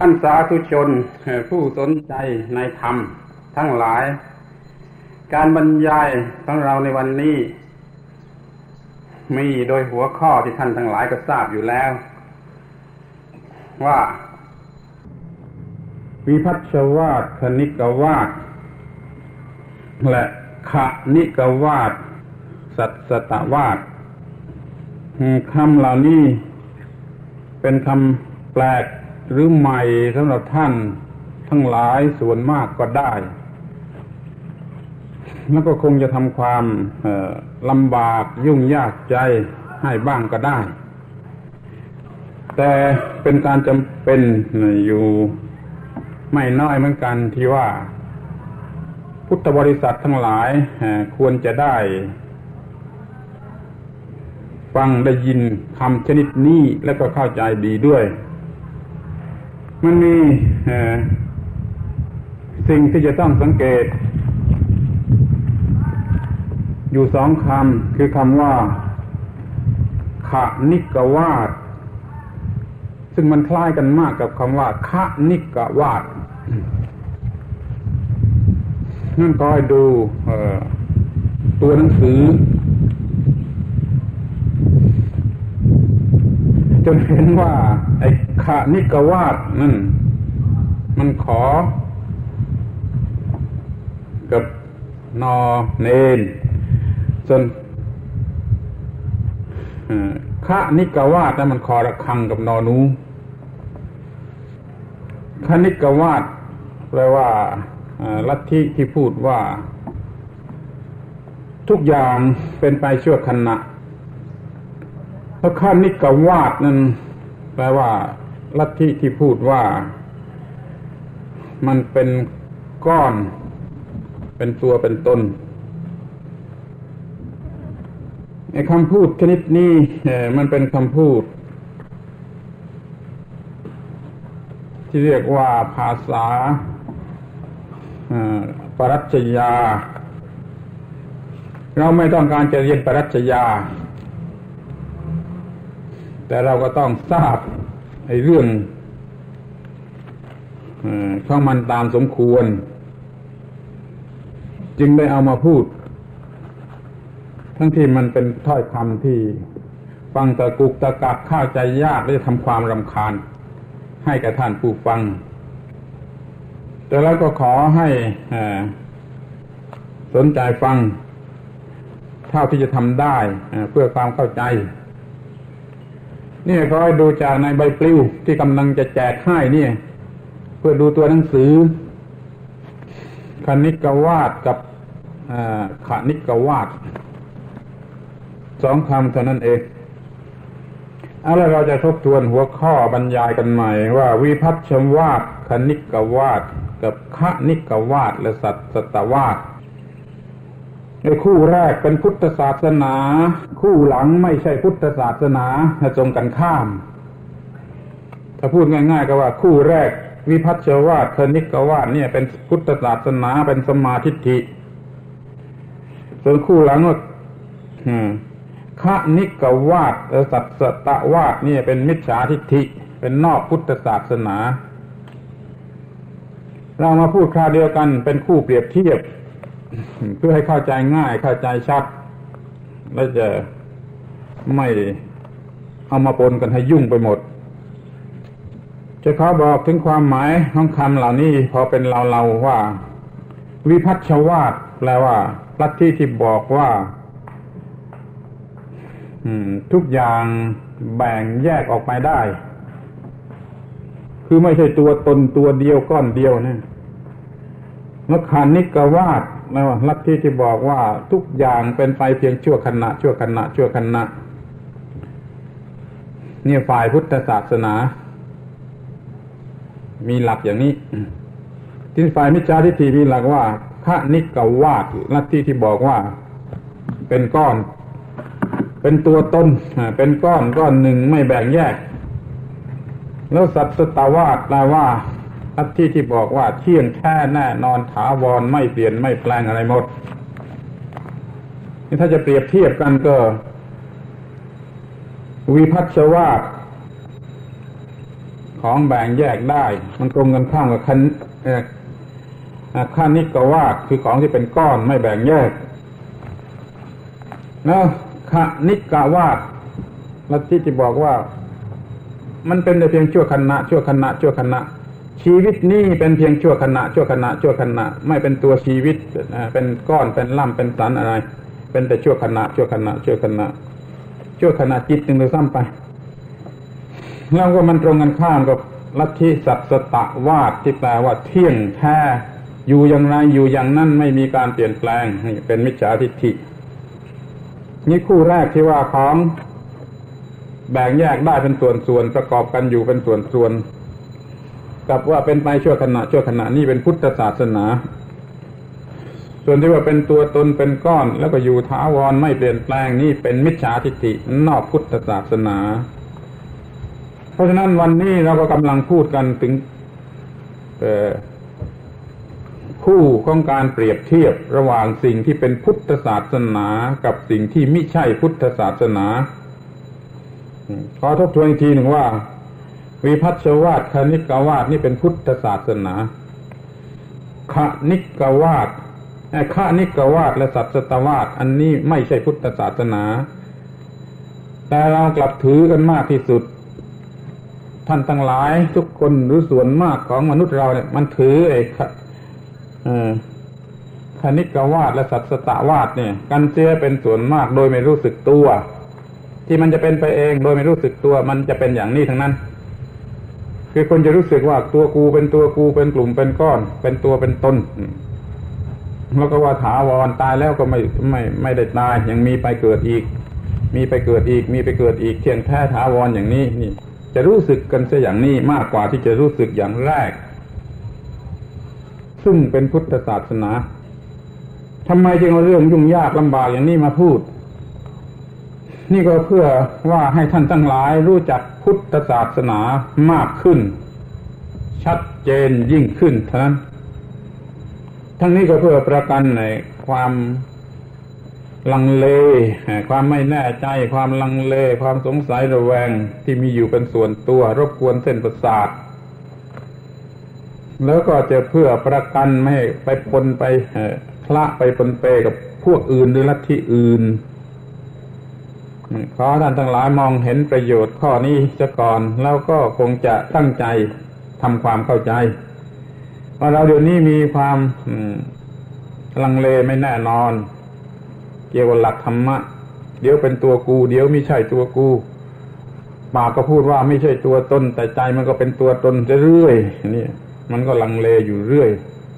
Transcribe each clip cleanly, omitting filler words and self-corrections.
ท่านสาธุชนผู้สนใจในธรรมทั้งหลายการบรรยายของเราในวันนี้มีโดยหัวข้อที่ท่านทั้งหลายก็ทราบอยู่แล้วว่าวิภัชชวาท คณิกวาทและขณิกวาท สัตสตวาทคำเหล่านี้เป็นคำแปลกหรือใหม่สำหรับท่านทั้งหลายส่วนมากก็ได้แล้วก็คงจะทำความลำบากยุ่งยากใจให้บ้างก็ได้แต่เป็นการจำเป็นอยู่ไม่น้อยเหมือนกันที่ว่าพุทธบริษัททั้งหลายควรจะได้ฟังได้ยินคำชนิดนี้แล้วก็เข้าใจดีด้วยมันมีสิ่งที่จะต้องสังเกตอยู่สองคำคือคำว่าขณิกวาทซึ่งมันคล้ายกันมากกับคำว่าขณิกวาทนั่นก็ให้ดูตัวหนังสือจนเห็นว่าไอ้ขณิกวาทนั่นมันขอกับนอเนนส่วนขณิกวาทนั้นมันคอระฆังกับนอนูขณิกวาทแปลว่าลัทธิที่พูดว่าทุกอย่างเป็นไปชั่วขณะเพราะขณิกวาทนั้นแปลว่าลัทธิที่พูดว่ามันเป็นก้อนเป็นตัวเป็นตนไอ้คำพูดชนิดนี้มันเป็นคำพูดที่เรียกว่าภาษาปรัชญาเราไม่ต้องการจะเรียนปรัชญาแต่เราก็ต้องทราบไอ้เรื่องของมันตามสมควรจึงได้เอามาพูดทั้งที่มันเป็นถ้อยคำที่ฟังตะกุกตะกักเข้าใจยากและจะทำความรำคาญให้แก่ท่านผู้ฟังแต่แล้วก็ขอให้สนใจฟังเท่าที่จะทำได้เพื่อความเข้าใจนี่ขอให้ดูจากในใบปลิวที่กำลังจะแจกให้นี่เพื่อดูตัวหนังสือคณิกวาทกับขณิกวาทสองคำเท่านั้นเองเอาล่ะเราจะทบทวนหัวข้อบรรยายกันใหม่ว่าวิภัชชวาท คณิกวาทกับขณิกวาทและสัตสตวาทในคู่แรกเป็นพุทธศาสนาคู่หลังไม่ใช่พุทธศาสนาตรงกันข้ามถ้าพูดง่ายๆก็ว่าคู่แรกวิภัชชวาท คณิกวาทเนี่ยเป็นพุทธศาสนาเป็นสัมมาทิฏฐิส่วนคู่หลังว่าขณิกวาทสัตสตวาทนี่เป็นมิจฉาทิฏฐิเป็นนอกพุทธศาสนาเรามาพูดคราวเดียวกันเป็นคู่เปรียบเทียบเพื่อให้เข้าใจง่ายเข้าใจชัดและจะไม่เอามาปนกันให้ยุ่งไปหมดจะขอบอกถึงความหมายของคำเหล่านี้พอเป็นเราว่าวิภัชชวาทแปลว่าลัทธิที่บอกว่าทุกอย่างแบ่งแยกออกไปได้คือไม่ใช่ตัวตนตัวเดียวก้อนเดียวนะแล้วขณิกวาทนะว่าลัทธิที่บอกว่าทุกอย่างเป็นไปเพียงชั่วขณะชั่วขณะชั่วขณะนี่ฝ่ายพุทธศาสนามีหลักอย่างนี้ที่ฝ่ายมิจฉาทิฏฐิมีหลักว่าขณิกวาทลัทธิที่บอกว่าเป็นก้อนเป็นตัวตนเป็นก้อนหนึ่งไม่แบ่งแยกแล้วสัตสตวาทแปลว่าลัทธิที่บอกว่าเที่ยงแท้แน่นอนถาวรไม่เปลี่ยนไม่แปลงอะไรหมดนี่ถ้าจะเปรียบเทียบกันก็วิภัชชวาทของแบ่งแยกได้มันตรงกันข้ามกับคณิกวาทคือของที่เป็นก้อนไม่แบ่งแยกแล้วคณิกวาทลัทธิที่บอกว่ามันเป็นแต่เพียงชั่วขณะชีวิตนี้เป็นเพียงชั่วขณะไม่เป็นตัวชีวิตเป็นก้อนเป็นล่ำเป็นสันอะไรเป็นแต่ชั่วขณะจิตหนึ่งเลยซ้ำไปแล้วก็มันตรงกันข้ามกับลัทธิสัตตตวาทที่แปลว่าเที่ยงแท้อยู่อย่างไรอยู่อย่างนั้นไม่มีการเปลี่ยนแปลงนี่เป็นมิจฉาทิฏฐินี่คู่แรกที่ว่าของแบ่งแยกได้เป็นส่วนๆประกอบกันอยู่เป็นส่วนๆกับว่าเป็นไปชั่วขณะนี่เป็นพุทธศาสนาส่วนที่ว่าเป็นตัวตนเป็นก้อนแล้วก็อยู่ถาวรไม่เปลี่ยนแปลงนี่เป็นมิจฉาทิฏฐินอกพุทธศาสนาเพราะฉะนั้นวันนี้เราก็กำลังพูดกันถึงคู่ของการเปรียบเทียบระหว่างสิ่งที่เป็นพุทธศาสนากับสิ่งที่ไม่ใช่พุทธศาสนาขอทบทวนอีกทีหนึ่งว่าวิภัชชวาทคณิกวาทนี่เป็นพุทธศาสนาคณิกวาทและสัตตวาทอันนี้ไม่ใช่พุทธศาสนาแต่เรากลับถือกันมากที่สุดท่านทั้งหลายทุกคนหรือส่วนมากของมนุษย์เราเนี่ยมันถือคณิกวาทและสัตตวาทเนี่ยกันเสียเป็นส่วนมากโดยไม่รู้สึกตัวที่มันจะเป็นไปเองโดยไม่รู้สึกตัวมันจะเป็นอย่างนี้ทั้งนั้นคือคนจะรู้สึกว่าตัวกูเป็นตัวกูเป็นกลุ่มเป็นก้อนเป็นตัวเป็นตนแล้วก็ว่าถาวรตายแล้วก็ไม่ได้ตายยังมีไปเกิดอีกมีไปเกิดอีกเที่ยงแท้ถาวรอย่างนี้นี่จะรู้สึกกันซะอย่างนี้มากกว่าที่จะรู้สึกอย่างแรกซึ่งเป็นพุทธศาสนาทำไมจึงเอาเรื่องยุ่งยากลำบากอย่างนี้มาพูดนี่ก็เพื่อว่าให้ท่านทั้งหลายรู้จักพุทธศาสนามากขึ้นชัดเจนยิ่งขึ้นเท่านั้นทั้งนี้ก็เพื่อประกันในความลังเลความไม่แน่ใจความลังเลความสงสัยระแวงที่มีอยู่เป็นส่วนตัวรบกวนเส้นประสาทแล้วก็จะเพื่อประกันไม่ให้ไปปนไปคละไปปนเปกับพวกอื่นหรือลัทธิอื่นขอท่านทั้งหลายมองเห็นประโยชน์ข้อนี้ซะก่อนแล้วก็คงจะตั้งใจทำความเข้าใจว่าเราเดี๋ยวนี้มีความลังเลไม่แน่นอนเกี่ยวกับหลักธรรมะเดี๋ยวเป็นตัวกูเดี๋ยวไม่ใช่ตัวกูปากก็พูดว่าไม่ใช่ตัวตนแต่ใจมันก็เป็นตัวตนเรื่อยนี่มันก็ลังเลอยู่เรื่อย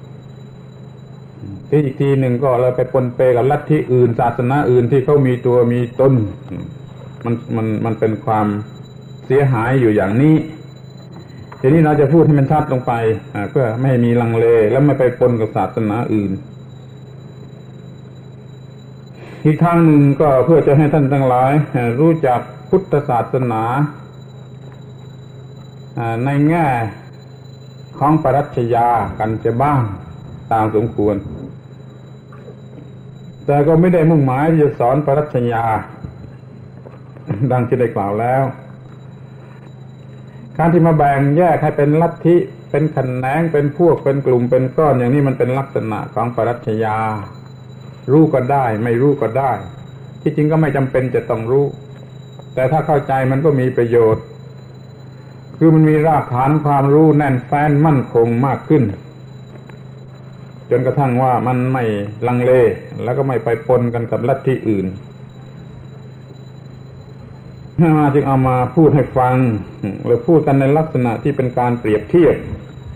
ที่อีกทีหนึ่งก็เราไปปนเปกับลัทธิอื่นศาสนาอื่นที่เขามีตัวมีตนมันเป็นความเสียหายอยู่อย่างนี้ทีนี้เราจะพูดให้มันชัดลงไปเพื่อไม่ให้มีลังเลแล้วไม่ไปปนกับศาสนาอื่นอีกทางหนึ่งก็เพื่อจะให้ท่านทั้งหลายรู้จักพุทธศาสนาในแง่ของปรัชญากันจะบ้างตามสมควรแต่ก็ไม่ได้มุ่งหมายที่จะสอนปรัชญาดังที่ได้กล่าวแล้วการที่มาแบ่งแยกให้เป็นลัทธิเป็นแขนงเป็นพวกเป็นกลุ่มเป็นก้อนอย่างนี้มันเป็นลักษณะของปรัชญารู้ก็ได้ไม่รู้ก็ได้ที่จริงก็ไม่จำเป็นจะต้องรู้แต่ถ้าเข้าใจมันก็มีประโยชน์คือมันมีรากฐานความรู้แน่นแฟ้นมั่นคงมากขึ้นจนกระทั่งว่ามันไม่ลังเลแล้วก็ไม่ไปปนกันกับลัทธิอื่นมาจึงเอามาพูดให้ฟังหรือพูดกันในลักษณะที่เป็นการเปรียบเทียบ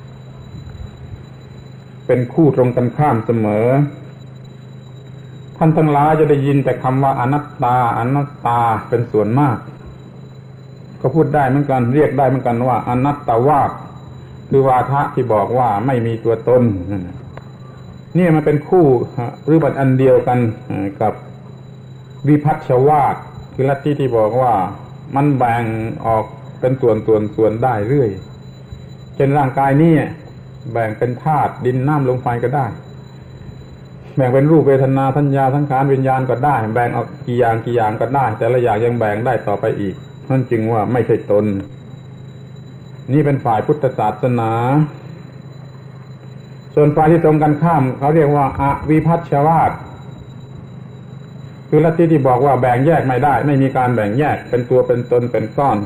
เป็นคู่ตรงกันข้ามเสมอท่านทั้งหลายจะได้ยินแต่คำว่าอนัตตาเป็นส่วนมากก็พูดได้เหมือนกันเรียกได้เหมือนกันว่าอนัตตวาทคือวาทะที่บอกว่าไม่มีตัวตนนี่มันเป็นคู่หรือบัดอันเดียวกันกับวิภัชชวาทคือลัทธิที่บอกว่ามันแบ่งออกเป็นส่วนได้เรื่อยเช่นร่างกายนี้แบ่งเป็นธาตุดินน้ำลมไฟก็ได้แบ่งเป็นรูปเวทนาสัญญาสังขารวิญญาณก็ได้แบ่งออกกี่อย่างก็ได้แต่ละอย่างยังแบ่งได้ต่อไปอีกนั่นจึงว่าไม่ใช่ตนนี่เป็นฝ่ายพุทธศาสนาส่วนฝ่ายที่ตรงกันข้ามเขาเรียกว่าอวิภัชชวาทคือลัทธิที่บอกว่าแบ่งแยกไม่ได้ไม่มีการแบ่งแยกเป็นตัวเป็นตนเป็นก้อน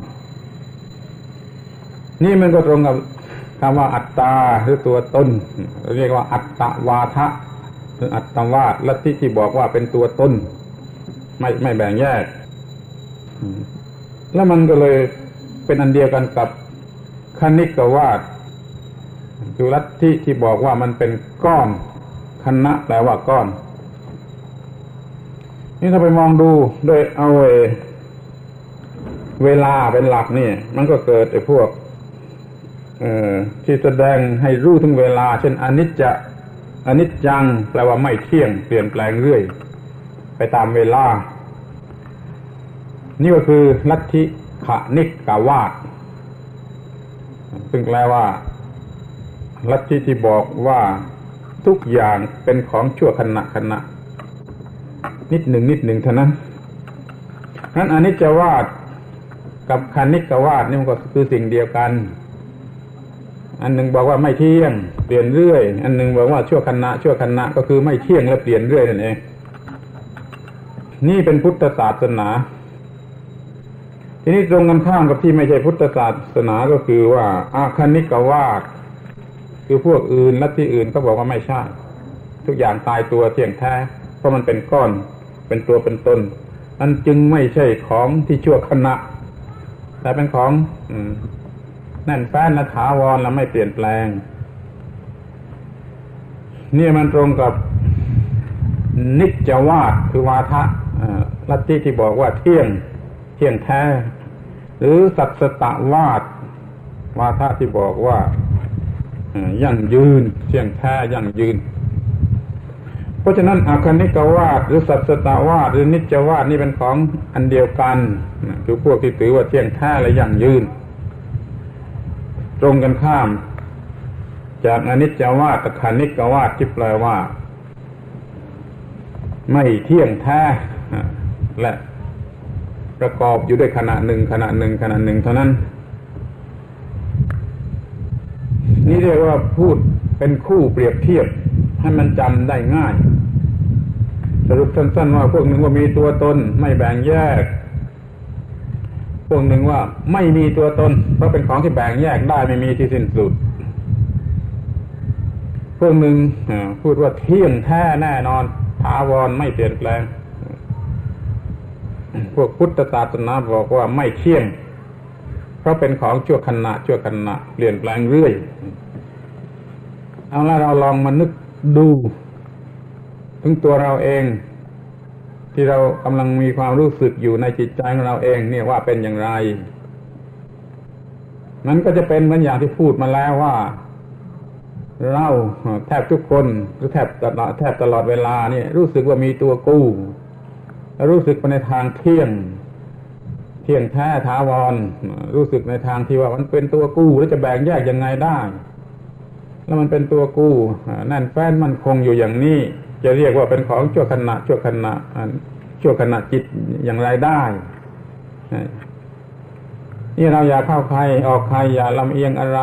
นี่มันก็ตรงกับคำว่าอัตตาหรือตัวตนเรียกว่าอัตตวาทะหรืออัตตวาทลัทธิที่บอกว่าเป็นตัวตนไม่แบ่งแยกแล้วมันก็เลยเป็นอันเดียวกันกับคณิกวาทคือลัทธิที่บอกว่ามันเป็นก้อนคณะแปลว่าก้อนนี่ถ้าไปมองดูโดยเอาเวลาเป็นหลักนี่มันก็เกิดไอ้พวกที่แสดงให้รู้ถึงเวลาเช่นอนิจจังแปลว่าไม่เที่ยงเปลี่ยนแปลงเรื่อยไปตามเวลานี่ก็คือลัทธิขณิกวาทซึ่งแปลว่าลัทธิที่บอกว่าทุกอย่างเป็นของชั่วขณะนิดหนึ่งเท่านั้นนั้นอนิจจวาทกับคณิกวาทนี่มันก็คือสิ่งเดียวกันอันหนึ่งบอกว่าไม่เที่ยงเปลี่ยนเรื่อยอันหนึ่งบอกว่าชั่วขณะก็คือไม่เที่ยงและเปลี่ยนเรื่อยนั่นเองนี่เป็นพุทธศาสนาทีนี้ตรงกันข้ามกับที่ไม่ใช่พุทธศาสนาก็คือว่าอาคณิกวาทคือพวกอื่นลัทธิอื่นก็บอกว่าไม่ใช่ทุกอย่างตายตัวเที่ยงแท้เพราะมันเป็นก้อนเป็นตัวเป็นตนนั่นจึงไม่ใช่ของที่ชั่วขณะแต่เป็นของแน่นแฟ้นและถาวรและไม่เปลี่ยนแปลงนี่มันตรงกับนิจจวาทคือวาทะลัทธิที่บอกว่าเที่ยงแท้หรือสัตสตวาทวาทะที่บอกว่ายั่งยืนเที่ยงแท้ยั่งยืนเพราะฉะนั้นอาคณิกวาทหรือสัตสตวาทหรือนิจจวาทนี่เป็นของอันเดียวกันคือพวกที่ถือว่าเที่ยงแท้และยั่งยืนตรงกันข้ามจากอนิจจวาทกับคณิกวาทที่แปลว่าไม่เที่ยงแท้และประกอบอยู่ด้วยขณะหนึ่งเท่านั้นนี่เรียกว่าพูดเป็นคู่เปรียบเทียบให้มันจำได้ง่ายสรุปสั้นๆว่าพวกหนึ่งว่ามีตัวตนไม่แบ่งแยกพวกหนึ่งว่าไม่มีตัวตนเพราะเป็นของที่แบ่งแยกได้ไม่มีที่สิ้นสุดพวกหนึ่งพูดว่าเที่ยงแท้แน่นอนถาวรไม่เปลี่ยนแปลงพวกพุทธศาสนาบอกว่าไม่เที่ยงเพราะเป็นของชั่วขณะเปลี่ยนแปลงเรื่อยเอาละเราลองมานึกดูถึงตัวเราเองที่เรากำลังมีความรู้สึกอยู่ในจิตใจของเราเองเนี่ยว่าเป็นอย่างไรมันก็จะเป็นเหมือนอย่างที่พูดมาแล้วว่าเราแทบทุกคนหรือแทบตลอดเวลาเนี่ยรู้สึกว่ามีตัวกู้รู้สึกไปในทางเที่ยงแท้ถาวรรู้สึกในทางที่ว่ามันเป็นตัวกู้แล้วจะแบ่งแยกยังไงได้แล้วมันเป็นตัวกู้แน่นแฟ้นมันคงอยู่อย่างนี้จะเรียกว่าเป็นของชั่วขณะจิตอย่างไรได้นี่เราอย่าเข้าใครออกใครอย่าลำเอียงอะไร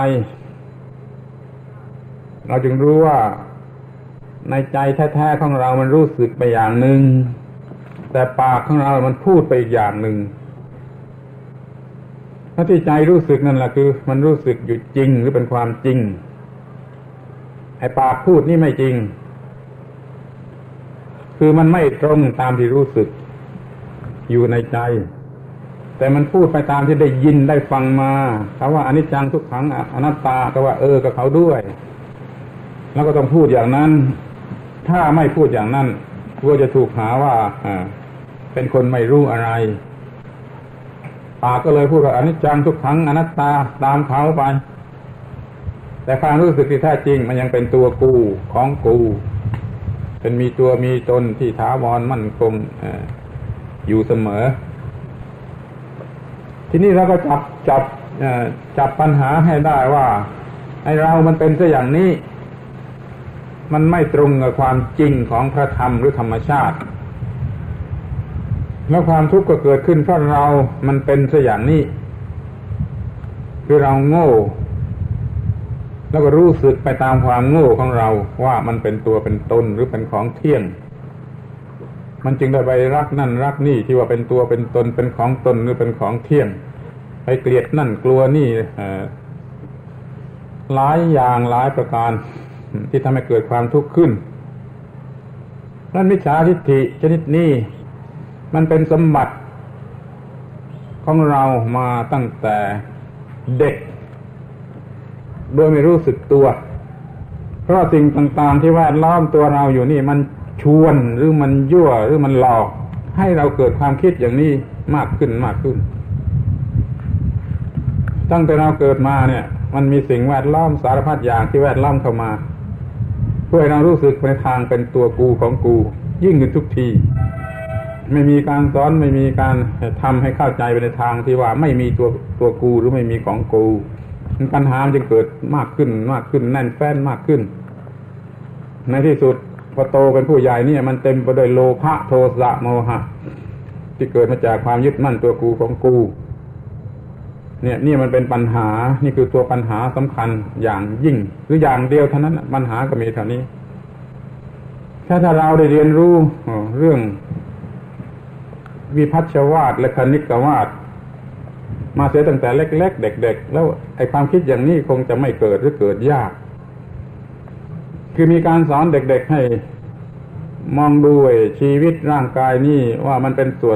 เราจึงรู้ว่าในใจแท้ๆของเรามันรู้สึกไปอย่างหนึ่งแต่ปากของเรามันพูดไปอีกอย่างหนึ่งถ้าที่ใจรู้สึกนั่นแหละคือมันรู้สึกอยู่จริงหรือเป็นความจริงไอ้ปากพูดนี่ไม่จริงคือมันไม่ตรงตามที่รู้สึกอยู่ในใจแต่มันพูดไปตามที่ได้ยินได้ฟังมาคำว่าอนิจจังทุกขังอนัตตาก็ว่ากับเขาด้วยแล้วก็ต้องพูดอย่างนั้นถ้าไม่พูดอย่างนั้นก็จะถูกหาว่าเป็นคนไม่รู้อะไรปากก็เลยพูดว่าอนิจจังทุกขังอนัตตาตามเขาไปแต่ความรู้สึกที่แท้จริงมันยังเป็นตัวกูของกูเป็นมีตัวมีตนที่ถาวรมั่นคงอยู่เสมอทีนี้เราก็จับปัญหาให้ได้ว่าไอ้เรามันเป็นซะอย่างนี้มันไม่ตรงกับความจริงของพระธรรมหรือธรรมชาติแล้วความทุกข์ก็เกิดขึ้นเพราะเรามันเป็นซะอย่างนี้คือเราโง่แล้วก็รู้สึกไปตามความโง่ของเราว่ามันเป็นตัวเป็นตนหรือเป็นของเที่ยงมันจึงได้ไปรักนั่นรักนี่ที่ว่าเป็นตัวเป็นตนเป็นของตนหรือเป็นของเที่ยงไปเกลียดนั่นกลัวนี่หลายอย่างหลายประการที่ทำให้เกิดความทุกข์ขึ้นนั่นมิจฉาทิฏฐิชนิดนี้มันเป็นสมบัติของเรามาตั้งแต่เด็กโดยไม่รู้สึกตัวเพราะสิ่งต่างๆที่แวดล้อมตัวเราอยู่นี่มันชวนหรือมันยั่วหรือมันหลอกให้เราเกิดความคิดอย่างนี้มากขึ้นมากขึ้นตั้งแต่เราเกิดมาเนี่ยมันมีสิ่งแวดล้อมสารพัดอย่างที่แวดล้อมเข้ามาเพื่อให้เรารู้สึกในทางเป็นตัวกูของกูยิ่งขึ้นทุกทีไม่มีการสอนไม่มีการทำให้เข้าใจไปในทางที่ว่าไม่มีตัวกูหรือไม่มีของกูปัญหาจึงเกิดมากขึ้นมากขึ้นแน่นแฟ้นมากขึ้นในที่สุดพอโตเป็นผู้ใหญ่เนี่ยมันเต็มไปด้วยโลภะโทสะโมหะที่เกิดมาจากความยึดมั่นตัวกูของกูเนี่ยนี่มันเป็นปัญหานี่คือตัวปัญหาสำคัญอย่างยิ่งหรืออย่างเดียวเท่านั้นปัญหาก็มีเท่านี้ถ้าเราได้เรียนรู้เรื่องวิภัชชวาทและคณิกวาทมาเสียตั้งแต่เล็กๆเด็กๆแล้วไอ้ความคิดอย่างนี้คงจะไม่เกิดหรือเกิดยากคือมีการสอนเด็กๆให้มองดูชีวิตร่างกายนี่ว่ามันเป็นส่วน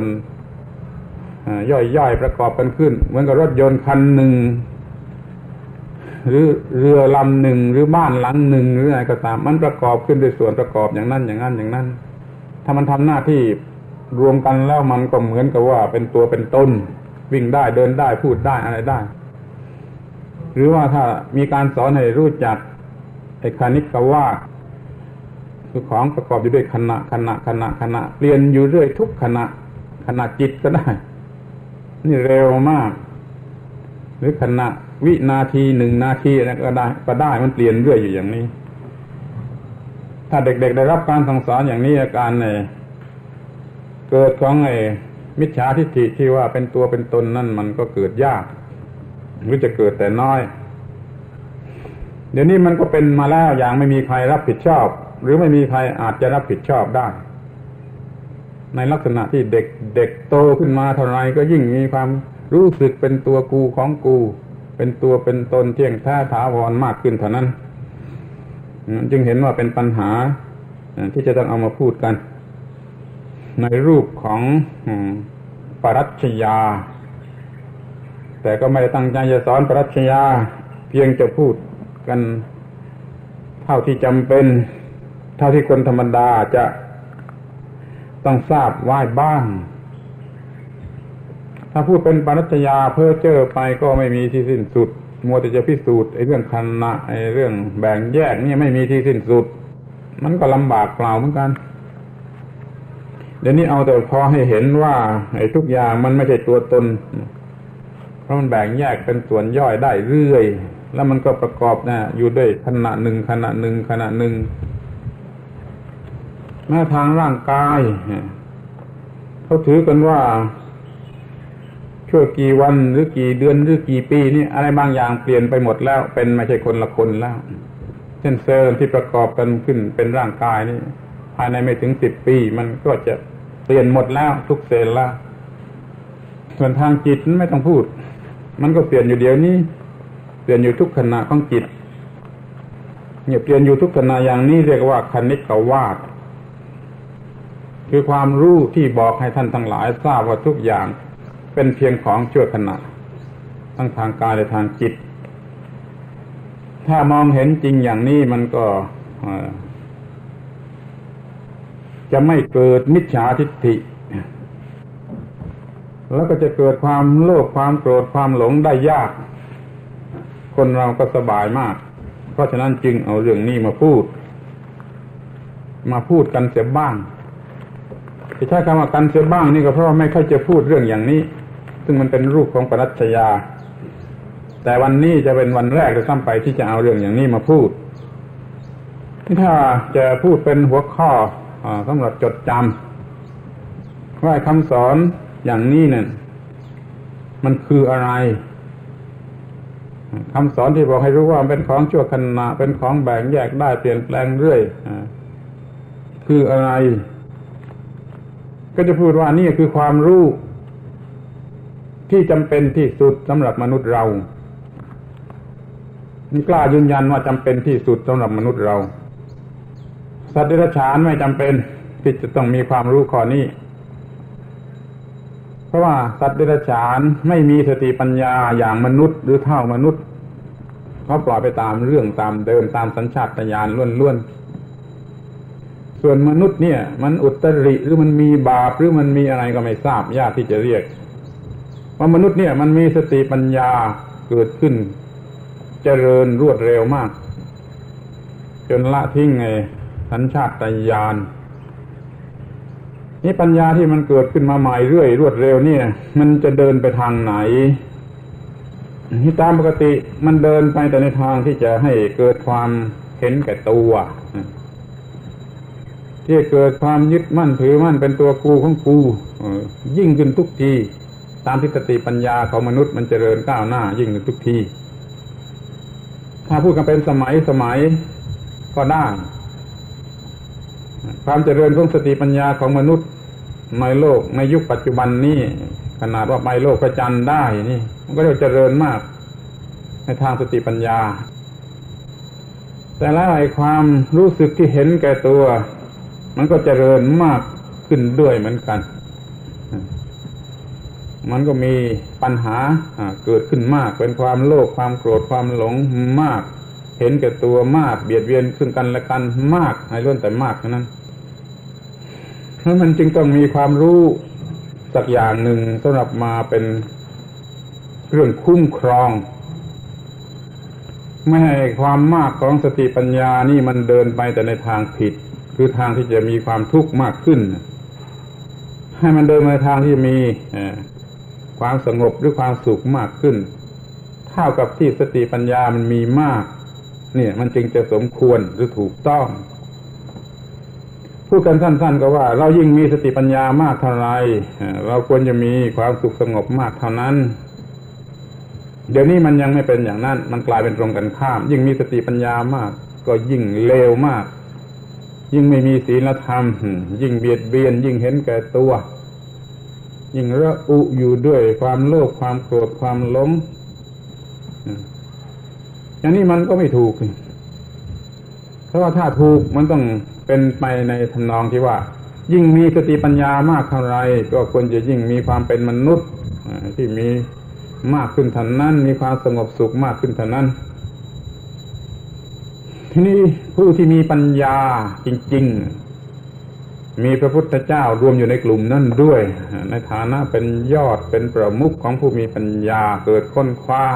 ย่อยๆประกอบกันขึ้นเหมือนกับรถยนต์คันหนึ่งหรือเรือลำหนึ่งหรือบ้านหลังหนึ่งหรืออะไรก็ตามมันประกอบขึ้นด้วยส่วนประกอบอย่างนั้นอย่างนั้นอย่างนั้นถ้ามันทำหน้าที่รวมกันแล้วมันก็เหมือนกับว่าเป็นตัวเป็นตนวิ่งได้เดินได้พูดได้อะไรได้หรือว่าถ้ามีการสอนให้รู้จักไอ้คณิกวาทคือของประกอบอยู่ด้วยขณะเปลี่ยนอยู่เรื่อยทุกขณะจิตก็ได้นี่เร็วมากหรือขณะวินาที1 นาทีอะไรก็ได้มันเปลี่ยนเรื่อยอยู่อย่างนี้ถ้าเด็กๆได้รับการสั่งสอนอย่างนี้อาการเกิดของมิจฉาทิฏฐิที่ว่าเป็นตัวเป็นตนนั่นมันก็เกิดยากหรือจะเกิดแต่น้อยเดี๋ยวนี้มันก็เป็นมาแล้วอย่างไม่มีใครรับผิดชอบหรือไม่มีใครอาจจะรับผิดชอบได้ในลักษณะที่เด็กโตขึ้นมาเท่าไรก็ยิ่งมีความรู้สึกเป็นตัวกูของกูเป็นตัวเป็นตนเที่ยงแท้ถาวรมากขึ้นเท่านั้นจึงเห็นว่าเป็นปัญหาที่จะต้องเอามาพูดกันในรูปของปรัชญาแต่ก็ไม่ได้ตั้งใจจะสอนปรัชญาเพียงจะพูดกันเท่าที่จำเป็นเท่าที่คนธรรมดาจะต้องทราบไว้บ้างถ้าพูดเป็นปรัชญาเพ้อเจ้อไปก็ไม่มีที่สิ้นสุดมัวแต่จะพิสูจน์ไอ้เรื่องขณะไอ้เรื่องแบ่งแยกนี่ไม่มีที่สิ้นสุดมันก็ลำบากเปล่าเหมือนกันเดี๋ยวนี้เอาแต่พอให้เห็นว่าไอ้ทุกอย่างมันไม่ใช่ตัวตนเพราะมันแบ่งแยกเป็นส่วนย่อยได้เรื่อยแล้วมันก็ประกอบอยู่ด้วยขณะหนึ่งแม้ทางร่างกายเขาถือกันว่าชั่วกี่วันหรือกี่เดือนหรือกี่ปีนี่อะไรบางอย่างเปลี่ยนไปหมดแล้วเป็นไม่ใช่คนละคนแล้วเช่นเซลล์ที่ประกอบกันขึ้นเป็นร่างกายนี่ภายในไม่ถึง10 ปีมันก็จะเปลี่ยนหมดแล้วทุกเซลล์แล้วส่วนทางจิตไม่ต้องพูดมันก็เปลี่ยนอยู่เดี๋ยวนี้เปลี่ยนอยู่ทุกขณะของจิตเนี่ยเปลี่ยนอยู่ทุกขณะอย่างนี้เรียกว่าคณิกวาทคือความรู้ที่บอกให้ท่านทั้งหลายทราบว่าทุกอย่างเป็นเพียงของชั่วขณะทั้งทางกายและทางจิตถ้ามองเห็นจริงอย่างนี้มันก็จะไม่เกิดมิจฉาทิฏฐิแล้วก็จะเกิดความโลภความโกรธความหลงได้ยากคนเราก็สบายมากเพราะฉะนั้นจึงเอาเรื่องนี้มาพูดกันเสียบ้างที่ใช้คำว่ากันเสียบ้างนี่ก็เพราะว่าไม่ค่อยจะพูดเรื่องอย่างนี้ซึ่งมันเป็นรูปของปรัชญาแต่วันนี้จะเป็นวันแรกเลยซ้ำไปที่จะเอาเรื่องอย่างนี้มาพูดถ้าจะพูดเป็นหัวข้อสำหรับจดจำว่าคำสอนอย่างนี้เนี่ยมันคืออะไรคำสอนที่บอกให้รู้ว่าเป็นของชั่วขณะเป็นของแบ่งแยกได้เปลี่ยนแปลงเรื่อยคืออะไรก็จะพูดว่านี่คือความรู้ที่จำเป็นที่สุดสำหรับมนุษย์เรานี่กล้ายืนยันว่าจำเป็นที่สุดสำหรับมนุษย์เราสัตว์เดรัจฉานไม่จำเป็นที่จะต้องมีความรู้ข้อนี้เพราะว่าสัตว์เดรัจฉานไม่มีสติปัญญาอย่างมนุษย์หรือเท่ามนุษย์เขาปล่อยไปตามเรื่องตามเดิมตามสัญชาตญาณล้วนๆส่วนมนุษย์เนี่ยมันอุตริหรือมันมีบาปหรือมันมีอะไรก็ไม่ทราบยากที่จะเรียกว่ามนุษย์เนี่ยมันมีสติปัญญาเกิดขึ้นเจริญรวดเร็วมากจนละทิ้งไอ้สัญชาตญาณนี่ปัญญาที่มันเกิดขึ้นมาใหม่เรื่อยรวดเร็วเนี่ยมันจะเดินไปทางไหนที่ตามปกติมันเดินไปแต่ในทางที่จะให้เกิดความเห็นแก่ตัวที่เกิดความยึดมั่นถือมั่นเป็นตัวกูของกูยิ่งขึ้นทุกทีตามที่สติปัญญาของมนุษย์มันเจริญก้าวหน้ายิ่งขึ้นทุกทีถ้าพูดกันเป็นสมัยก็ได้ความเจริญของสติปัญญาของมนุษย์ในโลกในยุคปัจจุบันนี้ขนาดว่าไปโลกพระจันทร์ได้นี่มันก็เรียกเจริญมากในทางสติปัญญาแต่ละไอ้ความรู้สึกที่เห็นแก่ตัวมันก็เจริญมากขึ้นด้วยเหมือนกันมันก็มีปัญหาเกิดขึ้นมากเป็นความโลภความโกรธความหลงมากเห็นแก่ตัวมากเบียดเบียนซึ่งกันและกันมากให้ล้วนแต่มากเท่านั้นเพราะมันจึงต้องมีความรู้สักอย่างหนึ่งสำหรับมาเป็นเรื่องคุ้มครองไม่ให้ความมากของสติปัญญานี่มันเดินไปแต่ในทางผิดคือทางที่จะมีความทุกข์มากขึ้นให้มันเดินในทางที่มีความสงบหรือความสุขมากขึ้นเท่ากับที่สติปัญญามันมีมากเนี่ยมันจึงจะสมควรหรือถูกต้องพูดกันสั้นๆก็ว่าเรายิ่งมีสติปัญญามากเท่าไรเราควรจะมีความสุขสงบมากเท่านั้นเดี๋ยวนี้มันยังไม่เป็นอย่างนั้นมันกลายเป็นตรงกันข้ามยิ่งมีสติปัญญามากก็ยิ่งเลวมากยิ่งไม่มีศีลธรรมยิ่งเบียดเบียนยิ่งเห็นแก่ตัวยิ่งระอุอยู่ด้วยความโลภความโกรธความหลงอย่างนี้มันก็ไม่ถูกเพราะว่าถ้าถูกมันต้องเป็นไปในทำนองที่ว่ายิ่งมีสติปัญญามากเท่าไรก็ควรจะยิ่งมีความเป็นมนุษย์ที่มีมากขึ้นเท่านั้นมีความสงบสุขมากขึ้นเท่านั้นทีนี้ผู้ที่มีปัญญาจริงๆมีพระพุทธเจ้ารวมอยู่ในกลุ่มนั้นด้วยในฐานะเป็นยอดเป็นประมุขของผู้มีปัญญาเกิดค้นคว้า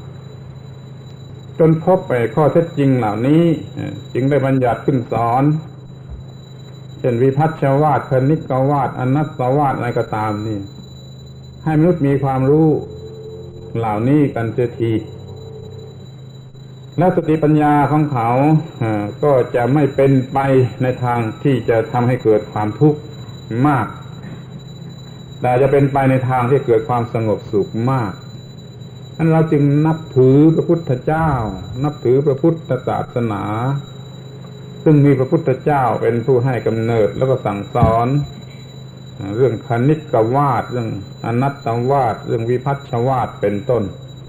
จนพบไปข้อเท็จจริงเหล่านี้จึงได้บัญญัติขึ้นสอนเช่นวิภัชชวาทคณิกวาทอนัตตวาทอะไรก็ตามนี่ให้มนุษย์มีความรู้เหล่านี้กันเสียทีและสติปัญญาของเขาก็จะไม่เป็นไปในทางที่จะทำให้เกิดความทุกข์มากแต่จะเป็นไปในทางที่เกิดความสงบสุขมากนั้นเราจึงนับถือพระพุทธเจ้านับถือพระพุทธศาสนาซึ่งมีพระพุทธเจ้าเป็นผู้ให้กำเนิดแล้วก็สั่งสอนเรื่องคณิกวาทเรื่องอนัตตวาทเรื่องวิภัชชวาทเป็นต้น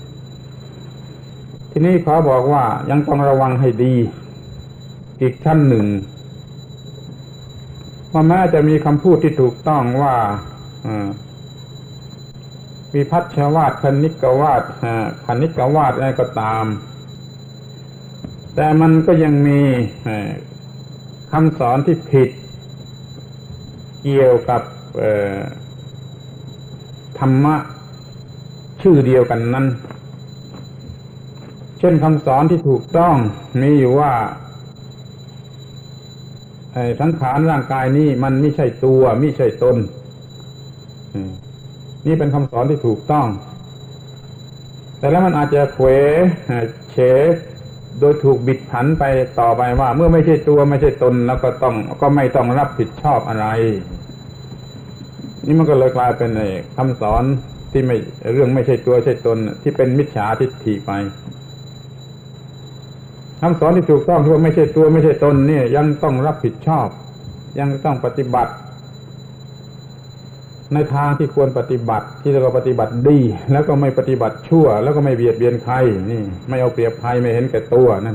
ทีนี้ขอบอกว่ายังต้องระวังให้ดีอีกชั้นหนึ่งว่าแม้จะมีคำพูดที่ถูกต้องว่าวิภัชชวาทคณิกวาทคณิกวาทอะไรก็ตามแต่มันก็ยังมีคำสอนที่ผิดเกี่ยวกับธรรมะชื่อเดียวกันนั้นเช่นคำสอนที่ถูกต้องมีอยู่ว่าสังขารร่างกายนี้มันไม่ใช่ตัวไม่ใช่ตนนี่เป็นคำสอนที่ถูกต้องแต่แล้วมันอาจจะเขวเฉโดยถูกบิดผันไปต่อไปว่าเมื่อไม่ใช่ตัวไม่ใช่ตนแล้วก็ไม่ต้องรับผิดชอบอะไรนี่มันก็เลยกลายเป็นคำสอนที่ไม่เรื่องไม่ใช่ตัวใช่ตนที่เป็นมิจฉาทิฏฐิไปคำสอนที่ถูกต้องที่ว่าไม่ใช่ตัวไม่ใช่ตนเนี่ยยังต้องรับผิดชอบยังต้องปฏิบัติในทางที่ควรปฏิบัติที่เราปฏิบัติดีแล้วก็ไม่ปฏิบัติชั่วแล้วก็ไม่เบียดเบียนใครนี่ไม่เอาเปรียบใครไม่เห็นแก่ตัวนั่น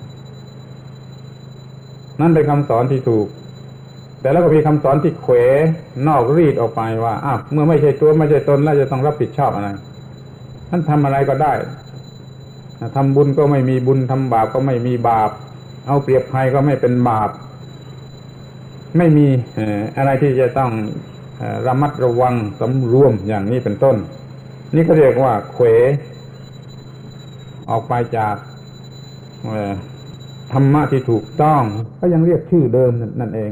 เป็นคำสอนที่ถูกแต่แล้วก็มีคำสอนที่เขวนอกรีดออกไปว่าอ้าวเมื่อไม่ใช่ตัวไม่ใช่ตนแล้วจะต้องรับผิดชอบอะไรท่านทำอะไรก็ได้ทำบุญก็ไม่มีบุญทำบาปก็ไม่มีบาปเอาเปรียบใครก็ไม่เป็นบาปไม่มีอะไรที่จะต้องระมัดระวังสำรวมอย่างนี้เป็นต้นนี่ก็เรียกว่าเขวออกไปจากธรรมะที่ถูกต้องก็ยังเรียกชื่อเดิมนั่นเอง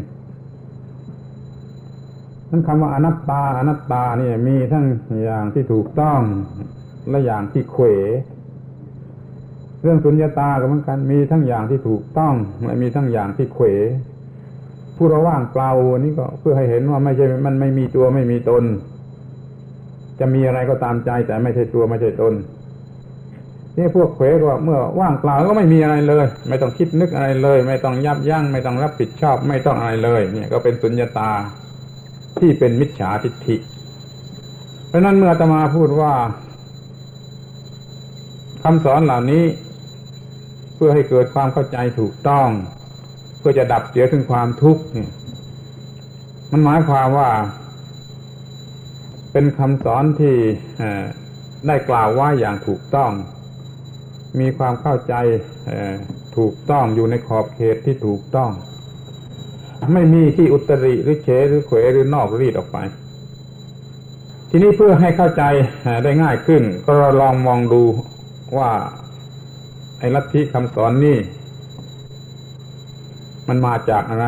นั่นคำว่าอนัตตานี่มีทั้งอย่างที่ถูกต้องและอย่างที่เขวเรื่องสุญญตาก็เหมือนกันมีทั้งอย่างที่ถูกต้องและมีทั้งอย่างที่เขวผู้เราว่างเปล่านี่ก็เพื่อให้เห็นว่าไม่ใช่มันไม่มีตัวไม่มีตนจะมีอะไรก็ตามใจแต่ไม่ใช่ตัวไม่ใช่ตนนี่พวกเขวก็เมื่อว่างเปล่าก็ไม่มีอะไรเลยไม่ต้องคิดนึกอะไรเลยไม่ต้องยับยั้งไม่ต้องรับผิดชอบไม่ต้องอะไรเลยเนี่ยก็เป็นสุญญตาที่เป็นมิจฉาทิฏฐิเพราะนั้นเมื่ออาตมาพูดว่าคำสอนเหล่านี้เพื่อให้เกิดความเข้าใจถูกต้องเพื่อจะดับเสียซึ่งความทุกข์นี่มันหมายความว่าเป็นคำสอนที่ได้กล่าวว่าอย่างถูกต้องมีความเข้าใจถูกต้องอยู่ในขอบเขตที่ถูกต้องไม่มีที่อุตริหรือเฉหรือเขวหรือนอกรีดออกไปทีนี้เพื่อให้เข้าใจได้ง่ายขึ้นก็ลองมองดูว่าไอ้ลัทธิคำสอนนี่มันมาจากอะไร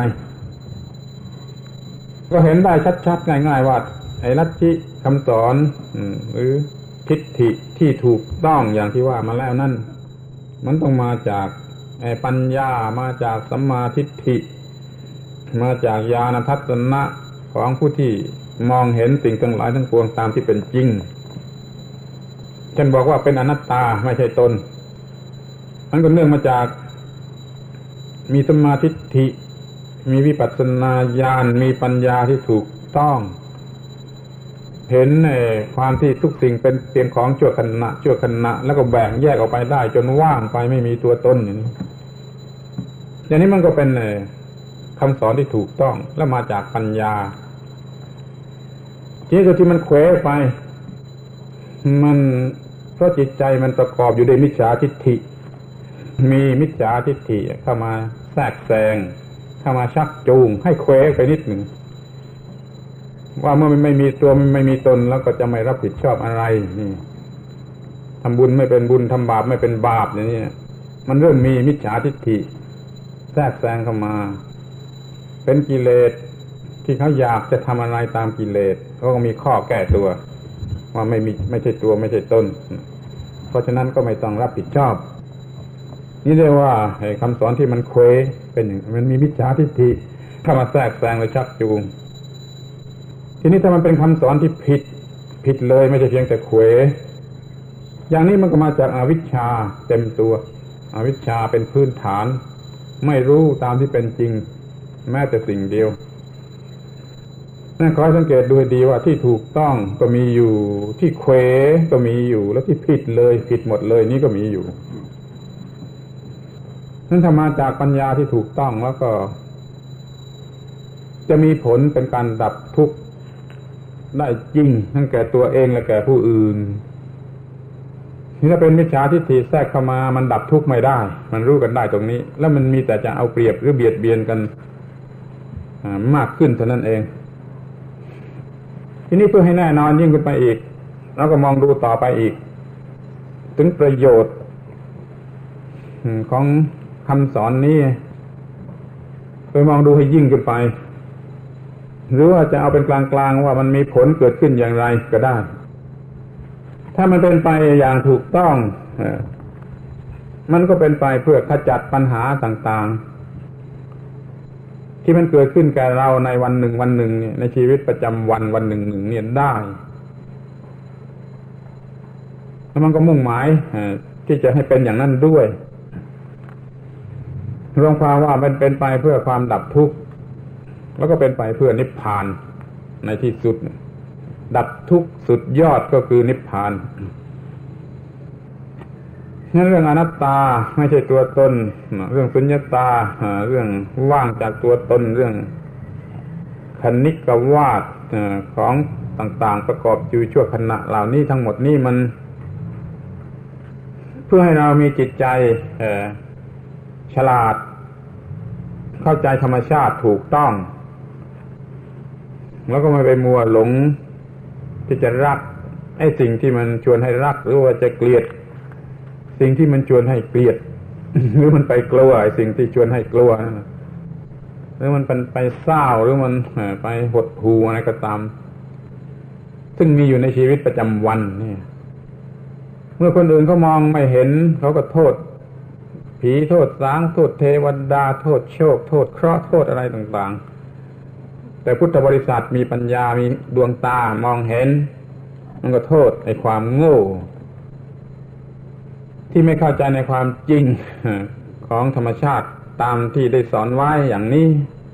ก็เห็นได้ชัดๆง่ายๆว่าไอ้ลัทธิคำสอนหรือทิฏฐิที่ถูกต้องอย่างที่ว่ามาแล้วนั่นมันต้องมาจากปัญญามาจากสัมมาทิฏฐิมาจากญาณทัศนะของผู้ที่มองเห็นสิ่งทั้งหลายทั้งปวงตามที่เป็นจริงฉันบอกว่าเป็นอนัตตาไม่ใช่ตนมันก็เนื่องมาจากมีสัมมาทิฏฐิมีวิปัสสนาญาณมีปัญญาที่ถูกต้องเห็นความที่ทุกสิ่งเป็นเพียงของชั่วขณะแล้วก็แบ่งแยกออกไปได้จนว่างไปไม่มีตัวตนอย่างนี้มันก็เป็นคำสอนที่ถูกต้องและมาจากปัญญาทีนี้ที่มันเขวไปมันเพราะจิตใจมันประกอบอยู่ด้วยมิจฉาทิฏฐิมีมิจฉาทิฏฐิเข้ามาแทรกแซงเข้ามาชักจูงให้เขวไปนิดหนึ่งว่าเมื่อมันไม่มีตัวมันไม่มีตนแล้วก็จะไม่รับผิดชอบอะไรนี่ทำบุญไม่เป็นบุญทำบาปไม่เป็นบาปอย่างนี้มันเริ่มมีมิจฉาทิฏฐิแทรกแซงเข้ามาเป็นกิเลสที่เขาอยากจะทำอะไรตามกิเลสเขาก็มีข้อแก้ตัวว่าไม่ใช่ตัวไม่ใช่ตนเพราะฉะนั้นก็ไม่ต้องรับผิดชอบนี่เรียกว่าคำสอนที่มันเขวเป็นอย่างมันมีมิจฉาทิฏฐิเข้ามาแทรกแซงและชักจูงทีนี้ถ้ามันเป็นคำสอนที่ผิดเลยไม่ใช่เพียงแต่เขวอย่างนี้มันก็มาจากอวิชชาเต็มตัวอวิชชาเป็นพื้นฐานไม่รู้ตามที่เป็นจริงแม้แต่สิ่งเดียวนั่นขอให้สังเกตดูดีว่าที่ถูกต้องก็มีอยู่ที่เขวก็มีอยู่แล้วที่ผิดเลยผิดหมดเลยนี่ก็มีอยู่นั่นถ้ามาจากปัญญาที่ถูกต้องแล้วก็จะมีผลเป็นการดับทุกข์ได้จริงทั้งแก่ตัวเองและแก่ผู้อื่นนี่ถ้าเป็นมิจฉาทิฏฐิแทรกเข้ามามันดับทุกข์ไม่ได้มันรู้กันได้ตรงนี้แล้วมันมีแต่จะเอาเปรียบหรือเบียดเบียนกันมากขึ้นเท่านั้นเองทีนี้เพื่อให้แน่นอนยิ่งขึ้นไปอีกเราก็มองดูต่อไปอีกถึงประโยชน์ของคำสอนนี้ไปมองดูให้ยิ่งขึ้นไปหรือว่าจะเอาเป็นกลางๆว่ามันมีผลเกิดขึ้นอย่างไรก็ได้ถ้ามันเป็นไปอย่างถูกต้องมันก็เป็นไปเพื่อขจัดปัญหาต่างๆที่มันเกิดขึ้นแก่เราในวันหนึ่งเนี่ยในชีวิตประจำวันหนึ่งเนี่ยได้แล้วมันก็มุ่งหมายที่จะให้เป็นอย่างนั้นด้วยรวมความว่ามันเป็นไปเพื่อความดับทุกข์แล้วก็เป็นไปเพื่อนิพพานในที่สุดดับทุกข์สุดยอดก็คือนิพพานงั้นเรื่องอนัตตาไม่ใช่ตัวตนเรื่องสุญญตาเรื่องว่างจากตัวตนเรื่องคณิกวาทของต่างๆประกอบอยู่ชั่วขณะเหล่านี้ทั้งหมดนี้มันเพื่อให้เรามีจิตใจฉลาดเข้าใจธรรมชาติถูกต้องแล้วก็ไม่ไปมัวหลงที่จะรักไอ้สิ่งที่มันชวนให้รักหรือว่าจะเกลียดสิ่งที่มันชวนให้เกลียด หรือมันไปกลัวไอ้สิ่งที่ชวนให้กลัวนั่นหรือมันไปเศร้าหรือมันไปหดหู่อะไรก็ตามซึ่งมีอยู่ในชีวิตประจำวันนี่เมื่อคนอื่นเขามองไม่เห็นเขาก็โทษผีโทษสางโทษเทวดาโทษโชคโทษเคราะห์โทษอะไรต่างๆแต่พุทธบริษัทมีปัญญามีดวงตามองเห็นมันก็โทษไอ้ความโง่ที่ไม่เข้าใจในความจริงของธรรมชาติตามที่ได้สอนไว้อย่างนี้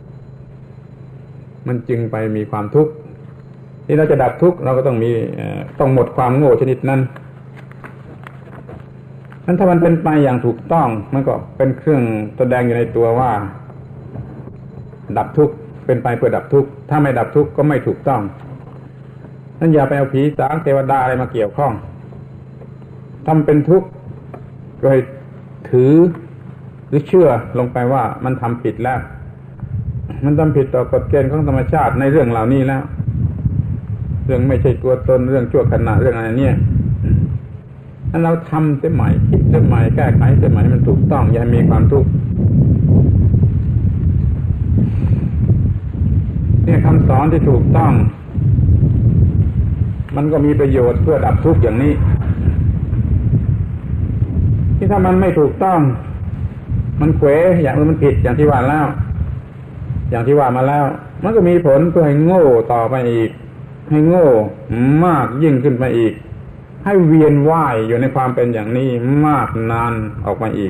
มันจึงไปมีความทุกข์ที่เราจะดับทุกข์เราก็ต้องหมดความโง่ชนิดนั้นถ้ามันเป็นไปอย่างถูกต้องมันก็เป็นเครื่องแสดงอยู่ในตัวว่าดับทุกข์เป็นไปเพื่อดับทุกข์ถ้าไม่ดับทุกข์ก็ไม่ถูกต้องนั่นอย่าไปเอาผีสางเทวดาอะไรมาเกี่ยวข้องทำเป็นทุกข์โดยถือหรือเชื่อลงไปว่ามันทำผิดแล้วมันทำผิดต่อกฎเกณฑ์ของธรรมชาติในเรื่องเหล่านี้แล้วเรื่องไม่ใช่ตัวตนเรื่องชั่วขณะเรื่องอะไรเนี่ยถ้าเราทำเสียใหม่คิดเสียใหม่แก้ไขเสียใหม่มันถูกต้องอย่ามีความทุกข์เนี่ยคำสอนที่ถูกต้องมันก็มีประโยชน์เพื่อดับทุกข์อย่างนี้ที่ถ้ามันไม่ถูกต้องมันเขวอย่างมันผิดอย่างที่ว่าแล้วอย่างที่ว่ามาแล้วมันก็มีผลเพื่อให้โง่ต่อไปอีกให้โง่มากยิ่งขึ้นไปอีกให้เวียนว่ายอยู่ในความเป็นอย่างนี้มากนานออกมาอีก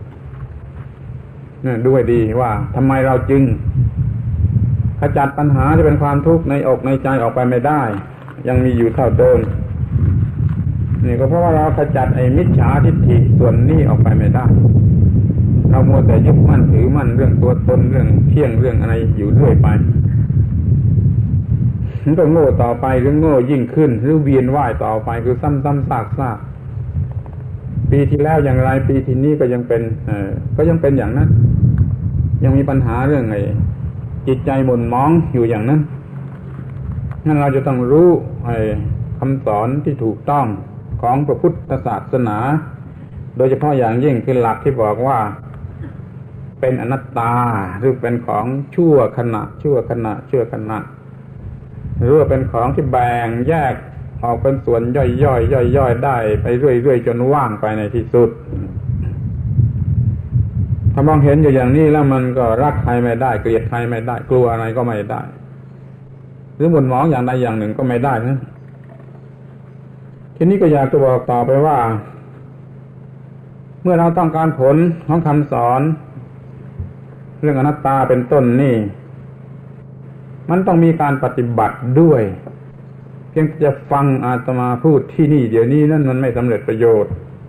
เนี่ยด้วยดีว่าทำไมเราจึงขจัดปัญหาที่เป็นความทุกข์ในอกในใจออกไปไม่ได้ยังมีอยู่เท่าเดิมนี่ก็เพราะว่าเราขจัดไอ้มิจฉาทิฏฐิส่วนนี้ออกไปไม่ได้เรามัวแต่ยึดมั่นถือมั่นเรื่องตัวตนเรื่องเที่ยงเรื่องอะไรอยู่เรื่อยไปมันก็โง่ต่อไปหรือโง่ยิ่งขึ้นหรือเวียนว่ายต่อไปคือซ้ำๆซากๆปีที่แล้วอย่างไรปีที่นี้ก็ยังเป็นอย่างนั้นยังมีปัญหาเรื่องไอ้จิตใจหม่นหมองอยู่อย่างนั้นงั้นเราจะต้องรู้ไอ้คำสอนที่ถูกต้องของพระพุทธศาสนาโดยเฉพาะอย่างยิ่งคือหลักที่บอกว่าเป็นอนัตตาหรือเป็นของชั่วขณะหรือว่าเป็นของที่แบ่งแยกออกเป็นส่วนย่อยๆได้ไปเรื่อยๆจนว่างไปในที่สุดถ้ามองเห็นอยู่อย่างนี้แล้วมันก็รักใครไม่ได้เกลียดใครไม่ได้กลัวอะไรก็ไม่ได้หรือหม่นหมองอย่างใดอย่างหนึ่งก็ไม่ได้นะทีนี้ก็อยากจะบอกต่อไปว่าเมื่อเราต้องการผลของคำสอนเรื่องอนัตตาเป็นต้นนี่มันต้องมีการปฏิบัติด้วยเพียงจะฟังอาตมาพูดที่นี่เดี๋ยวนี้นั่นมันไม่สำเร็จประโยชน์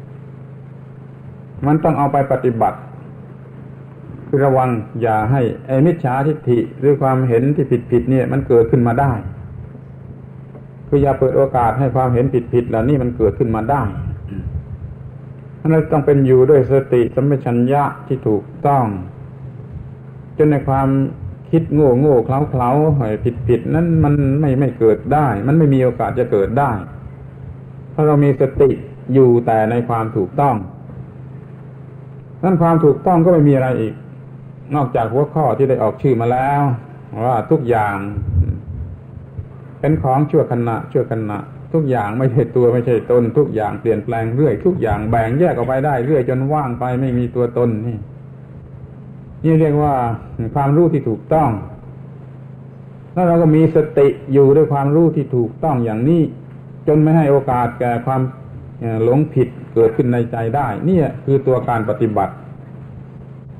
มันต้องเอาไปปฏิบัติคือระวังอย่าให้ไอ้มิจฉาทิฏฐิหรือความเห็นที่ผิดเนี่ยมันเกิดขึ้นมาได้คืออย่าเปิดโอกาสให้ความเห็นผิดเหล่านี้มันเกิดขึ้นมาได้เราต้องเป็นอยู่ด้วยสติสัมปชัญญะที่ถูกต้องจนในความคิดโง่เคล้าผิดนั้นมันไม่เกิดได้มันไม่มีโอกาสจะเกิดได้เพราะเรามีสติอยู่แต่ในความถูกต้องนั้นความถูกต้องก็ไม่มีอะไรอีกนอกจากหัวข้อที่ได้ออกชื่อมาแล้วว่าทุกอย่างเป็นของชั่วขณะทุกอย่างไม่ใช่ตัวไม่ใช่ตนทุกอย่างเปลี่ยนแปลงเรื่อยทุกอย่างแบ่งแยกออกไปได้เรื่อยจนว่างไปไม่มีตัวตนนี่เรียกว่าความรู้ที่ถูกต้องแล้วเราก็มีสติอยู่ด้วยความรู้ที่ถูกต้องอย่างนี้จนไม่ให้โอกาสแก่ความหลงผิดเกิดขึ้นในใจได้นี่คือตัวการปฏิบัติ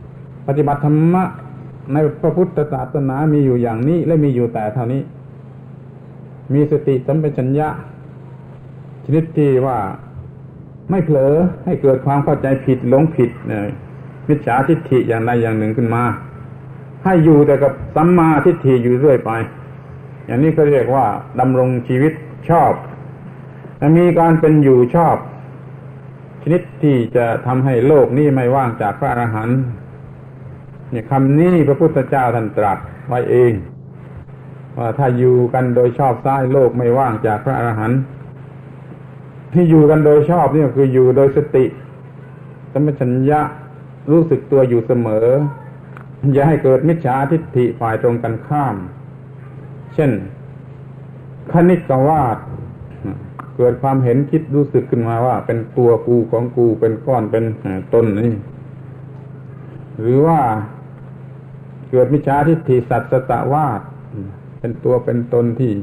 ปฏิบัติธรรมะในพระพุทธศาสนามีอยู่อย่างนี้และมีอยู่แต่เท่านี้มีสติสัมปชัญญะชนิดที่ว่าไม่เผลอให้เกิดความเข้าใจผิดหลงผิดมิจฉาทิฏฐิอย่างใดอย่างหนึ่งขึ้นมาให้อยู่แต่กับสัมมาทิฏฐิอยู่เรื่อยไปอย่างนี้ก็เรียกว่าดำรงชีวิตชอบและมีการเป็นอยู่ชอบชนิดที่จะทำให้โลกนี้ไม่ว่างจากพระอรหันต์เนี่ยคำนี้พระพุทธเจ้าท่านตรัสไว้เองว่าถ้าอยู่กันโดยชอบซ้ายโลกไม่ว่างจากพระอรหันต์ที่อยู่กันโดยชอบนี่ก็คืออยู่โดยสติสัมปชัญญะรู้สึกตัวอยู่เสมออย่าให้เกิดมิจฉาทิฏฐิฝ่ายตรงกันข้ามเช่นคณิกวาทเกิดความเห็นคิดรู้สึกขึ้นมาว่าเป็นตัวกูของกูเป็นก้อนเป็นตนนี่หรือว่าเกิดมิจฉาทิฏฐิสัตตวาทเป็นตัวเป็นตนที่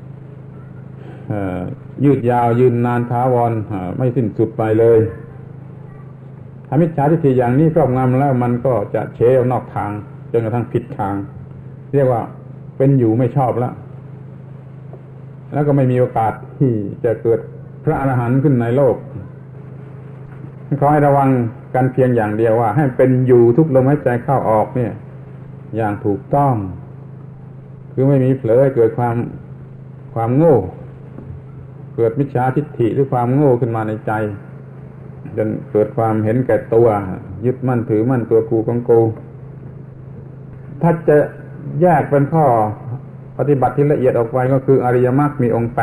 ยืดยาวยืนนานถาวรไม่สิ้นสุดไปเลยถ้ามิจฉาทิฏฐิอย่างนี้ครอบงำแล้วมันก็จะเฉยออกนอกทางจนกระทั่งผิดทางเรียกว่าเป็นอยู่ไม่ชอบแล้วก็ไม่มีโอกาสที่จะเกิดพระอรหันต์ขึ้นในโลกขอให้ระวังกันเพียงอย่างเดียวว่าให้เป็นอยู่ทุกลมหายใจเข้าออกเนี่ยอย่างถูกต้องคือไม่มีเผลอให้เกิดความโง่เกิดมิจฉาทิฏฐิหรือความโง่ขึ้นมาในใจจนเกิดความเห็นแก่ตัวยึดมั่นถือมั่นตัวกูของกูถ้าจะแยกเป็นข้อปฏิบัติที่ละเอียดออกไปก็คืออริยมรรคมีองค์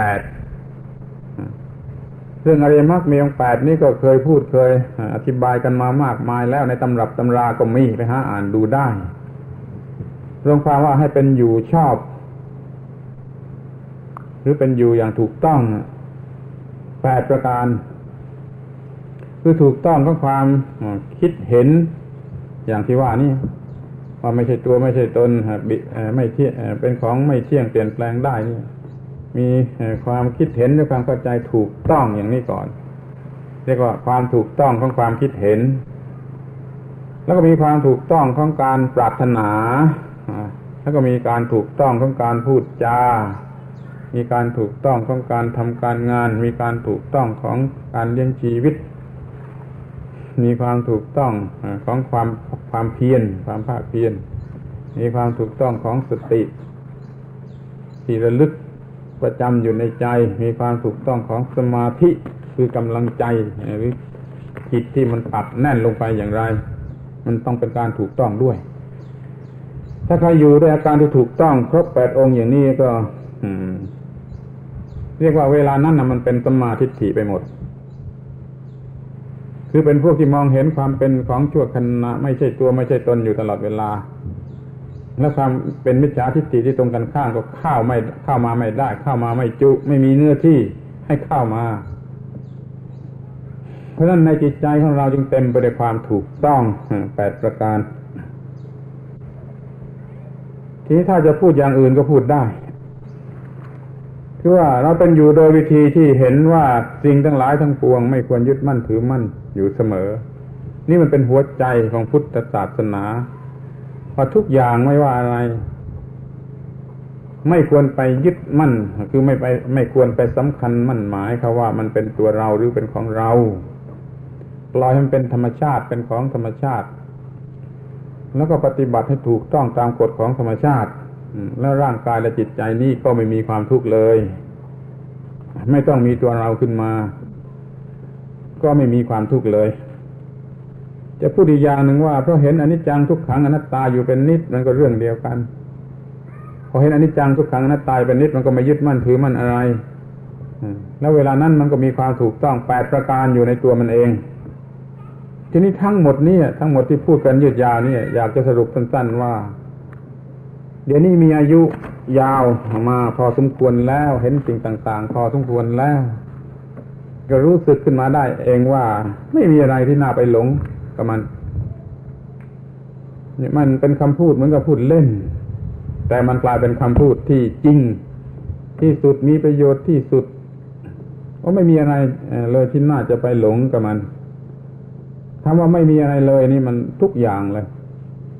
8ซึ่งอริยมรรคมีองค์8นี้ก็เคยอธิบายกันมามากมายแล้วในตำรับตำราก็มีไปหาอ่านดูได้รวมความว่าให้เป็นอยู่ชอบหรือเป็นอยู่อย่างถูกต้อง8ประการคือถูกต้องของความคิดเห็นอย่างที่ว่านี่ว่าไม่ใช่ตัวไม่ใช่ตนไม่เที่ยงเป็นของไม่เที่ยงเปลี่ยนแปลงได้นี่มีความคิดเห็นด้วยความเข้าใจถูกต้องอย่างนี้ก่อนเรียกว่าความถูกต้องของความคิดเห็นแล้วก็มีความถูกต้องของการปรารถนาแล้วก็มีการถูกต้องของการพูดจามีการถูกต้องของการทำการงานมีการถูกต้องของการเลี้ยงชีวิตมีความถูกต้องของความเพียรความภาคเพียรมีความถูกต้องของสติที่ระลึกประจำอยู่ในใจมีความถูกต้องของสมาธิคือกำลังใจหรือจิตที่มันปักแน่นลงไปอย่างไรมันต้องเป็นการถูกต้องด้วยถ้าใครอยู่ด้วยอาการที่ถูกต้องครบ8องค์อย่างนี้ก็เรียกว่าเวลานั้นมันเป็นสัมมาทิฏฐิไปหมดคือเป็นพวกที่มองเห็นความเป็นของชั่วขณะไม่ใช่ตัวไม่ใช่ตนอยู่ตลอดเวลาและความเป็นมิจฉาทิฏฐิที่ตรงกันข้ามก็เข้ามาไม่ได้เข้ามาไม่จุไม่มีเนื้อที่ให้เข้ามาเพราะฉะนั้นในจิตใจของเราจึงเต็มไปด้วยความถูกต้อง8ประการทีนี้ถ้าจะพูดอย่างอื่นก็พูดได้คือว่าเราเป็นอยู่โดยวิธีที่เห็นว่าสิ่งทั้งหลายทั้งปวงไม่ควรยึดมั่นถือมั่นอยู่เสมอนี่มันเป็นหัวใจของพุทธศาสนาว่าทุกอย่างไม่ว่าอะไรไม่ควรไปยึดมั่นคือไม่ควรไปสำคัญมั่นหมายเขาว่ามันเป็นตัวเราหรือเป็นของเราปล่อยให้มันเป็นธรรมชาติเป็นของธรรมชาติแล้วก็ปฏิบัติให้ถูกต้องตามกฎของธรรมชาติแล้วร่างกายและจิตใจนี้ก็ไม่มีความทุกข์เลยไม่ต้องมีตัวเราขึ้นมาก็ไม่มีความทุกข์เลยจะพูดอีกอย่างหนึ่งว่าเพราะเห็นอนิจจังทุกขังอนัตตาอยู่เป็นนิจมันก็เรื่องเดียวกันพอเห็นอนิจจังทุกขังอนัตตาเป็นนิจมันก็ไม่ยึดมั่นถือมั่นอะไรแล้วเวลานั้นมันก็มีความถูกต้อง8ประการอยู่ในตัวมันเองทีนี้ทั้งหมดนี่ทั้งหมดที่พูดกันยืดยาวนี่อยากจะสรุปสั้นๆว่าเดี๋ยวนี้มีอายุยาวมาพอสมควรแล้วเห็นสิ่งต่างๆพอสมควรแล้วก็รู้สึกขึ้นมาได้เองว่าไม่มีอะไรที่น่าไปหลงกับมันนี่มันเป็นคำพูดเหมือนกับพูดเล่นแต่มันกลายเป็นคำพูดที่จริงที่สุดมีประโยชน์ที่สุดเพราะไม่มีอะไรเลยที่น่าจะไปหลงกับมันคำว่าไม่มีอะไรเลยนี่มันทุกอย่างเลย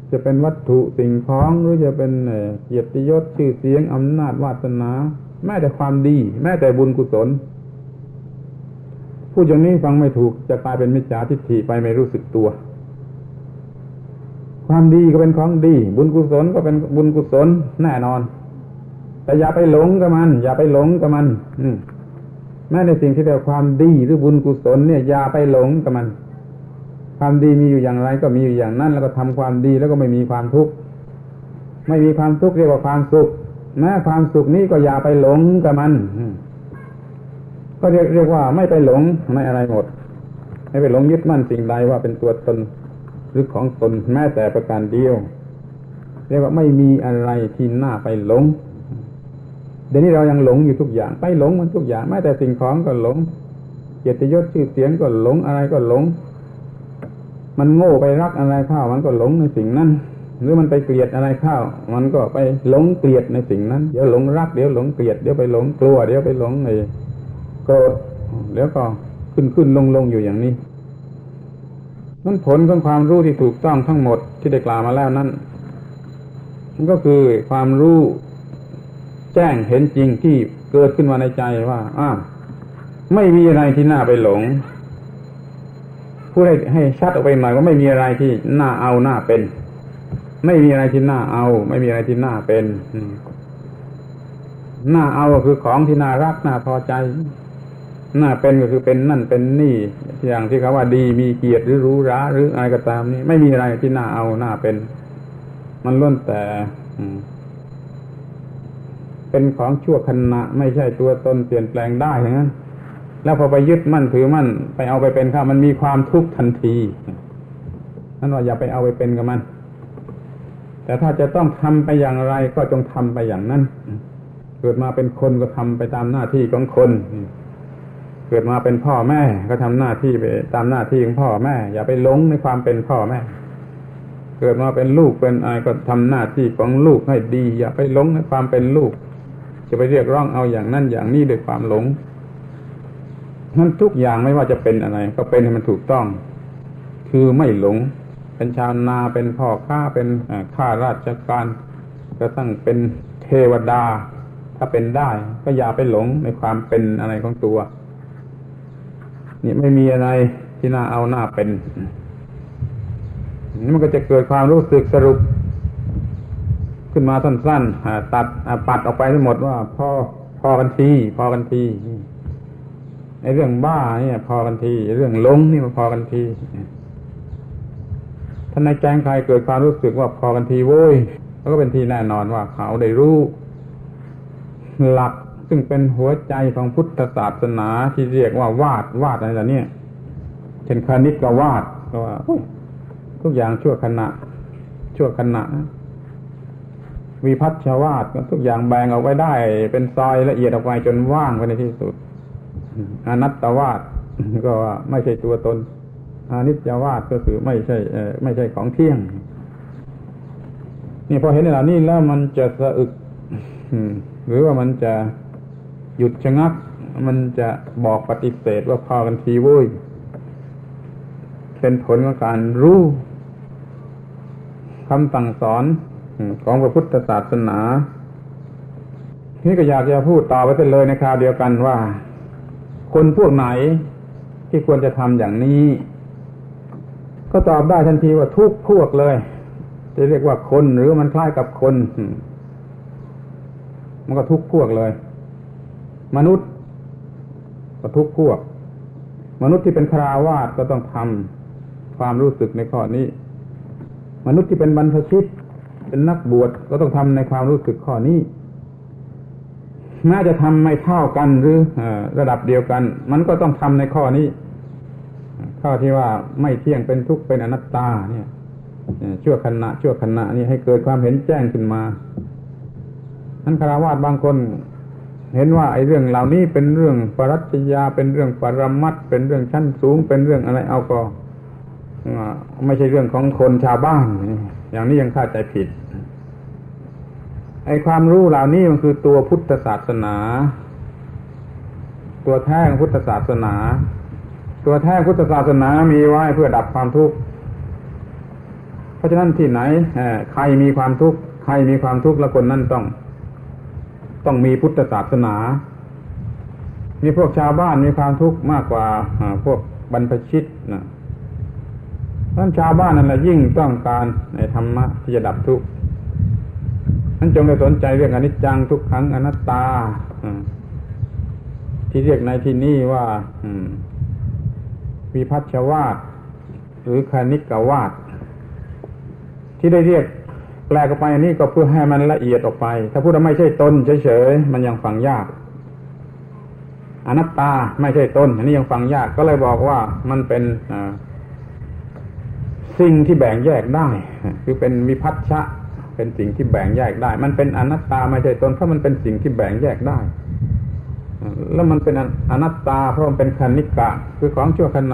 จะเป็นวัตถุสิ่งของหรือจะเป็นเกียรติยศชื่อเสียงอำนาจวาสนาแม้แต่ความดีแม้แต่บุญกุศลพูดอย่างนี้ฟังไม่ถูกจะกลายเป็นมิจฉาทิฏฐิไปไม่รู้สึกตัวความดีก็เป็นของดีบุญกุศลก็เป็นบุญกุศลแน่นอนแต่อย่าไปหลงกับมันอย่าไปหลงกับมันแม้ในสิ่งที่เรียกความดีหรือบุญกุศลเนี่ยอย่าไปหลงกับมันความดีมีอยู่อย่างไรก็มีอยู่อย่างนั้นแล้วก็ทำความดีแล้วก็ไม่มีความทุกข์ไม่มีความทุกข์เรียกว่าความสุขแม้ความสุขนี้ก็อย่าไปหลงกับมันก็เรียกว่าไม่ไปหลงไม่อะไรหมดไม่ไปหลงยึดมั่นสิ่งใดว่าเป็นตัวตนหรือของตนแม้แต่ประการเดียวเรียกว่าไม่มีอะไรที่น่าไปหลงเดี๋ยวนี้เรายังหลงอยู่ทุกอย่างไปหลงมันทุกอย่างแม้แต่สิ่งของก็หลงเกียรติยศชื่อเสียงก็หลงอะไรก็หลงมันโง่ไปรักอะไรเข้ามันก็หลงในสิ่งนั้นหรือมันไปเกลียดอะไรเข้ามันก็ไปหลงเกลียดในสิ่งนั้นเดี๋ยวหลงรักเดี๋ยวหลงเกลียดเดี๋ยวไปหลงกลัวเดี๋ยวไปหลงโกรธเดี๋ยวก็ขึ้นลงอยู่อย่างนี้นั่นผลของความรู้ที่ถูกต้องทั้งหมดที่ได้กล่าวมาแล้วนั้นมันก็คือความรู้แจ้งเห็นจริงที่เกิดขึ้นมาในใจว่าไม่มีอะไรที่น่าไปหลงพูดให้ชัดออกไปหน่อยว่าไม่มีอะไรที่น่าเอาน่าเป็นไม่มีอะไรที่น่าเอาไม่มีอะไรที่น่าเป็นน่าเอาก็คือของที่น่ารักน่าพอใจน่าเป็นก็คือเป็นนั่นเป็นนี่อย่างที่เขาว่าดีมีเกียรติหรือหรูหราหรืออะไรก็ตามนี่ไม่มีอะไรที่น่าเอาน่าเป็นมันล้วนแต่เป็นของชั่วขณะไม่ใช่ตัวตนเปลี่ยนแปลงได้อย่างนั้นแล้วพอไปยึดมั่นถือมั่นไปเอาไปเป็นข้ามันมีความทุกข์ทันทีนั่นว่าอย่าไปเอาไปเป็นกับมันแต่ถ้าจะต้องทำไปอย่างไรก็จงทำไปอย่างนั้นเกิดมาเป็นคนก็ทำไปตามหน้าที่ของคนเกิดมาเป็นพ่อแม่ก็ทำหน้าที่ไปตามหน้าที่ของพ่อแม่อย่าไปหลงในความเป็นพ่อแม่เกิดมาเป็นลูกเป็นอะไรก็ทำหน้าที่ของลูกให้ดีอย่าไปหลงในความเป็นลูกจะไปเรียกร้องเอาอย่างนั้นอย่างนี้ด้วยความหลงนั้นทุกอย่างไม่ว่าจะเป็นอะไรก็เป็นให้มันถูกต้องคือไม่หลงเป็นชาวนาเป็นพ่อค้าเป็นข้าราชการก็ตั้งเป็นเทวดาถ้าเป็นได้ก็อย่าไปหลงในความเป็นอะไรของตัวนี่ไม่มีอะไรที่น่าเอาน่าเป็นมันก็จะเกิดความรู้สึกสรุปขึ้นมาสั้นๆตัดปัดออกไปทั้งหมดว่าพอกันทีไอ้เรื่องบ้าเนี่ยพอกันทีเรื่องหลงนี่มันพอกันทีท่านในใจใครเกิดความรู้สึกว่าพอกันทีโว้ยแล้วก็เป็นทีแน่นอนว่าเขาได้รู้หลักซึ่งเป็นหัวใจของพุทธศาสนาที่เรียกว่าวาดอะไรล่ะเนี่ยเช่นคณิตก็วาดก็ว่าทุกอย่างชั่วขณะวิภัชชวาดก็ทุกอย่างแบ่งออกไปได้เป็นซอยละเอียดออกไปจนว่างไปในที่สุดอนัตตวาดก็ว่าไม่ใช่ตัวตนอนิจจวาดก็คือไม่ใช่ของเที่ยงนี่พอเห็นเหล่านี้แล้วมันจะสะอึกหรือว่ามันจะหยุดชะงักมันจะบอกปฏิเสธว่าพอกันทีโว้ยเป็นผลของการรู้คำสั่งสอนของพระพุทธศาสนานี่ก็อยากจะพูดต่อไปเลยในคราวเดียวกันว่าคนพวกไหนที่ควรจะทำอย่างนี้ก็ตอบได้ทันทีว่าทุกพวกเลยจะเรียกว่าคนหรือมันคล้ายกับคนมันก็ทุกพวกเลยมนุษย์ก็ทุกพวกมนุษย์ที่เป็นฆราวาสก็ต้องทำความรู้สึกในข้อนี้มนุษย์ที่เป็นบรรพชิตเป็นนักบวชก็ต้องทำในความรู้สึกข้อนี้แม้จะทำไม่เท่ากันหรือระดับเดียวกันมันก็ต้องทำในข้อนี้ข้อที่ว่าไม่เที่ยงเป็นทุกข์เป็นอนัตตาเนี่ยชั่วขณะนี่ให้เกิดความเห็นแจ้งขึ้นมาท่านฆราวาสบางคนเห็นว่าไอ้เรื่องเหล่านี้เป็นเรื่องปรัชญาเป็นเรื่องปรมัตถ์เป็นเรื่องชั้นสูงเป็นเรื่องอะไรเอาก็ไม่ใช่เรื่องของคนชาวบ้านอย่างนี้ยังเข้าใจผิดไอ้ความรู้เหล่านี้มันคือตัวพุทธศาสนาตัวแท้ของพุทธศาสนาตัวแท้พุทธศาสนามีไว้เพื่อดับความทุกข์เพราะฉะนั้นที่ไหนใครมีความทุกข์แล้วคนนั้นต้องมีพุทธศาสนามีพวกชาวบ้านมีความทุกข์มากกว่าพวกบรรพชิตนะเพราะฉะนั้นชาวบ้านนั่นแหละยิ่งต้องการในธรรมะที่จะดับทุกข์นั้นจงได้สนใจเรื่องอนิจจังทุกขังอนัตตาที่เรียกในที่นี้ว่าวิภัชชวาทหรือคณิกวาทที่ได้เรียกแปลออกไปอันนี้ก็เพื่อให้มันละเอียดออกไปถ้าพูดว่าไม่ใช่ตนเฉยๆมันยังฟังยากอนัตตาไม่ใช่ตนอันนี้ยังฟังยากก็เลยบอกว่ามันเป็นสิ่งที่แบ่งแยกได้คือเป็นวิภัชชะเป็นสิ่งที่แบ่งแยกได้มันเป็นอนัตตาไม่ใช่ตนเพราะมันเป็นสิ่งที่แบ่งแยกได้แล้วมันเป็นอนัตตาเพราะมันเป็นคณิกะคือของชั่วขณะ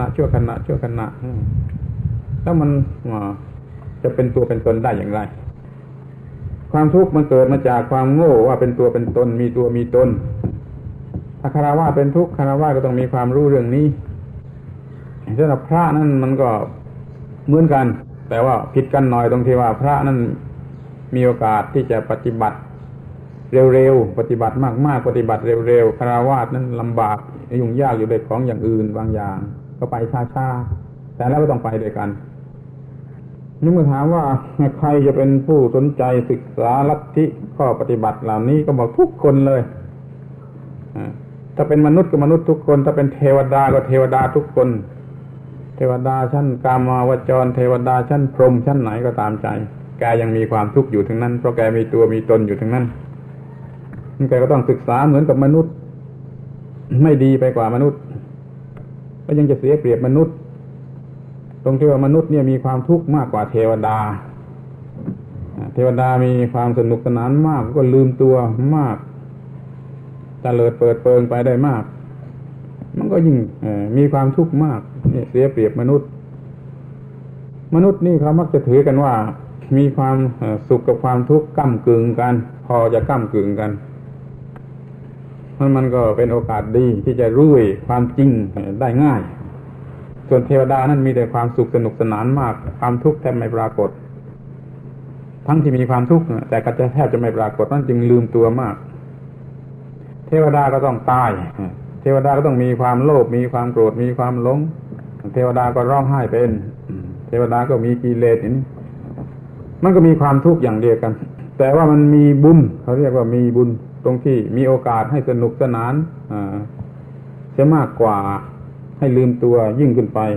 แล้วมันจะเป็นตัวเป็นตนได้อย่างไรความทุกข์มันเกิดมาจากความโง่ว่าเป็นตัวเป็นตนมีตัวมีตนถ้าคฤหัสถ์เป็นทุกข์คฤหัสถ์ก็ต้องมีความรู้เรื่องนี้สำหรับพระนั้นมันก็เหมือนกันแต่ว่าผิดกันหน่อยตรงที่ว่าพระนั้นมีโอกาสที่จะปฏิบัติเร็วๆปฏิบัติมากๆปฏิบัติเร็วๆคฤหัสถ์นั้นลำบากยุ่งยากอยู่ด้วยของอย่างอื่นบางอย่างก็ไปช้าๆแต่แล้วก็ต้องไปด้วยกันนี่เมื่อถามว่าใครจะเป็นผู้สนใจศึกษาลัทธิข้อปฏิบัติเหล่านี้ก็บอกทุกคนเลยถ้าเป็นมนุษย์ก็มนุษย์ทุกคนถ้าเป็นเทวดาก็เทวดาทุกคนเทวดาชั้นกามาวจรเทวดาชั้นพรหมชั้นไหนก็ตามใจแกยังมีความทุกข์อยู่ทั้งนั้นเพราะแกมีตัวมีตนอยู่ทั้งนั้นแกก็ต้องศึกษาเหมือนกับมนุษย์ไม่ดีไปกว่ามนุษย์ก็ยังจะเสียเปรียบมนุษย์ตรงที่ว่ามนุษย์เนี่ยมีความทุกข์มากกว่าเทวดาเทวดามีความสนุกสนานมากก็ลืมตัวมากเตลิดเปิดเปิงไปได้มากมันก็ยิ่งมีความทุกข์มากนี่เสียเปรียบมนุษย์นี่เขามักจะถือกันว่ามีความสุขกับความทุกข์ก้ำกึ่งกันพอจะก้ำกึ่งกันมันก็เป็นโอกาสดีที่จะรู้ความจริงได้ง่ายส่วนเทวดานั้นมีแต่ความสุขสนุกสนานมากความทุกข์แทบไม่ปรากฏทั้งที่มีความทุกข์แต่ก็แทบจะไม่ปรากฏนั่นจึงลืมตัวมากเทวดาก็ต้องตายเทวดาก็ต้องมีความโลภมีความโกรธมีความหลงเทวดาก็ร้องไห้เป็นเทวดาก็มีกิเลสนี่มันก็มีความทุกข์อย่างเดียวกันแต่ว่ามันมีบุญเขาเรียกว่ามีบุญตรงที่มีโอกาสให้สนุกสนานจะมากกว่าให้ลืมตัวยิ่งขึ้นไป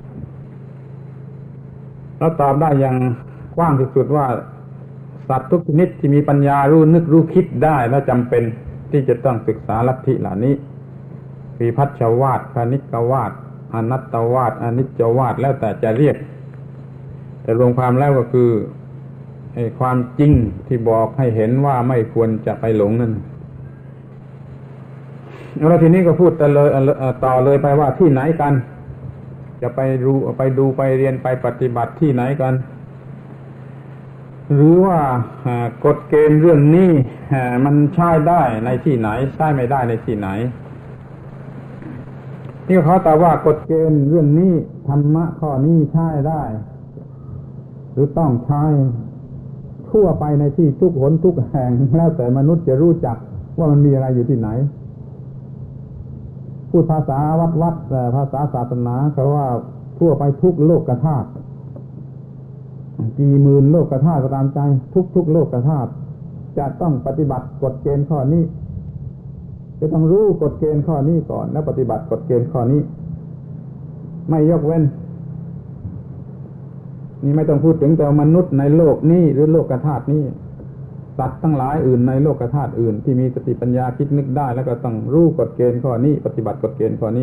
แล้วตอบได้อย่างกว้างที่สุดว่าสัตว์ทุกชนิดที่มีปัญญารู้นึกรู้คิดได้และจำเป็นที่จะต้องศึกษาลัทธิเหล่านี้วิภัชชวาทคณิกวาทอนัตตวาทอนิจจวาทแล้วแต่จะเรียกแต่รวมความแล้วก็คือความจริงที่บอกให้เห็นว่าไม่ควรจะไปหลงนั่นแล้วทีนี้ก็พูดต่อเลยไปว่าที่ไหนกันจะไปดูไปเรียนไปปฏิบัติที่ไหนกันหรือว่ากฎเกณฑ์เรื่องนี้มันใช้ได้ในที่ไหนใช้ไม่ได้ในที่ไหนนี่เขาตอบว่ากฎเกณฑ์เรื่องนี้ธรรมะข้อนี้ใช้ได้หรือต้องใช้ทั่วไปในที่ทุกหนทุกแห่งแล้วแต่มนุษย์จะรู้จักว่ามันมีอะไรอยู่ที่ไหนพูดภาษาวัดภาษาศาสนาเขาว่าทั่วไปทุกโลกธาตุกี่หมื่นโลกธาตุก็ตามใจทุกโลกธาตุจะต้องปฏิบัติกฎเกณฑ์ข้อนี้จะต้องรู้กฎเกณฑ์ข้อนี้ก่อนแล้วปฏิบัติกฎเกณฑ์ข้อนี้ไม่ยกเว้นนี่ไม่ต้องพูดถึงแต่มนุษย์ในโลกนี้หรือโลกธาตุนี้สัตว์ทั้งหลายอื่นในโลกธาตุอื่นที่มีสติปัญญาคิดนึกได้แล้วก็ต้องรู้กฎเกณฑ์ข้อนี้ปฏิบัติกฎเกณฑ์ข้อนี้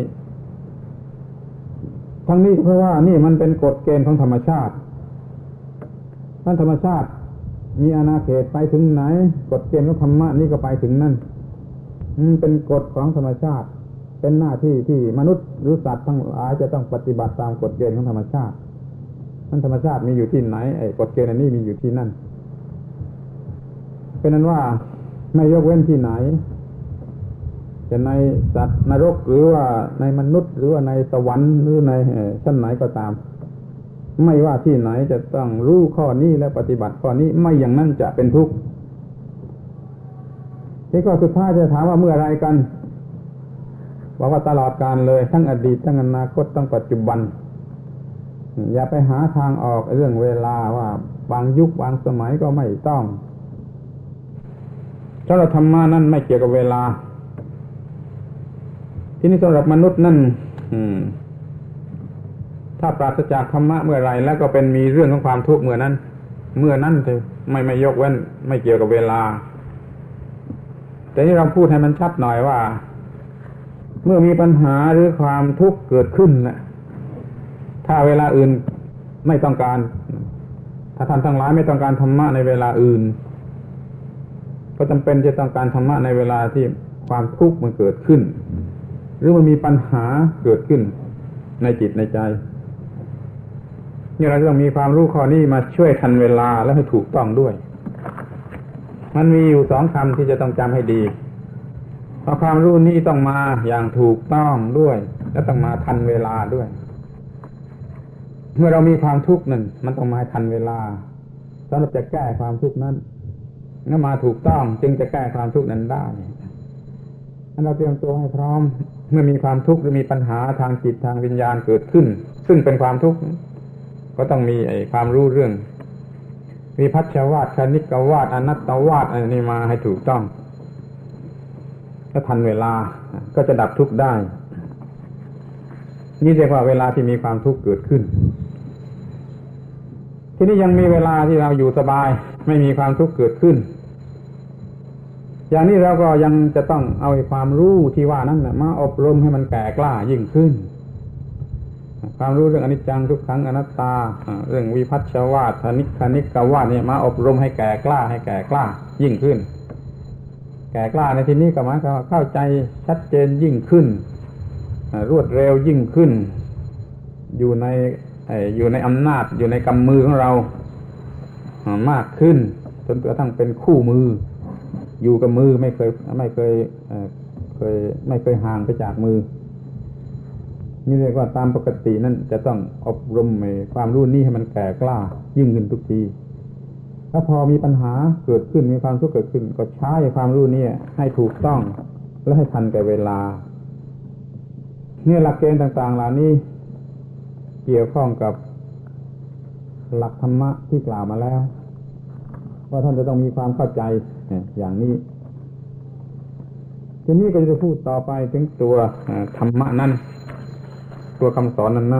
ทั้งนี้เพราะว่านี่มันเป็นกฎเกณฑ์ของธรรมชาติท่านธรรมชาติมีอาณาเขตไปถึงไหนกฎเกณฑ์ของธรรมะนี่ก็ไปถึงนั่นเป็นกฎของธรรมชาติเป็นหน้าที่ที่มนุษย์หรือสัตว์ทั้งหลายจะต้องปฏิบัติตามกฎเกณฑ์ของธรรมชาตินั่นธรรมชาติมีอยู่ที่ไหนไอ้กฎเกณฑ์อันนี้มีอยู่ที่นั่นเป็นนั้นว่าไม่ยกเว้นที่ไหนจะในสัตว์นรกหรือว่าในมนุษย์หรือว่าในสวรรค์หรือในชั้นไหนก็ตามไม่ว่าที่ไหนจะต้องรู้ข้อนี้และปฏิบัติข้อนี้ไม่อย่างนั้นจะเป็นทุกข์ที่ก็สุดท้ายจะถามว่าเมื่อไรกันบอกว่าตลอดกาลเลยทั้งอดีตทั้งอนาคตทั้งปัจจุบันอย่าไปหาทางออกเรื่องเวลาว่าบางยุคบางสมัยก็ไม่ต้องสำหรับธรรมะนั่นไม่เกี่ยวกับเวลาที่นี่สำหรับมนุษย์นั่นถ้าปราศจากธรรมะเมื่อไรแล้วก็เป็นมีเรื่องของความทุกข์เมื่อนั้นเถอะไม่ยกเว้นไม่เกี่ยวกับเวลาแต่ที่เราพูดให้มันชัดหน่อยว่าเมื่อมีปัญหาหรือความทุกข์เกิดขึ้นนะถ้าเวลาอื่นไม่ต้องการถ้าท่านทั้งหลายไม่ต้องการธรรมะในเวลาอื่นก็จำเป็นจะต้องการธรรมะในเวลาที่ความทุกข์มันเกิดขึ้นหรือมันมีปัญหาเกิดขึ้นในจิตในใจนี่เราต้องมีความรู้ข้อนี้มาช่วยทันเวลาและให้ถูกต้องด้วยมันมีอยู่2คำที่จะต้องจำให้ดีเพราะความรู้นี้ต้องมาอย่างถูกต้องด้วยและต้องมาทันเวลาด้วยเมื่อเรามีความทุกข์นั่นมันต้องมาทันเวลาสำหรับจะแก้ความทุกข์นั้นงั้นมาถูกต้องจึงจะแก้ความทุกข์นั้นได้เราเตรียมตัวให้พร้อมเมื่อมีความทุกข์หรือมีปัญหาทางจิตทางวิญญาณเกิดขึ้นซึ่งเป็นความทุกข์ก็ต้องมีความรู้เรื่องวิภัชชวาทคณิกวาทอนัตตวาทอันนี้มาให้ถูกต้องถ้าทันเวลาก็จะดับทุกข์ได้นี่เรียกว่าเวลาที่มีความทุกข์เกิดขึ้นทีนี้ยังมีเวลาที่เราอยู่สบายไม่มีความทุกข์เกิดขึ้นอย่างนี้เราก็ยังจะต้องเอาความรู้ที่ว่านั้นมาอบรมให้มันแก่กล้ายิ่งขึ้นความรู้เรื่องอนิจจังทุกขังอนัตตาเรื่องวิภัชชวาทคณิกวาทเนี่ยมาอบรมให้แก่กล้ายิ่งขึ้นแก่กล้าในที่นี้ก็หมายความว่าเข้าใจชัดเจนยิ่งขึ้นรวดเร็วยิ่งขึ้นอยู่ในอำนาจอยู่ในกำมือของเรามากขึ้นจนกระทั่งเป็นคู่มืออยู่กับมือไม่เคยห่างไปจากมือนี่เรียกว่าตามปกตินั่นจะต้องอบรมความรู้นี้ให้มันแก่กล้ายิ่งขึ้นทุกทีถ้าพอมีปัญหาเกิดขึ้นมีความทุกข์เกิดขึ้นก็ใช้ความรู้นี้ให้ถูกต้องและให้ทันแก่เวลาเนี่ยหลักเกณฑ์ต่างๆเหล่านี้เกี่ยวข้องกับหลักธรรมะที่กล่าวมาแล้วว่าท่านจะต้องมีความเข้าใจอย่างนี้ทีนี้ก็จะพูดต่อไปถึงตัวธรรมะนั้นตัวคำสอนนั้น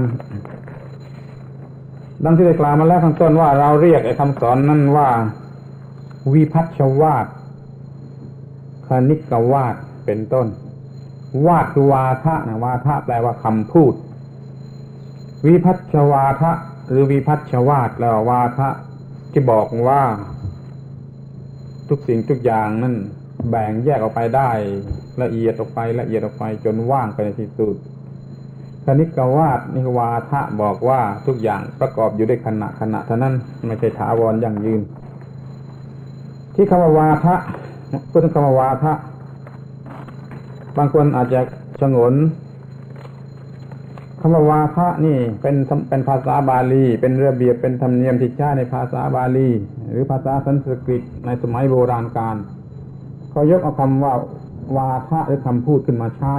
ดังที่ได้กล่าวมาแล้วข้างต้นว่าเราเรียกคำสอนนั้นว่าวิภัชชวาทคณิกวาทเป็นต้นวาทคือวาทะนะวาทะแปลว่าคำพูดวิภัชชวาทะหรือวิภัชชวาทแล้ววาทะที่บอกว่าทุกสิ่งทุกอย่างนั้นแบ่งแยกออกไปได้ละเอียดออกไปจนว่างไปในที่สุดคณิกวาทนี่วาทะบอกว่าทุกอย่างประกอบอยู่ด้วยขณะเท่านั้นไม่ใช่ถาวรยั่งยืนที่คำว่าวาทะพูดถึงคำว่าวาทะบางคนอาจจะฉงนคำว่าวาทะนี่เป็นภาษาบาลีเป็นระเบียบเป็นธรรมเนียมที่ใช้ในภาษาบาลีหรือภาษาสันสกฤตในสมัยโบราณกาลเขายกเอาคำว่าวาทะหรือคำพูดขึ้นมาใช้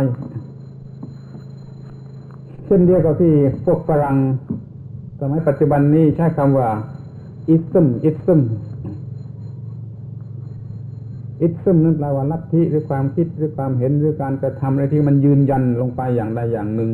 เช่นเดียวกับที่พวกฝรั่งสมัยปัจจุบันนี้ใช้คำว่า ism นั่นแปลว่าลัทธิหรือความคิดหรือความเห็นหรือการกระทำอะไรที่มันยืนยันลงไปอย่างใดอย่างหนึ่ง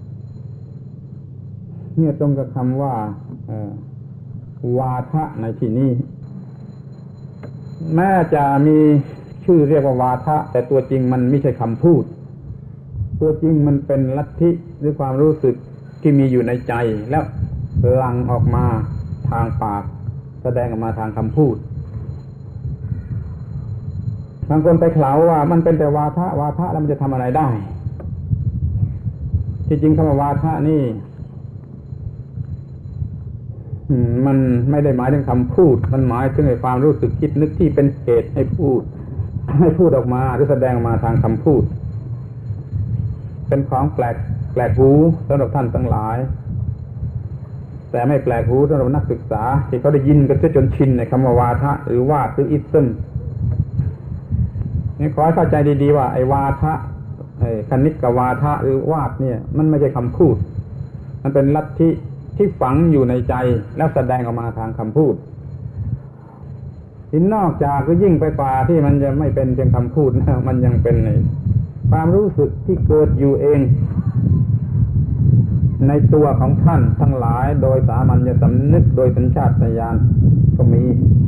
เนี่ยตรงกับคำว่าวาทะในที่นี้แม้จะมีชื่อเรียกว่าวาทะแต่ตัวจริงมันไม่ใช่คำพูดตัวจริงมันเป็นลัทธิหรือความรู้สึกที่มีอยู่ในใจแล้วหลั่งออกมาทางปากแสดงออกมาทางคำพูดบางคนไปกล่าวว่ามันเป็นแต่วาทะแล้วมันจะทำอะไรได้ที่จริงคำว่าวาทะนี่มันไม่ได้หมายถึงคำพูดมันหมายถึงความรู้สึกคิดนึกที่เป็นเหตุให้พูดออกมาหรือแสดงออกมาทางคำพูดเป็นของแปลกหูสำหรับท่านทั้งหลายแต่ไม่แปลกหูสำหรับนักศึกษาที่เขาได้ยินกันจนชินในคำว่าวาทะหรือวาดหรืออิสซึมนี่ขอให้เข้าใจดีๆว่าไอ้วาทะไอ้คณิกวาทะหรือวาดเนี่ยมันไม่ใช่คำพูดมันเป็นลัทธิที่ฝังอยู่ในใจแล้วแสดงออกมาทางคำพูดที่นอกจากก็ยิ่งไปกว่าที่มันจะไม่เป็นเพียงคำพูดนะมันยังเป็นความรู้สึกที่เกิดอยู่เองในตัวของท่านทั้งหลายโดยสามัญสำนึกโดยสัญชาตญาณก็มี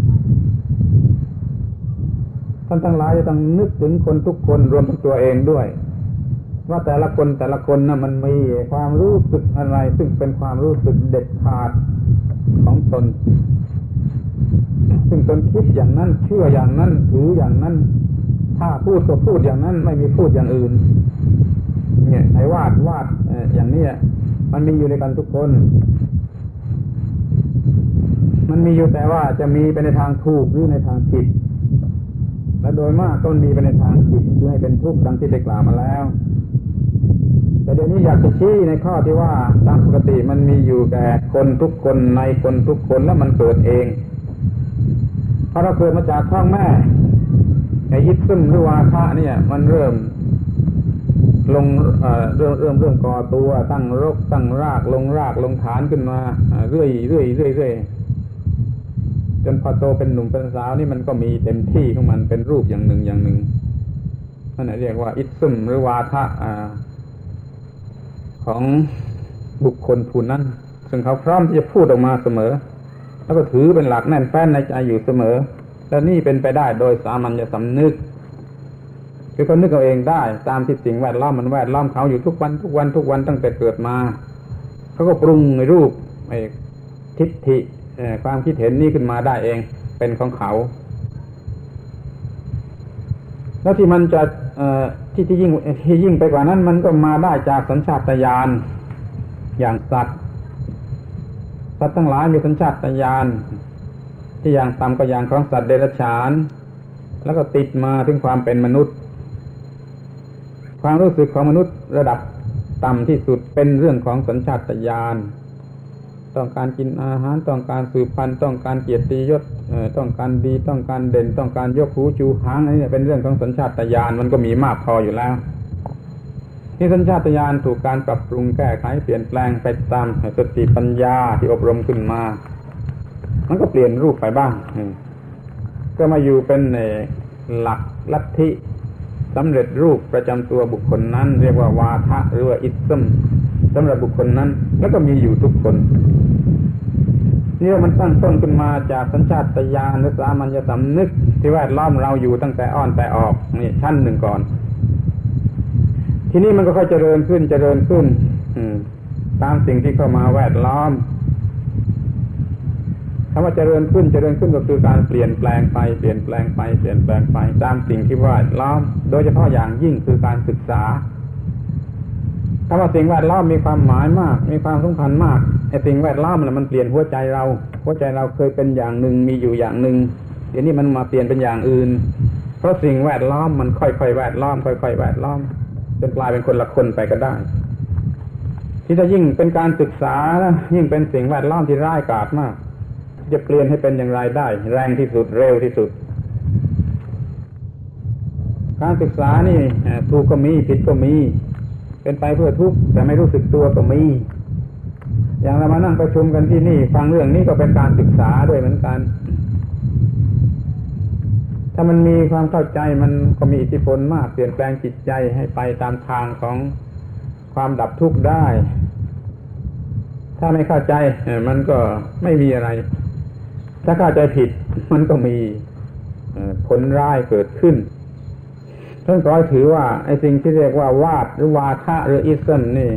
ท่านทั้งหลายจะต้องนึกถึงคนทุกคนรวมทั้งตัวเองด้วยว่าแต่ละคนน่ะมันมีความรู้สึกอะไรซึ่งเป็นความรู้สึกเด็ดขาดของตนซึ่งตนคิดอย่างนั้นเชื่ออย่างนั้นถืออย่างนั้นถ้าพูดก็พูดอย่างนั้นไม่มีพูดอย่างอื่นเนี่ยไอ้วาดอย่างนี้มันมีอยู่ในกันทุกคนมันมีอยู่แต่ว่าจะมีไปในทางถูกหรือในทางผิดและโดยมากก็มีไปในทางผิดคือให้เป็นทุกข์ดังที่ได้กล่าวมาแล้วแต่เดี๋ยวนี้อยากจะชี้ในข้อที่ว่าตามปกติมันมีอยู่แก่คนทุกคนในคนทุกคนแล้วมันเกิดเองเพราะเราเกิดมาจากท้องแม่ไอ้อิสซึมหรือวาทะเนี่ยมันเริ่มก่อตัวตั้งรกตั้งรากลงฐานขึ้นมาเรื่อยจนพอโตเป็นหนุ่มเป็นสาวนี่มันก็มีเต็มที่ของมันเป็นรูปอย่างหนึ่งนั่นเรียกว่าอิสซึมหรือวาทะของบุคคลผู้นั้นซึ่งเขาพร้อมที่จะพูดออกมาเสมอแล้วก็ถือเป็นหลักแน่นแฟ้นในใจอยู่เสมอและนี่เป็นไปได้โดยสามัญสำนึกคือเขานึกเอาเองได้ตามที่สิ่งแวดล้อมมันแวดล้อมเขาอยู่ทุกวันตั้งแต่เกิดมาเขาก็ปรุงในรูปทิฏฐิความคิดเห็นนี้ขึ้นมาได้เองเป็นของเขาแล้วที่มันจะที่ยิ่งไปกว่านั้นมันก็มาได้จากสัญชาตญาณอย่างสัตว์ทั้งหลายมีสัญชาตญาณที่อย่างต่ำก็อย่างของสัตว์เดรัจฉานแล้วก็ติดมาถึงความเป็นมนุษย์ความรู้สึกของมนุษย์ระดับต่ำที่สุดเป็นเรื่องของสัญชาตญาณต้องการกินอาหารต้องการสืบพันธุ์ต้องการเกียรติยศต้องการดีต้องการเด่นต้องการยกหูชูหางอันนี้เป็นเรื่องของสัญชาตญาณมันก็มีมากพออยู่แล้วที่สัญชาตญาณถูกการปรับปรุงแก้ไขเปลี่ยนแปลงไปตามสติปัญญาที่อบรมขึ้นมามันก็เปลี่ยนรูปไปบ้างก็มาอยู่เป็นหลักลัทธิสำเร็จรูปประจำตัวบุคคลนั้นเรียกว่าวาทะหรือว่าอิสซึมสำหรับบุคคลนั้นแล้วก็มีอยู่ทุกคนนี่มันตั้งต้นขึ้นมาจากสัญชาตญาณหรือสามัญสำนึกที่แวดล้อมเราอยู่ตั้งแต่อ้อนแต่ออกนี่ชั้นหนึ่งก่อนทีนี้มันก็ค่อยเจริญขึ้นตามสิ่งที่เข้ามาแวดล้อมคำว่าเจริญขึ้นก็คือการเปลี่ยนแปลงไปตามสิ่งที่แวดล้อมโดยเฉพาะอย่างยิ่งคือการศึกษาคำว่าสิ่งแวดล้อมมีความหมายมากมีความสำคัญมากไอ้สิ่งแวดล้อมมันเปลี่ยนหัวใจเราเคยเป็นอย่างหนึ่งมีอยู่อย่างหนึ่งเดี๋ยวนี้มันมาเปลี่ยนเป็นอย่างอื่นเพราะสิ่งแวดล้อมมันค่อยๆแวดล้อมจนกลายเป็นคนละคนไปก็ได้ที่จะยิ่งเป็นการศึกษายิ่งเป็นสิ่งแวดล้อมที่ร้ายกาจมากจะเปลี่ยนให้เป็นอย่างไรได้แรงที่สุดเร็วที่สุดการศึกษานี่ถูกก็มีผิดก็มีเป็นไปเพื่อทุกข์แต่ไม่รู้สึกตัวก็มีอย่างเรามานั่งประชุมกันที่นี่ฟังเรื่องนี้ก็เป็นการศึกษาด้วยเหมือนกันถ้ามันมีความเข้าใจมันก็มีอิทธิพลมากเปลี่ยนแปลงจิตใจให้ไปตามทางของความดับทุกข์ได้ถ้าไม่เข้าใจมันก็ไม่มีอะไรถ้าเข้าใจผิดมันก็มีผลร้ายเกิดขึ้นท่านก็ถือว่าไอ้สิ่งที่เรียกว่าวาดหรือวาทะหรืออิสซึมนี่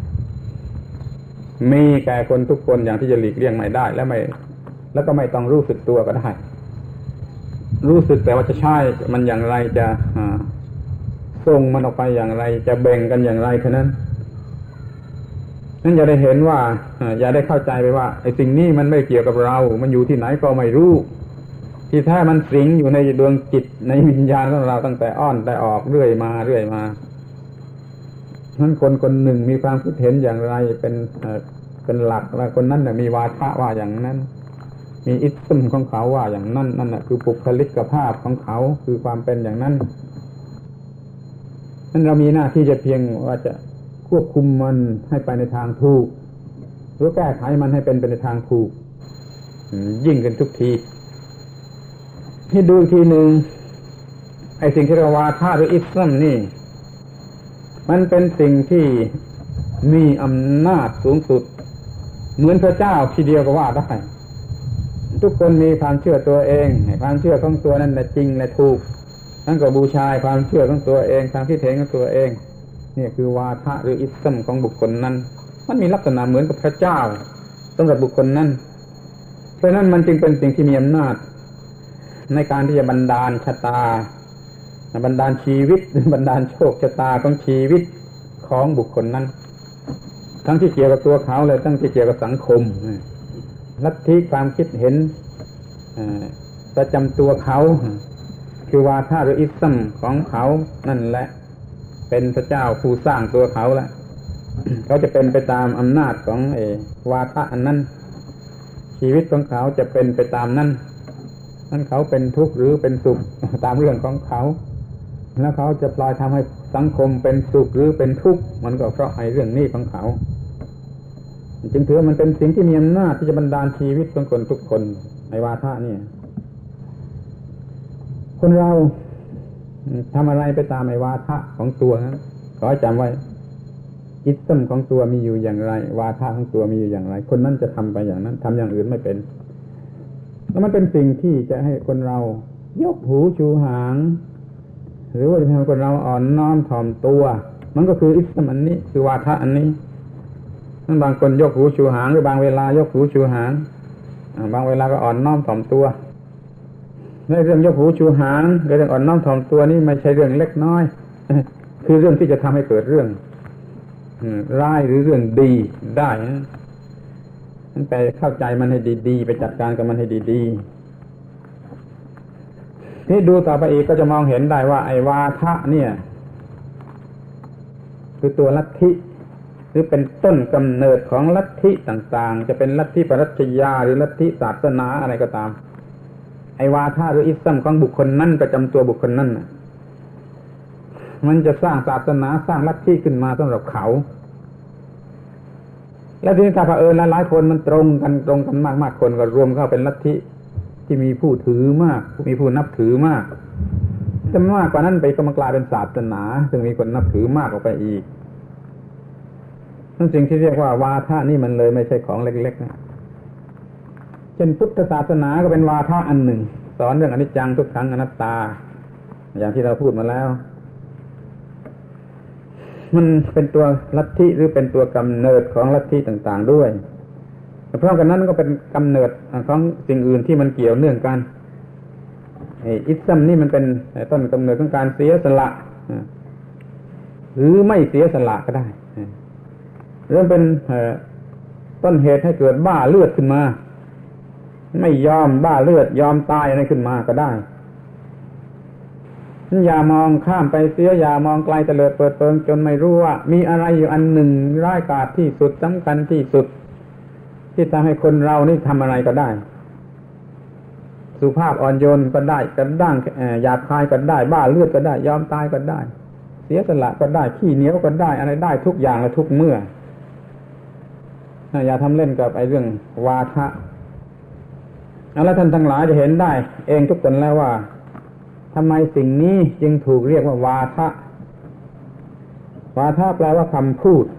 มีแก่คนทุกคนอย่างที่จะหลีกเลี่ยงไม่ได้แล้วก็ไม่ต้องรู้สึกตัวก็ได้รู้สึกแต่ว่าจะใช้มันอย่างไรจะส่งมันออกไปอย่างไรจะแบ่งกันอย่างไรเท่านั้นนั่นอย่าได้เห็นว่าอย่าได้เข้าใจไปว่าไอ้สิ่งนี้มันไม่เกี่ยวกับเรามันอยู่ที่ไหนก็ไม่รู้ที่แท้มันสิงอยู่ในดวงจิตในวิญญาณของเราตั้งแต่อ้อนแต่ออกเรื่อยมานั้นคนหนึ่งมีความคิดเห็นอย่างไรเป็นเป็นหลักแล้วคนนั้นน่ะมีวาทะว่าอย่างนั้นมีอิสซึมของเขาว่าอย่างนั้นนั่นน่ะคือปุคลิกภาพของเขาคือความเป็นอย่างนั้นนั้นเรามีหน้าที่จะเพียงว่าจะควบคุมมันให้ไปในทางถูกหรือแก้ไขมันให้เป็นไปในทางถูกยิ่งกันทุกทีที่ดูอีกทีหนึ่งไอ้สิ่งที่เรียกว่าวาทะหรืออิสซึมนี่มันเป็นสิ่งที่มีอำนาจสูงสุดเหมือนพระเจ้าทีเดียวก็ว่าได้ทุกคนมีความเชื่อตัวเองความเชื่อของตัวนั้นแหละจริงและถูกนั่นก็บูชาความเชื่อของตัวเองความคิดเห็นของตัวเองนี่คือวาทะหรืออิสซึมของบุคคลนั้นมันมีลักษณะเหมือนกับพระเจ้าสำหรับบุคคลนั้นเพราะนั้นมันจึงเป็นสิ่งที่มีอำนาจในการที่จะบันดาลชะตาบันดาลชีวิตบันดาลโชคชะตาของชีวิตของบุคคลนั้นทั้งที่เกี่ยวกับตัวเขาเลยทั้งที่เกี่ยวกับสังคมลัทธิความคิดเห็นประจำตัวเขาคือวาทะหรืออิสซึมของเขานั่นแหละเป็นพระเจ้าผู้สร้างตัวเขาแล้วเขาจะเป็นไปตามอำนาจของวาทะอันนั้นชีวิตของเขาจะเป็นไปตามนั้นนั่นเขาเป็นทุกข์หรือเป็นสุขตามเรื่องของเขาแล้วเขาจะปล่อยทำให้สังคมเป็นสุขหรือเป็นทุกข์มันก็เพราะไอ้เรื่องนี้ของเขาจึงถือว่ามันเป็นสิ่งที่มีอำนาจที่จะบันดาลชีวิตของคนทุกคนในวาทะนี่คนเราทำอะไรไปตามไอ้วาทะของตัวนะขอให้จำไว้อิสซึมของตัวมีอยู่อย่างไรวาทะของตัวมีอยู่อย่างไรคนนั้นจะทำไปอย่างนั้นทำอย่างอื่นไม่เป็นแล้วมันเป็นสิ่งที่จะให้คนเรายกหูชูหางหรือว่าจะทำให้คนเราอ่อนน้อมถ่อมตัวมันก็คืออิสซึมอันนี้คือวาทะอันนี้นั่นบางคนยกหูชูหางหรือบางเวลายกหูชูหางบางเวลาก็อ่อนน้อมถ่อมตัวในเรื่องยกหูชูหางเรื่องอ่อนน้อมถ่อมตัวนี่ไม่ใช่เรื่องเล็กน้อยคือเรื่องที่จะทำให้เกิดเรื่องร้ายหรือเรื่องดีได้นั่นไปเข้าใจมันให้ดีๆไปจัดการกับมันให้ดีๆที่ดูต่อไปอีกก็จะมองเห็นได้ว่าไอ้วาทะเนี่ยคือตัวลัทธิหรือเป็นต้นกำเนิดของลัทธิต่างๆจะเป็นลัทธิปรัชญาหรือลัทธิศาสนาอะไรก็ตามไอ้วาทะหรืออิสซึมของบุคคลนั้นประจำตัวบุคคลนั้นมันจะสร้างศาสนาสร้างลัทธิขึ้นมาสำหรับเขาแล้วทีนี้ถ้าเผอิญหลายๆคนมันตรงกันมากๆคนก็รวมเข้าเป็นลัทธิที่มีผู้ถือมากมีผู้นับถือมากจำนวนมากกว่านั้นไปก็มากลายเป็นศาสนาซึ่งมีคนนับถือมากออกไปอีกนั่นสิ่งที่เรียกว่าวาทะนี่มันเลยไม่ใช่ของเล็กๆนะเช่นพุทธศาสนาก็เป็นวาทะอันหนึ่งสอนเรื่องอนิจจังทุกขังอนัตตาอย่างที่เราพูดมาแล้วมันเป็นตัวลัทธิหรือเป็นตัวกำเนิดของลัทธิต่างๆด้วยเพราะกันนั้นก็เป็นกำเนิดของสิ่งอื่นที่มันเกี่ยวเนื่องกันอิสซึมนี่มันเป็นต้นกำเนิดของการเสียสละหรือไม่เสียสละก็ได้เรื่องเป็นต้นเหตุให้เกิดบ้าเลือดขึ้นมาไม่ยอมบ้าเลือดยอมตายอะไรขึ้นมาก็ได้อย่ามองข้ามไปเสียอย่ามองไกลเตลิดเปิดเปิงจนไม่รู้ว่ามีอะไรอยู่อันหนึ่งร้ายกาจที่สุดสำคัญที่สุดที่ทำให้คนเรานี่ทำอะไรก็ได้สุภาพอ่อนโยนก็ได้กระด้างหยาบคายก็ได้บ้าเลือดก็ได้ยอมตายก็ได้เสียสละก็ได้ขี้เหนียวก็ได้อะไรได้ทุกอย่างและทุกเมื่ออย่าทำเล่นกับไอ้เรื่องวาทะแล้วท่านทั้งหลายจะเห็นได้เองทุกคนแล้วว่าทำไมสิ่งนี้จึงถูกเรียกว่าวาทะวาทะแปลว่าคำพูด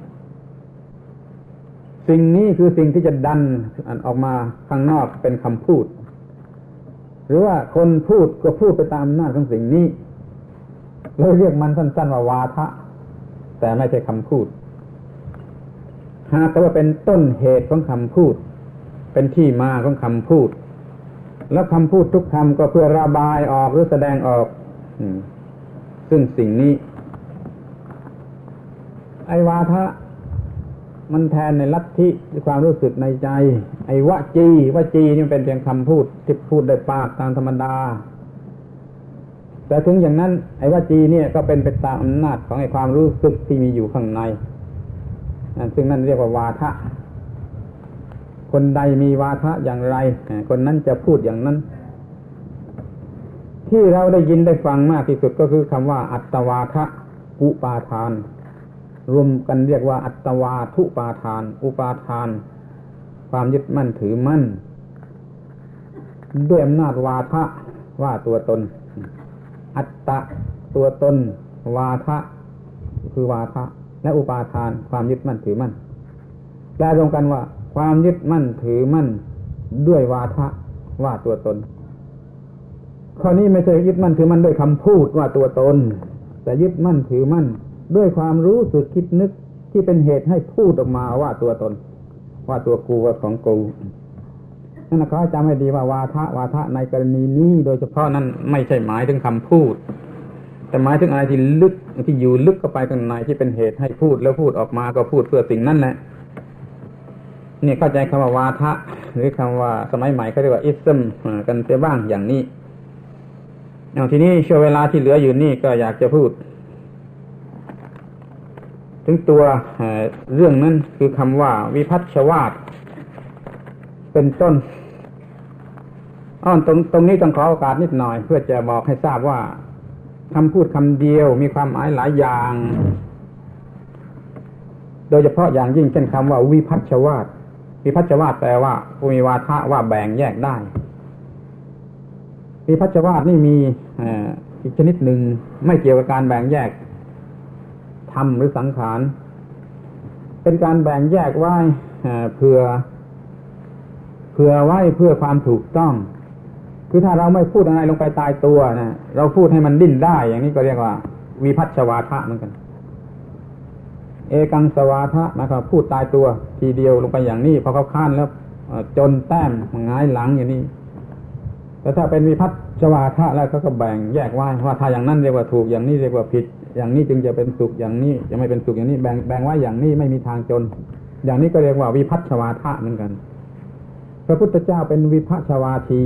สิ่งนี้คือสิ่งที่จะดันออกมาข้างนอกเป็นคำพูดหรือว่าคนพูดก็พูดไปตามอำนาจของสิ่งนี้เราเรียกมันสั้นๆว่าวาทะแต่ไม่ใช่คำพูดหากแต่ว่าเป็นต้นเหตุของคำพูดเป็นที่มาของคำพูดแล้วคำพูดทุกคำก็เพื่อระบายออกหรือแสดงออกซึ่งสิ่งนี้ไอ้วาทะมันแทนในลัทธิความรู้สึกในใจไอ้วจีนี่เป็นเพียงคำพูดที่พูดได้ปากตามธรรมดาแต่ถึงอย่างนั้นไอ้วจีเนี่ยก็เป็นไปตามอำนาจของไอ้ความรู้สึกที่มีอยู่ข้างในซึ่งนั่นเรียกว่าวาทะคนใดมีวาทะอย่างไรคนนั้นจะพูดอย่างนั้นที่เราได้ยินได้ฟังมากที่สุดก็คือคำว่าอัตตวาทะอุปาทานรวมกันเรียกว่าอัตตวาทุปาทานอุปาทานความยึดมั่นถือมั่นด้วยอำนาจวาทะว่าตัวตนอัตตะตัวตนวาทะคือวาทะและอุปาทานความยึดมั่นถือมั่นแปลรวมกันว่าความยึดมั่นถือมั่นด้วยวาทะว่าตัวตนข้อนี้ไม่ใช่ยึดมั่นถือมั่นด้วยคำพูดว่าตัวตนแต่ยึดมั่นถือมั่นด้วยความรู้สึกคิดนึกที่เป็นเหตุให้พูดออกมาว่าตัวตนว่าตัวกูว่าของกูนั่นนะเขาจำให้ดีว่าวาทะในกรณีนี้โดยเฉพาะนั้นไม่ใช่หมายถึงคำพูดแต่หมายถึงอะไรที่ลึกที่อยู่ลึกเข้าไปข้างในที่เป็นเหตุให้พูดแล้วพูดออกมาก็พูดเพื่อสิ่งนั้นแหละนี่เข้าใจคำว่าวาทะหรือคำว่าสมัยใหม่เขาเรียกว่าอิสมกันเสียบ้างอย่างนี้ทีนี้ช่วงเวลาที่เหลืออยู่นี่ก็อยากจะพูดถึงตัวเรื่องนั้นคือคำว่าวิภัชชวาทเป็นต้นตรงนี้ต้องขอโอกาสนิดหน่อยเพื่อจะบอกให้ทราบว่าคำพูดคำเดียวมีความหมายหลายอย่างโดยเฉพาะอย่างยิ่งเช่นคำว่าวิภัชชวาทวิภัชชวาทแปลว่าผู้มีวาทะว่าแบ่งแยกได้วิภัชชวาทนี่มีอีกชนิดหนึ่งไม่เกี่ยวกับการแบ่งแยกธรรมหรือสังขารเป็นการแบ่งแยกไว้เพื่อไว้เพื่อความถูกต้องคือถ้าเราไม่พูดอะไรลงไปตายตัวนะเราพูดให้มันดิ้นได้อย่างนี้ก็เรียกว่าวิภัชชวาทะเหมือนกันเอกังสวาทะนะครับพูดตายตัวทีเดียวลงไปอย่างนี้พอเขาค้านแล้วจนแต้มหงายหลังอย่างนี้แต่ถ้าเป็นวิภัชชวาทะแล้วเขาก็แบ่งแยกไว้ว่าถ้าอย่างนั้นเรียกว่าถูกอย่างนี้เรียกว่าผิดอย่างนี้จึงจะเป็นสุขอย่างนี้จะไม่เป็นสุขอย่างนี้แบ่งไว้อย่างนี้ไม่มีทางจนอย่างนี้ก็เรียกว่าวิภัชชวาทะเหมือนกันพระพุทธเจ้าเป็นวิภัชชวาที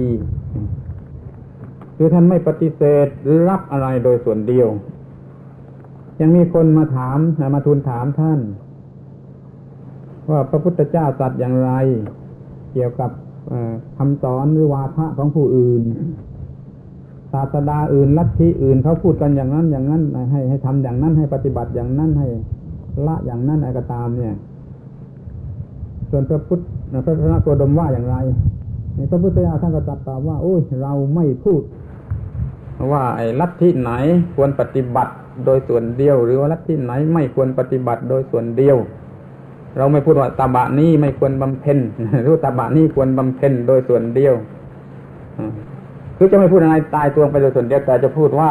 คือท่านไม่ปฏิเสธหรือรับอะไรโดยส่วนเดียวยังมีคนมาถามมาทูลถามท่านว่าพระพุทธเจ้าตรัสอย่างไรเกี่ยวกับคำสอนหรือวาทะของผู้อื่นศาสดาอื่นลัทธิอื่นเขาพูดกันอย่างนั้นอย่างนั้นให้ทำอย่างนั้นให้ปฏิบัติอย่างนั้นให้ละอย่างนั้นอะไรก็ตามเนี่ยส่วนพระธรรมโคดมว่าอย่างไรพระพุทธเจ้าท่านก็ตรัสตอบว่าโอ้ยเราไม่พูดว่าไอ้ลัทธิไหนควรปฏิบัติโดยส่วนเดียวหรือว่าลัทธิไหนไม่ควรปฏิบัติโดยส่วนเดียวเราไม่พูดว่าตบะนี้ไม่ควรบำเพ็ญหรือตบะนี้ควรบำเพ็ญโดยส่วนเดียวคือจะไม่พูดอะไรตายตัวไปโดยส่วนเดียวแต่จะพูดว่า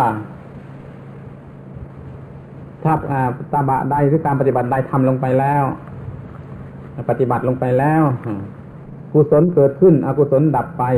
ถ้าตบะใดหรือการปฏิบัติใดทำลงไปแล้วปฏิบัติลงไปแล้วกุศลเกิดขึ้นอกุศลดับไป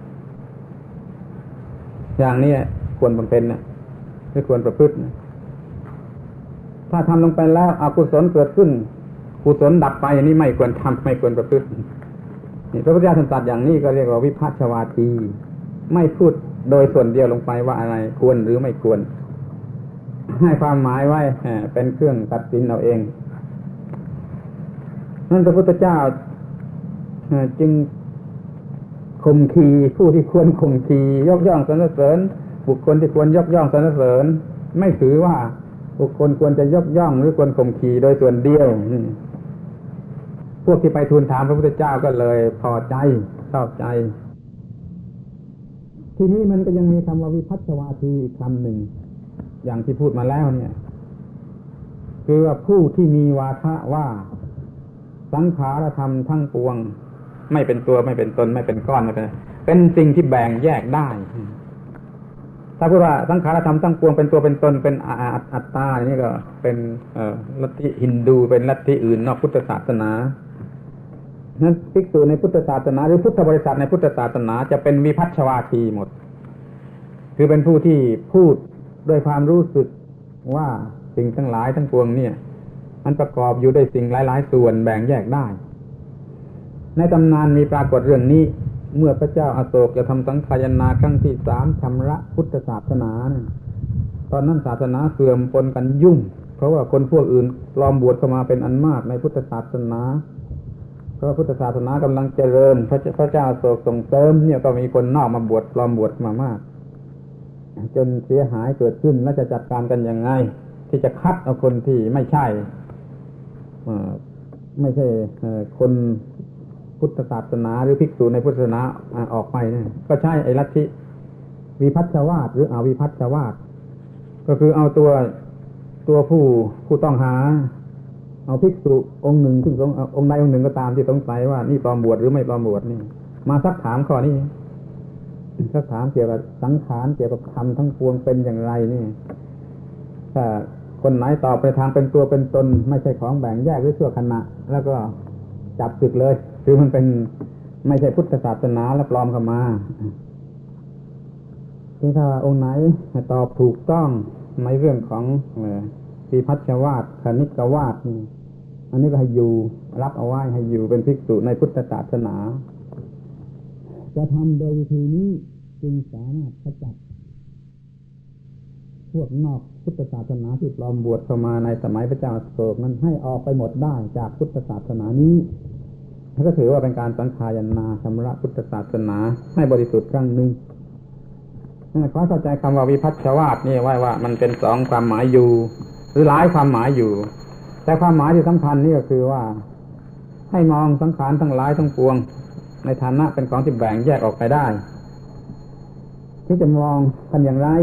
อย่างนี้ควรบำเพ็ญนะไม่ควรประพฤติถ้าทำลงไปแล้วอกุศลเกิดขึ้นกุศลดับไปอย่างนี้ไม่ควรทำไม่ควรประพฤตินี่พระพุทธเจ้าตรัสอย่างนี้ก็เรียกว่าวิภัชชวาทีไม่พูดโดยส่วนเดียวลงไปว่าอะไรควรหรือไม่ควรให้ความหมายไว้เป็นเครื่องตัดสินเอาเองนั่นพระพุทธเจ้าจึงข่มขีผู้ที่ควรข่มขียกย่องสรรเสริญบุคคลที่ควรยกย่องสรรเสริญไม่ถือว่าบุคคลควรจะยกย่องหรือควรข่มขีโดยส่วนเดียวพวกที่ไปทูลถามพระพุทธเจ้าก็เลยพอใจชอบใจทีนี้มันก็ยังมีคำว่าวิภัชชวาทีอีกคำหนึ่งอย่างที่พูดมาแล้วเนี่ยคือว่าผู้ที่มีวาทะว่าสังขารธรรมทั้งปวงไม่เป็นตัวไม่เป็นตนไม่เป็นก้อนไม่เป็นสิ่งที่แบ่งแยกได้ถ้าพูดว่าสังขารธรรมทั้งปวงเป็นตัวเป็นตนเป็นอัตตาอย่างนี้ก็เป็นลัทธิฮินดูเป็นลัทธิอื่นนอกพุทธศาสนานั้นภิกษุในพุทธศาสนาหรือพุทธบริษัทในพุทธศาสนาจะเป็นวิภัชชวาทีหมดคือเป็นผู้ที่พูดด้วยความรู้สึกว่าสิ่งทั้งหลายทั้งปวงเนี่ยมันประกอบอยู่ด้วยสิ่งหลายๆส่วนแบ่งแยกได้ในตำนานมีปรากฏเรื่องนี้เมื่อพระเจ้าอโศกจะทำสังฆายนาครั้งที่3ชำระพุทธศาสนาเนี่ยตอนนั้นศาสนาเสื่อมปนกันยุ่งเพราะว่าคนพวกอื่นปลอมบวชเข้ามาเป็นอันมากในพุทธศาสนาก็ราะพุทธศาสนากำลังเจริญพระเจ้าโศกส่งเสริมเนี่ยก็มีคนนอกมาบวชปลอมบวชมามากจนเสียหายเกิดขึ้นแล้วจะจัดการกันยังไงที่จะคัดเอาคนที่ไม่ใช่คนพุทธศาสนาหรือภิกษุในพุทธศาสนาออกไปเนี่ยก็ใช่ไอ้ลัทธิวิพัชชวาทหรืออวิพัชชวาทก็คือเอาตัวผู้ต้องหาเอาภิกษุองค์หนึ่งซึ่งองค์ใดองค์หนึ่งก็ตามที่สงสัยว่านี่ปลอมบวชหรือไม่ปลอมบวชนี่มาซักถามข้อนี้ซักถามเกี่ยวกับสังขารเกี่ยวกับธรรมทั้งปวงเป็นอย่างไรนี่ถ้าคนไหนตอบไปทางเป็นตัวเป็นตนไม่ใช่ของแบ่งแยกหรือชั่วขณะแล้วก็จับศึกเลยคือมันเป็นไม่ใช่พุทธศาสนาแล้วปลอมเข้ามาที่ถ้าองค์ไหนตอบถูกต้องในเรื่องของวิพัชชวาทคณิกวาทอันนี้ก็ให้อยู่รับเอาไว้ให้อยู่เป็นภิกษุในพุทธศาสนาจะทำโดยวิธีนี้จึงสามารถขจัดพวกนอกพุทธศาสนาที่ปลอมบวชเข้ามาในสมัยพระเจ้าอโศกนั้นให้ออกไปหมดได้จากพุทธศาสนานี้ก็ถือว่าเป็นการสังฆายนาชำระพุทธศาสนาให้บริสุทธิ์ครั้งหนึ่งขอเข้าใจคำว่าวิพัชชวาทนี่ว่ามันเป็นสองความหมายอยู่หรือหลายความหมายอยู่แต่ความหมายที่สำคัญนี่ก็คือว่าให้มองสังขารทั้งหลายทั้งปวงในฐานะเป็นของที่แบ่งแยกออกไปได้ที่จะมองกันอย่างไร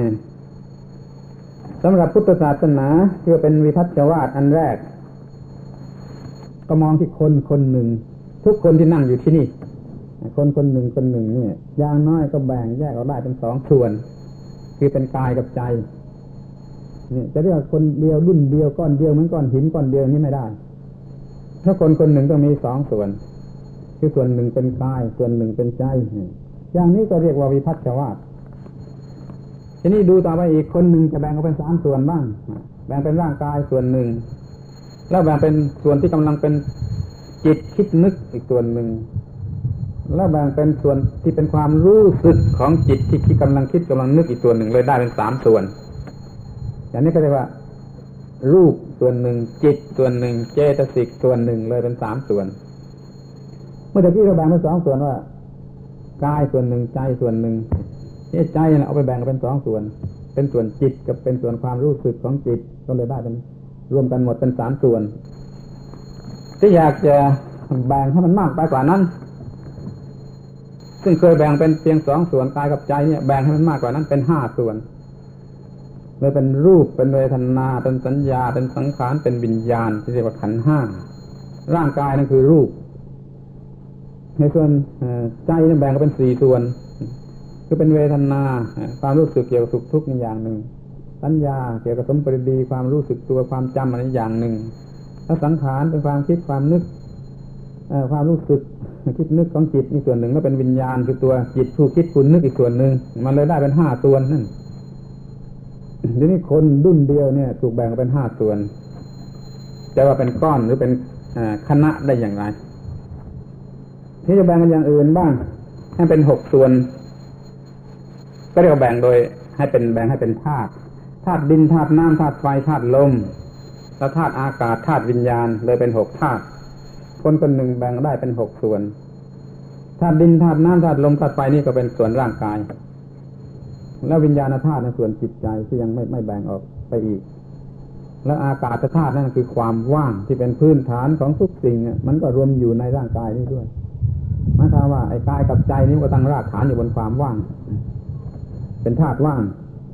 สำหรับพุทธศาสนาที่เป็นวิพัชชวาทอันแรกก็มองที่คนหนึ่งทุกคนที่นั่งอยู่ที่นี่คนหนึ่งเนี่ยอย่างน้อยก็แบ่งแยกออกได้เป็นสองส่วนคือเป็นกายกับใจนี่จะเรียกคนเดียวรุ่นเดียวก้อนเดียวเหมือนก้อนหินก้อนเดียวนี่ไม่ได้ถ้าคนหนึ่งต้องมีสองส่วนคือส่วนหนึ่งเป็นกายส่วนหนึ่งเป็นใจอย่างนี้ก็เรียกว่าวิพัชชวาททีนี้ดูต่อไปอีกคนหนึ่งจะแบ่งออกเป็นสามส่วนบ้างแบ่งเป็นร่างกายส่วนหนึ่งแล้วแบ่งเป็นส่วนที่กำลังเป็นจิตคิดนึกอีกส่วนหนึ่งแล้วแบ่งเป็นส่วนที่เป็นความรู้สึกของจิตที่กำลังคิดกำลังนึกอีกส่วนหนึ่งเลยได้เป็นสามส่วนอย่างนี้ก็เรียกว่ารูปส่วนหนึ่งจิตส่วนหนึ่งเจตสิกส่วนหนึ่งเลยเป็นสามส่วนเมื่อกี้เราแบ่งเป็นสองส่วนว่ากายส่วนหนึ่งใจส่วนหนึ่งใจเนี่ยเอาไปแบ่งเป็นสองส่วนเป็นส่วนจิตกับเป็นส่วนความรู้สึกของจิตก็เลยได้เป็นรวมกันหมดเป็นสามส่วนที่อยากจะแบ่งให้มันมากไปกว่านั้นซึ่งเคยแบ่งเป็นเพียงสองส่วนกายกับใจเนี่ยแบ่งให้มันมากกว่านั้นเป็นห้าส่วนเลยเป็นรูปเป็นเวทนาเป็นสัญญาเป็นสังขารเป็นวิญญาณที่เรียกว่าขันธ์ห้าร่างกายนั่นคือรูปในส่วนใจนั้นแบ่งเป็นสี่ส่วนคือเป็นเวทนาความรู้สึกเกี่ยวกับสุขทุกข์ในอย่างหนึ่งสัญญาเกี่ยวกับสมปริดีความรู้สึกตัวความจำอะไรอย่างหนึ่งแล้วสังขารเป็นความคิดความนึกความรู้สึกคิดนึกของจิตอีกส่วนหนึ่งแล้วเป็นวิญญาณคือตัวจิตผู้คิดผู้นึกอีกส่วนหนึ่งมันเลยได้เป็นห้าส่วนนั่นทีนี้คนดุ้นเดียวเนี่ยถูกแบ่งเป็นห้าส่วนจะว่าเป็นก้อนหรือเป็นคณะได้อย่างไรที่จะแบ่งกันอย่างอื่นบ้างให้เป็นหกส่วนก็เรียกแบ่งโดยให้เป็นธาตุดินธาตุน้ำธาตุไฟธาตุลมแล้วธาตุอากาศธาตุวิญญาณเลยเป็นหกธาตุคนหนึ่งแบ่งได้เป็นหกส่วนธาตุดินธาตุน้ำธาตุลมธาตุไฟนี่ก็เป็นส่วนร่างกายแล้ววิญญาณธาตุในส่วนจิตใจที่ยังไม่แบ่งออกไปอีกแล้วอากาศธาตุนั่นคือความว่างที่เป็นพื้นฐานของทุกสิ่งมันก็รวมอยู่ในร่างกายนี้ด้วยหมายความว่าไอ้กายกับใจนี้ก็ตั้งรากฐานอยู่บนความว่างเป็นธาตุว่าง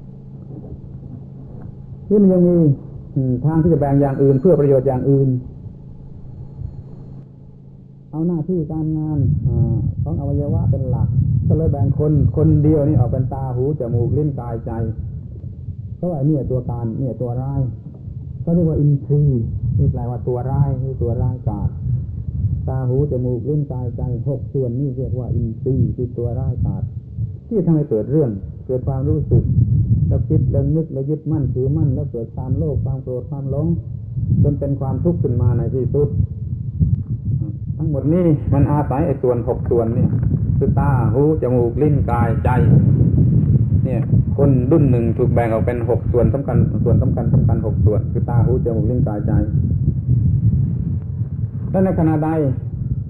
ที่มันยังมีทางที่จะแบ่งอย่างอื่นเพื่อประโยชน์อย่างอื่นเอาหน้าที่การงานของอวัยวะเป็นหลักก็เลยแบ่งคนเดียวนี่ออกเป็นตาหูจมูกลิ้นกายใจเพราะว่าเนี่ยตัวการเนี่ยตัวร้ายก็เรียกว่าอินทรีย์นี่แปลว่าตัวร้ายนี่ตัวร้ายกาจตาหูจมูกลิ้นกายใจหกส่วนนี่เรียกว่าอินทรีย์คือตัวร้ายกาจที่ทำให้เกิดเรื่องเกิดความรู้สึกแล้วคิดแล้วนึกแล้วยึดมั่นถือมั่นแล้วเกิดความโลภความโกรธความหลงจนเป็นความทุกข์ขึ้นมาในที่สุดทั้งหมดนี้มันอาศัยไอ้ส่วนหกส่วนนี่คือตาหูจมูกลิ้นกายใจเนี่ยคนดุ้นหนึ่งถูกแบ่งออกเป็นหกส่วนสำคัญหกส่วนคือตาหูจมูกลิ้นกายใจแล้วในขณะใด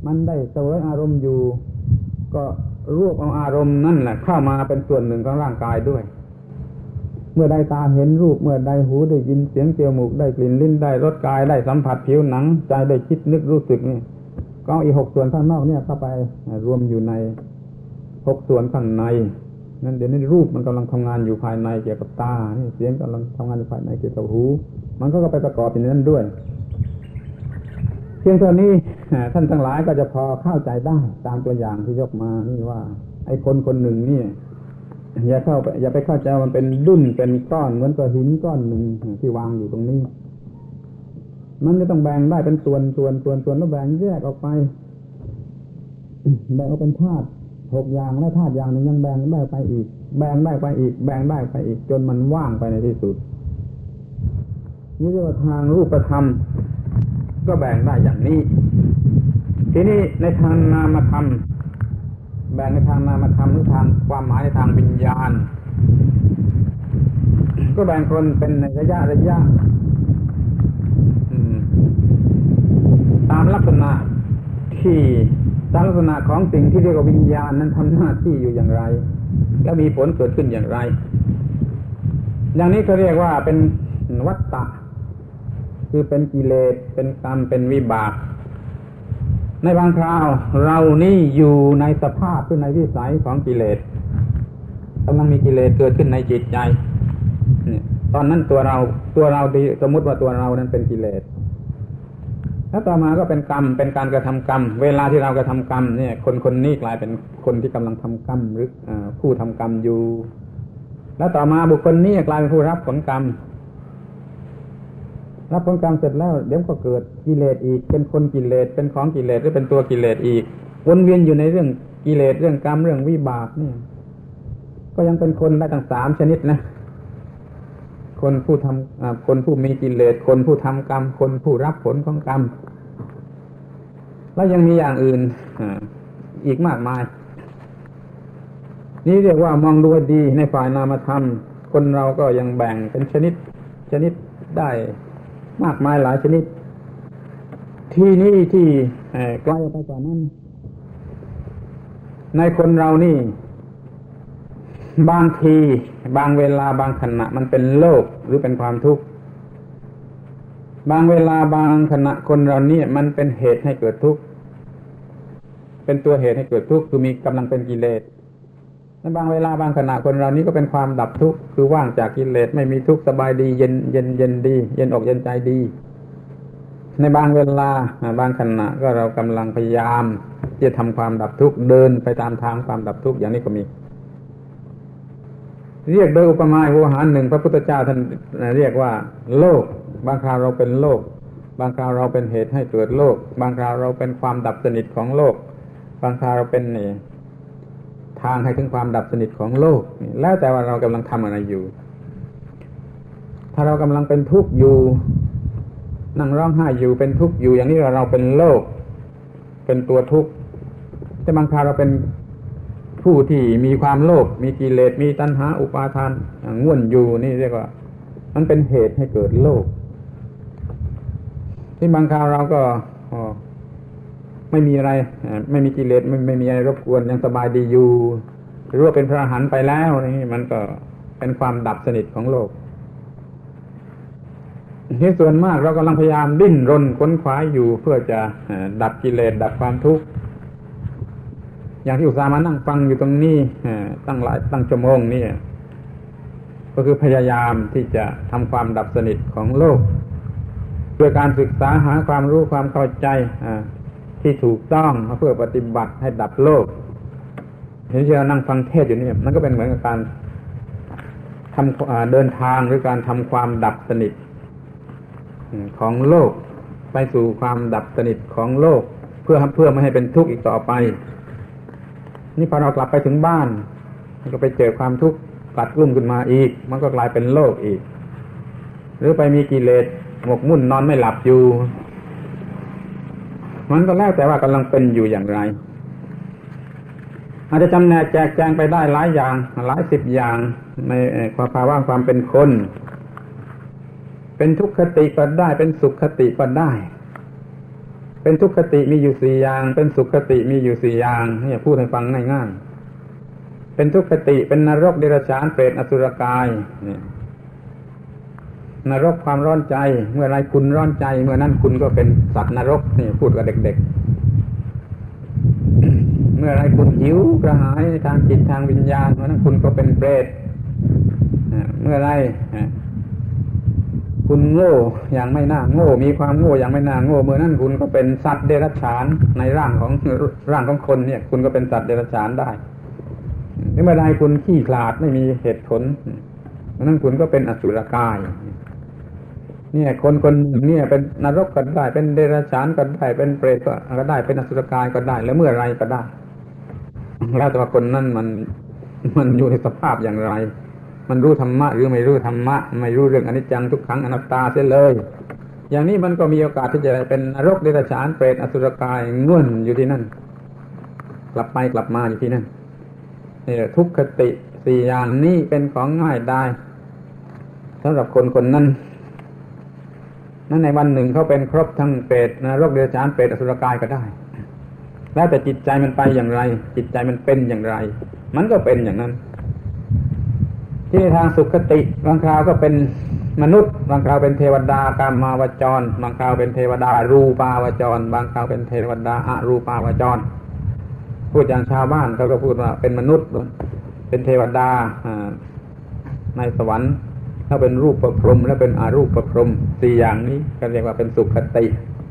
มันได้เสวยอารมณ์อยู่ก็รวบเอาอารมณ์นั่นแหละเข้ามาเป็นส่วนหนึ่งของร่างกายด้วยเมื่อใดตาเห็นรูปเมื่อใดหูได้ยินเสียงจมูกได้กลิ่นลิ้นได้รสกายได้สัมผัสผิวหนังใจได้คิดนึกรู้สึกนี่ก็อีก6ส่วนข้างนอกเนี่ยเข้าไปรวมอยู่ใน6ส่วนข้างในนั่นเดี๋ยวนี้รูปมันกำลังทำงานอยู่ภายในเกี่ยวกับตานี่เสียงกำลังทำงานอยู่ภายในเกี่ยวกับหูมันก็ไปประกอบอยู่ในนั้นด้วยเพียงเท่านี้ท่านทั้งหลายก็จะพอเข้าใจได้ตามตัวอย่างที่ยกมานี่ว่าไอ้คนคนหนึ่งนี่อย่าไปเข้าใจมันเป็นดุ้นเป็นก้อนเหมือนกับหินก้อนหนึ่งที่วางอยู่ตรงนี้มันจะต้องแบ่งได้เป็นส่วนแล้วแบ่งแยกออกไปแบ่งออกเป็นธาตุ6อย่างและธาตุอย่างหนึ่งยังแบ่งได้ไปอีกแบ่งได้ไปอีกจนมันว่างไปในที่สุดนี่เรียกว่าทางรูปธรรมก็แบ่งได้อย่างนี้ทีนี้ในทางนามธรรมแบ่งในทางนามธรรมหรือทางความหมายในทางวิญญาณก็แบ่งคนเป็นในระยะตามลักษณะของสิ่งที่เรียกว่าวิญญาณนั้นทำหน้าที่อยู่อย่างไรและมีผลเกิดขึ้นอย่างไรอย่างนี้เขาเรียกว่าเป็นวัฏฏะคือเป็นกิเลสเป็นกรรมเป็นวิบากในบางคราวเรานี่อยู่ในสภาพหรือในวิสัยของกิเลสกำลังมีกิเลสเกิดขึ้นในจิตใจตอนนั้นตัวเราดีสมมุติว่าตัวเรานั้นเป็นกิเลสแล้วต่อมาก็เป็นกรรมเป็นการกระทำกรรมเวลาที่เรากระทำกรรมเนี่ยคนนี้กลายเป็นคนที่กำลังทำกรรมหรือผู้ทำกรรมอยู่แล้วต่อมาบุคคลนี้กลายเป็นผู้รับผลกรรมรับผลกรรมเสร็จแล้วเดี๋ยวก็เกิดกิเลสอีกเป็นคนกิเลสเป็นของกิเลสหรือเป็นตัวกิเลสอีกวนเวียนอยู่ในเรื่องกิเลสเรื่องกรรมเรื่องวิบากนี่ก็ยังเป็นคนได้ตั้ง3ชนิดนะคนผู้มีกิเลสคนผู้ทำกรรมคนผู้รับผลของกรรมแล้วยังมีอย่างอื่นอีกมากมายนี่เรียกว่ามองดูดีในฝ่ายนามธรรมคนเราก็ยังแบ่งเป็นชนิดได้มากมายหลายชนิดที่นี่ที่ไกลไปกว่านั้นในคนเรานี่บางทีบางเวลาบางขณะมันเป็นโลภหรือเป็นความทุกข์บางเวลาบางขณะคนเรานี่มันเป็นเหตุให้เกิดทุกข์เป็นตัวเหตุให้เกิดทุกข์คือมีกำลังเป็นกิเลสในบางเวลาบางขณะคนเรานี้ก็เป็นความดับทุกข์คือว่างจากกิเลสไม่มีทุกข์สบายดีเย็นดีเย็นอกเย็นใจดีในบางเวลาบางขณะก็เรากำลังพยายามที่จะทำความดับทุกข์เดินไปตามทางความดับทุกข์อย่างนี้ก็มีเรียกโดยอุปมาอุทาหรณ์หนึ่งพระพุทธเจ้าท่านเรียกว่าโลกบางคราวเราเป็นโลกบางคราวเราเป็นเหตุให้เกิดโลกบางคราวเราเป็นความดับสนิทของโลกบางคราวเราเป็นทางให้ถึงความดับสนิทของโลกแล้วแต่ว่าเรากำลังทำอะไรอยู่ถ้าเรากำลังเป็นทุกข์อยู่นั่งร้องไห้อยู่เป็นทุกข์อยู่อย่างนี้เราเป็นโลกเป็นตัวทุกข์แต่บางคราวเราเป็นผู้ที่มีความโลภมีกิเลสมีตัณหาอุปาทานง่วนอยู่นี่เรียกว่ามันเป็นเหตุให้เกิดโลภที่บางคราวเราก็ไม่มีอะไรไม่มีกิเลสไม่มีอะไรรบกวนยังสบายดีอยู่หรือว่าเป็นพระอรหันต์ไปแล้วนี่มันก็เป็นความดับสนิทของโลกที่ส่วนมากเรากำลังพยายามดิ้นรนค้นคว้าอยู่เพื่อจะดับกิเลสดับความทุกข์อย่างที่อุตส่าห์มานั่งฟังอยู่ตรงนี้ตั้งชั่วโมงนี่ก็คือพยายามที่จะทำความดับสนิทของโลกด้วยการศึกษาหาความรู้ความเข้าใจที่ถูกต้องเพื่อปฏิบัติให้ดับโลกเห็นที่เรานั่งฟังเทศน์อยู่นี่มันก็เป็นเหมือนกับการทำเดินทางหรือการทำความดับสนิทของโลกไปสู่ความดับสนิทของโลกเพื่อไม่ให้เป็นทุกข์อีกต่อไปนี่พอเรากลับไปถึงบ้านมันก็ไปเจอความทุกข์กลัดกลุ้มขึ้นมาอีกมันก็กลายเป็นโลกอีกหรือไปมีกิเลสหมกมุ่นนอนไม่หลับอยู่มันก็แล้วแต่ว่ากำลังเป็นอยู่อย่างไรอาจจะจำแนกแจกแจงไปได้หลายอย่างหลายสิบอย่างในความภาวะความเป็นคนเป็นทุกขคติก็ได้เป็นสุขคติก็ได้เป็นทุกขติมีอยู่สี่อย่างเป็นสุขติมีอยู่สี่อย่างนี่พูดให้ฟังง่ายๆเป็นทุกขติเป็นนรกเดรัจฉานเปรตอสุรกายนี่นรกความร้อนใจเมื่อไรคุณร้อนใจเมื่อนั้นคุณก็เป็นสัตว์นรกนี่พูดกับเด็กๆ เมื่อไรคุณหิวกระหายทางจิตทางวิญญาณเมื่อนั้นคุณก็เป็นเปรตเมื่อไรคุณโง่อย่างไม่น่าโง่มีความโง่อย่างไม่น่าโง่เมื่อนั้นคุณก็เป็นสัตว์เดรัจฉานในร่างของคนเนี่ยคุณก็เป็นสัตว์เดรัจฉานได้เมื่อไรคุณขี้ขลาดไม่มีเหตุผลเมื่อนั้นคุณก็เป็นอสุรกายเนี่ยคนเนี่ยเป็นนรกก็ได้เป็นเดรัจฉานก็ได้เป็นเปรตก็ได้เป็นอสุรกายก็ได้แล้วเมื่อไรก็ได้แล้วแต่ว่าคนนั้นมันอยู่ในสภาพอย่างไรมันรู้ธรรมะหรือไม่รู้ธรรมะไม่รู้เรื่องอนิจจังทุกขังอนัตตาเสียเลยอย่างนี้มันก็มีโอกาสที่จะเป็นนรกเดรัจฉานเปรตอสุรกายง่วนอยู่ที่นั่นกลับไปกลับมาอยู่ที่นั่นนี่ทุกขติสี่อย่างนี้เป็นของง่ายได้สำหรับคนนั้นในวันหนึ่งเขาเป็นครบทั้งเปรตนรกเดรัจฉานเปรตอสุรกายก็ได้แล้วแต่จิตใจมันไปอย่างไรจิตใจมันเป็นอย่างไรมันก็เป็นอย่างนั้นที่ทางสุขติบางคราวก็เป็นมนุษย์บางคราวเป็นเทวดากามาวจรบางคราวเป็นเทวดารูปาวจรบางคราวเป็นเทวดาอรูปาวจรพูดอย่างชาวบ้านเขาก็พูดว่าเป็นมนุษย์เป็นเทวดาในสวรรค์ถ้าเป็นรูปประพรหมและเป็นอรูปประพรหมสี่อย่างนี้ก็เรียกว่าเป็นสุขติ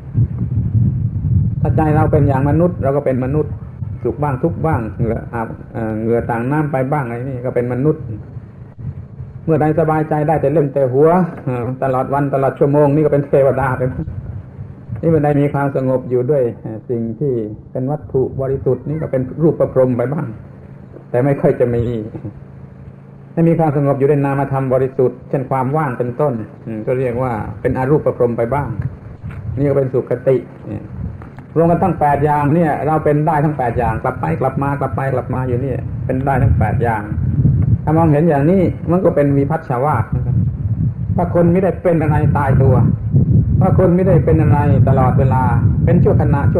ถ้าใจเราเป็นอย่างมนุษย์เราก็เป็นมนุษย์สุขบ้างทุกข์บ้างเหงื่อต่างน้ำไปบ้างอะไรนี่ก็เป็นมนุษย์เมื่อใดสบายใจได้แต่เล่นแต่หัวตลอดวันตลอดชั่วโมงนี่ก็เป็นเทวดาไปนี่เมื่อใดมีความสงบอยู่ด้วยสิ่งที่เป็นวัตถุบริสุทธิ์นี่ก็เป็นรูปประพรหมไปบ้างแต่ไม่ค่อยจะมีถ้ามีความสงบอยู่ในนามธรรมบริสุทธิ์เช่นความว่างเป็นต้นก็เรียกว่าเป็นอรูปประพรหมไปบ้างนี่ก็เป็นสุขติรวมกันทั้ง8อย่างเนี่ยเราเป็นได้ทั้ง8อย่างกลับไปกลับมากลับไปกลับมาอยู่นี่เป็นได้ทั้ง8อย่างถ้ามองเห็นอย่างนี้มันก็เป็นวิภัชชวาทนะครับถ้าคนไม่ได้เป็นอะไรตายตัวถ้าคนไม่ได้เป็นอะไรตลอดเวลาเป็นชั่วขณะ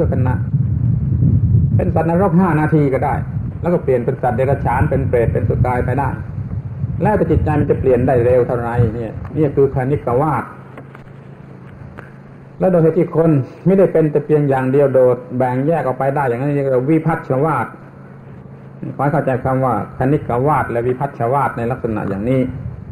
เป็นสัตว์นรก5 นาทีก็ได้แล้วก็เปลี่ยนเป็นสัตว์เดรัจฉานเป็นเปรตเป็นสุกายไปได้แล้วแต่จิตใจมันจะเปลี่ยนได้เร็วเท่าไรเนี่ยนี่คือคณิกวาทแล้วโดยที่คนไม่ได้เป็นแต่เพียงอย่างเดียวโดดแบ่งแยกออกไปได้อย่างนั้นเรียกว่าวิภัชชวาทขอให้เข้าใจคำว่าคณิกวาทและวิภัชชวาทในลักษณะอย่างนี้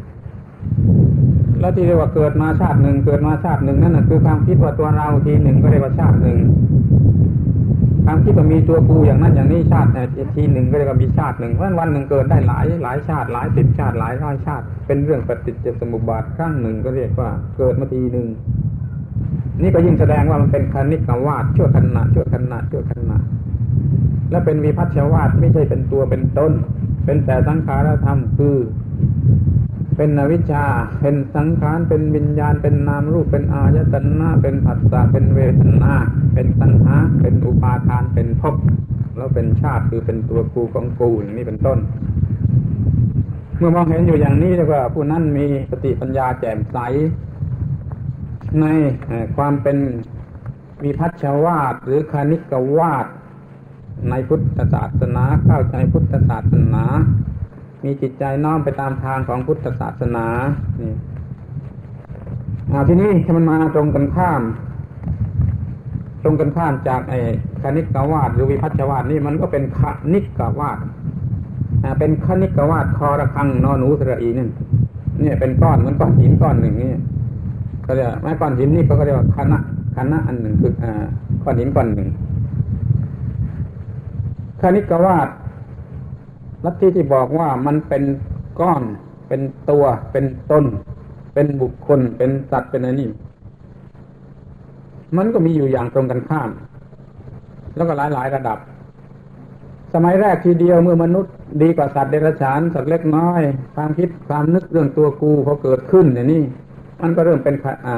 แล้วที่เรียกว่าเกิดมาชาติหนึ่งนั่นน่ะคือความคิดว่าตัวเราทีหนึ่งก็เรียกว่าชาติหนึ่งความคิดว่ามีตัวกูอย่างนั้นอย่างนี้ชาติทีหนึ่งก็เรียกว่ามีชาติหนึ่งเพราะวันหนึ่งเกิดได้หลายชาติหลาย10 ชาติหลายร้อยชาติเป็นเรื่องปฏิจจสมุปบาทครั้งหนึ่งก็เรียกว่าเกิดมาทีหนึ่งนี่ก็ยิ่งแสดงว่ามันเป็นคณิกวาทชั่วขณะและเป็นวิภัชชวาทไม่ใช่เป็นตัวเป็นตนเป็นแต่สังขารธรรมคือเป็นอวิชชาเป็นสังขารเป็นวิญญาณเป็นนามรูปเป็นอายตนะเป็นผัสสะเป็นเวทนาเป็นตัณหาเป็นอุปาทานเป็นภพแล้วเป็นชาติคือเป็นตัวกูของกูอย่างนี้เป็นต้นเมื่อมองเห็นอยู่อย่างนี้แล้วก็ผู้นั้นมีสติปัญญาแจ่มใสในความเป็นวิภัชชวาทหรือคณิกวาทในพุทธศาสนาเข้าใจพุทธศาสนามีจิตใจน้อมไปตามทางของพุทธศาสนานี่ทีนี้ถ้ามันมาตรงกันข้ามจากไอ้คณิกวาทหรือวิภัชชวาทนี่มันก็เป็นคณิกวาทเป็นคณิกวาทคอระฆังนอหนูสระอีนั่นเนี่ยเป็นก้อนเหมือนก้อนหินก้อนหนึ่งนี่ก็เรียกไม้ก้อนหินนี่ก็เรียกว่าคณะอันหนึ่งคือก้อนหินก้อนหนึ่งคณิกวาทลัทธิที่บอกว่ามันเป็นก้อนเป็นตัวเป็นตนเป็นบุคคลเป็นสัตว์เป็นอะไรนี่มันก็มีอยู่อย่างตรงกันข้ามแล้วก็หลายระดับสมัยแรกทีเดียวเมื่อมนุษย์ดีกว่าสัตว์เดรัจฉานสัตว์เล็กน้อยความคิดความนึกเรื่องตัวกูพอเกิดขึ้นอย่างนี้มันก็เริ่มเป็น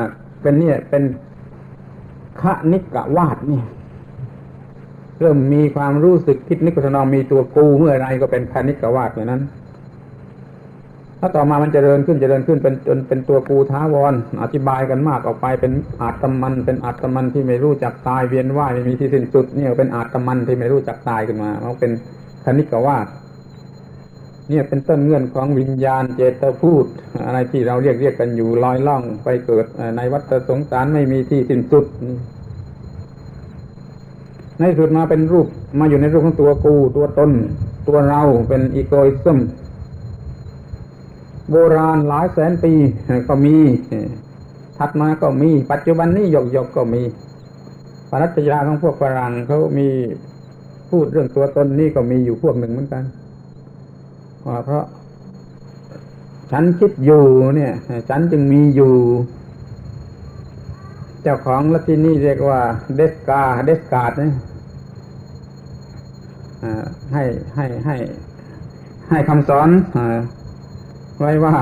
คณิกวาทนี่เริ่มมีความรู้สึกคิดนึกทำนองมีตัวกูเมื่อไรก็เป็นคณิกวาทอย่างนั้นถ้าต่อมามันเจริญขึ้นเป็นจนเป็นตัวกูท้าวรอธิบายกันมากออกไปเป็นอาตมันที่ไม่รู้จักตายเวียนว่ายไม่มีที่สิ้นสุดเนี่ยเป็นอาตมันที่ไม่รู้จักตายขึ้นมามันเป็นคณิกวาทเนี่ยเป็นต้นเงื่อนของวิญญาณเจตพูดอะไรที่เราเรียกกันอยู่ลอยล่องไปเกิดในวัฏสงสารไม่มีที่สิ้นสุดในสุดมาเป็นรูปมาอยู่ในรูปของตัวกูตัวตนตัวเราเป็นอีโกอิซึมโบราณหลายแสนปีก็มีถัดมาก็มีปัจจุบันนี้หยกก็มีปรัชญาของพวกฝรั่งเขามีพูดเรื่องตัวตนนี่ก็มีอยู่พวกหนึ่งเหมือนกันเพราะฉันคิดอยู่เนี่ยฉันจึงมีอยู่เจ้าของละที่นี่เรียกว่าเดสการ์ดเนี่ยให้คำสอนไว้ว่า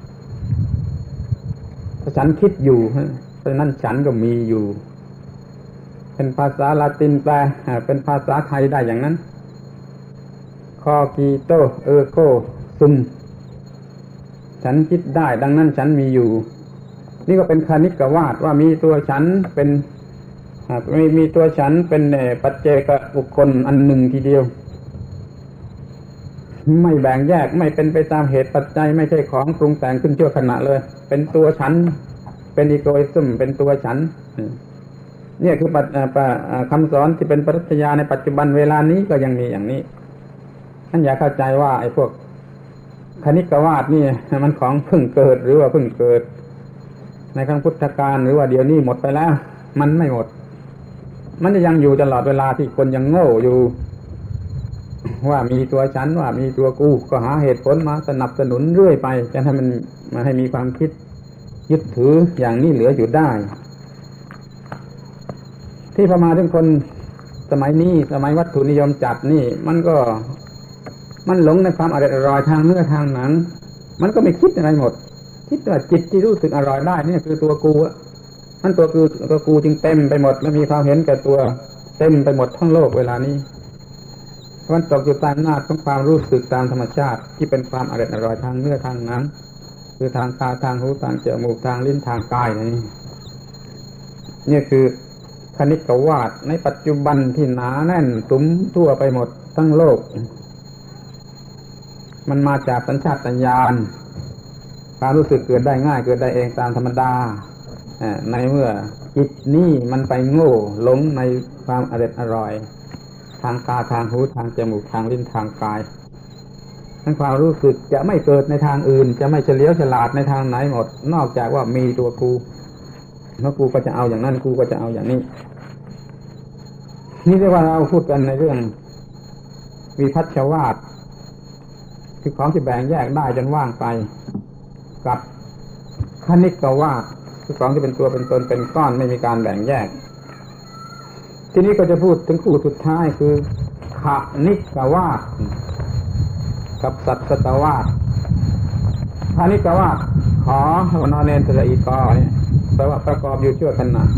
ถ้าฉันคิดอยู่เพราะนั้นฉันก็มีอยู่เป็นภาษาละตินแปลเป็นภาษาไทยได้อย่างนั้นคอกีโตโกซุมฉันคิดได้ดังนั้นฉันมีอยู่นี่ก็เป็นคณิกวาทว่ามีตัวฉันเป็นมีตัวฉันเป็นปัจเจกบุคคลอันหนึ่งทีเดียวไม่แบ่งแยกไม่เป็นไปตามเหตุปัจจัยไม่ใช่ของปรุงแต่งขึ้นชั่วขณะเลยเป็นตัวฉันเป็นอีโกอิซึมเป็นตัวฉันเนี่ยคือคำสอนที่เป็นปรัชญาในปัจจุบันเวลานี้ก็ยังมีอย่างนี้ท่านอย่าเข้าใจว่าไอ้พวกคณิกวาทนี่มันของเพิ่งเกิดหรือว่าเพิ่งเกิดในครั้งพุทธกาลหรือว่าเดี๋ยวนี้หมดไปแล้วมันไม่หมดมันจะยังอยู่ตลอดเวลาที่คนยังโง่อยู่ว่ามีตัวฉันว่ามีตัวกูก็หาเหตุผลมาสนับสนุนเรื่อยไปจะให้มันมาให้มีความคิดยึดถืออย่างนี้เหลืออยู่ได้ที่พอมาถึงคนสมัยนี้สมัยวัตถุนิยมจัดนี่มันหลงในความอร่อยทางเนื้อทางหนังมันก็ไม่คิดอะไรหมดคิดว่าจิตที่รู้สึกอร่อยได้นี่คือตัวกูมันตัวกูจึงเต็มไปหมดและมีความเห็นแก่ตัวเต็มไปหมดทั้งโลกเวลานี้มันตกอยู่ใต้อำนาจของความรู้สึกตามธรรมชาติที่เป็นความอร่อยทางเนื้อทางหนังคือทางตาทางหูทางจมูกทางลิ้นทางกายนี่คือคณิกวาทในปัจจุบันที่หนาแน่นสุมทั่วไปหมดทั้งโลกมันมาจากสัญชาตญาณความรู้สึกเกิดได้ง่ายเกิดได้เองตามธรรมดาในเมื่อจิตนี้มันไปโง่หลงในความอร่อยทางตาทางหูทางจมูกทางลิ้นทางกายทั้งความรู้สึกจะไม่เกิดในทางอื่นจะไม่เฉลียวฉลาดในทางไหนหมดนอกจากว่ามีตัวกูแล้วกูก็จะเอาอย่างนั้นกูก็จะเอาอย่างนี้นี่เรียกว่าเราพูดกันในเรื่องวิภัชชวาทคือของที่แบ่งแยกได้จนว่างไปกับคณิกวาทคือของที่เป็นตัวเป็นตนเป็นก้อนไม่มีการแบ่งแยกทีนี้ก็จะพูดถึงคู่สุดท้ายคือขณิกวาทกับสัตตวาทคณิกวาทขอนอนเนนตระอีกอเนี่ยแปลว่าประกอบอยู่ชั่วขณะ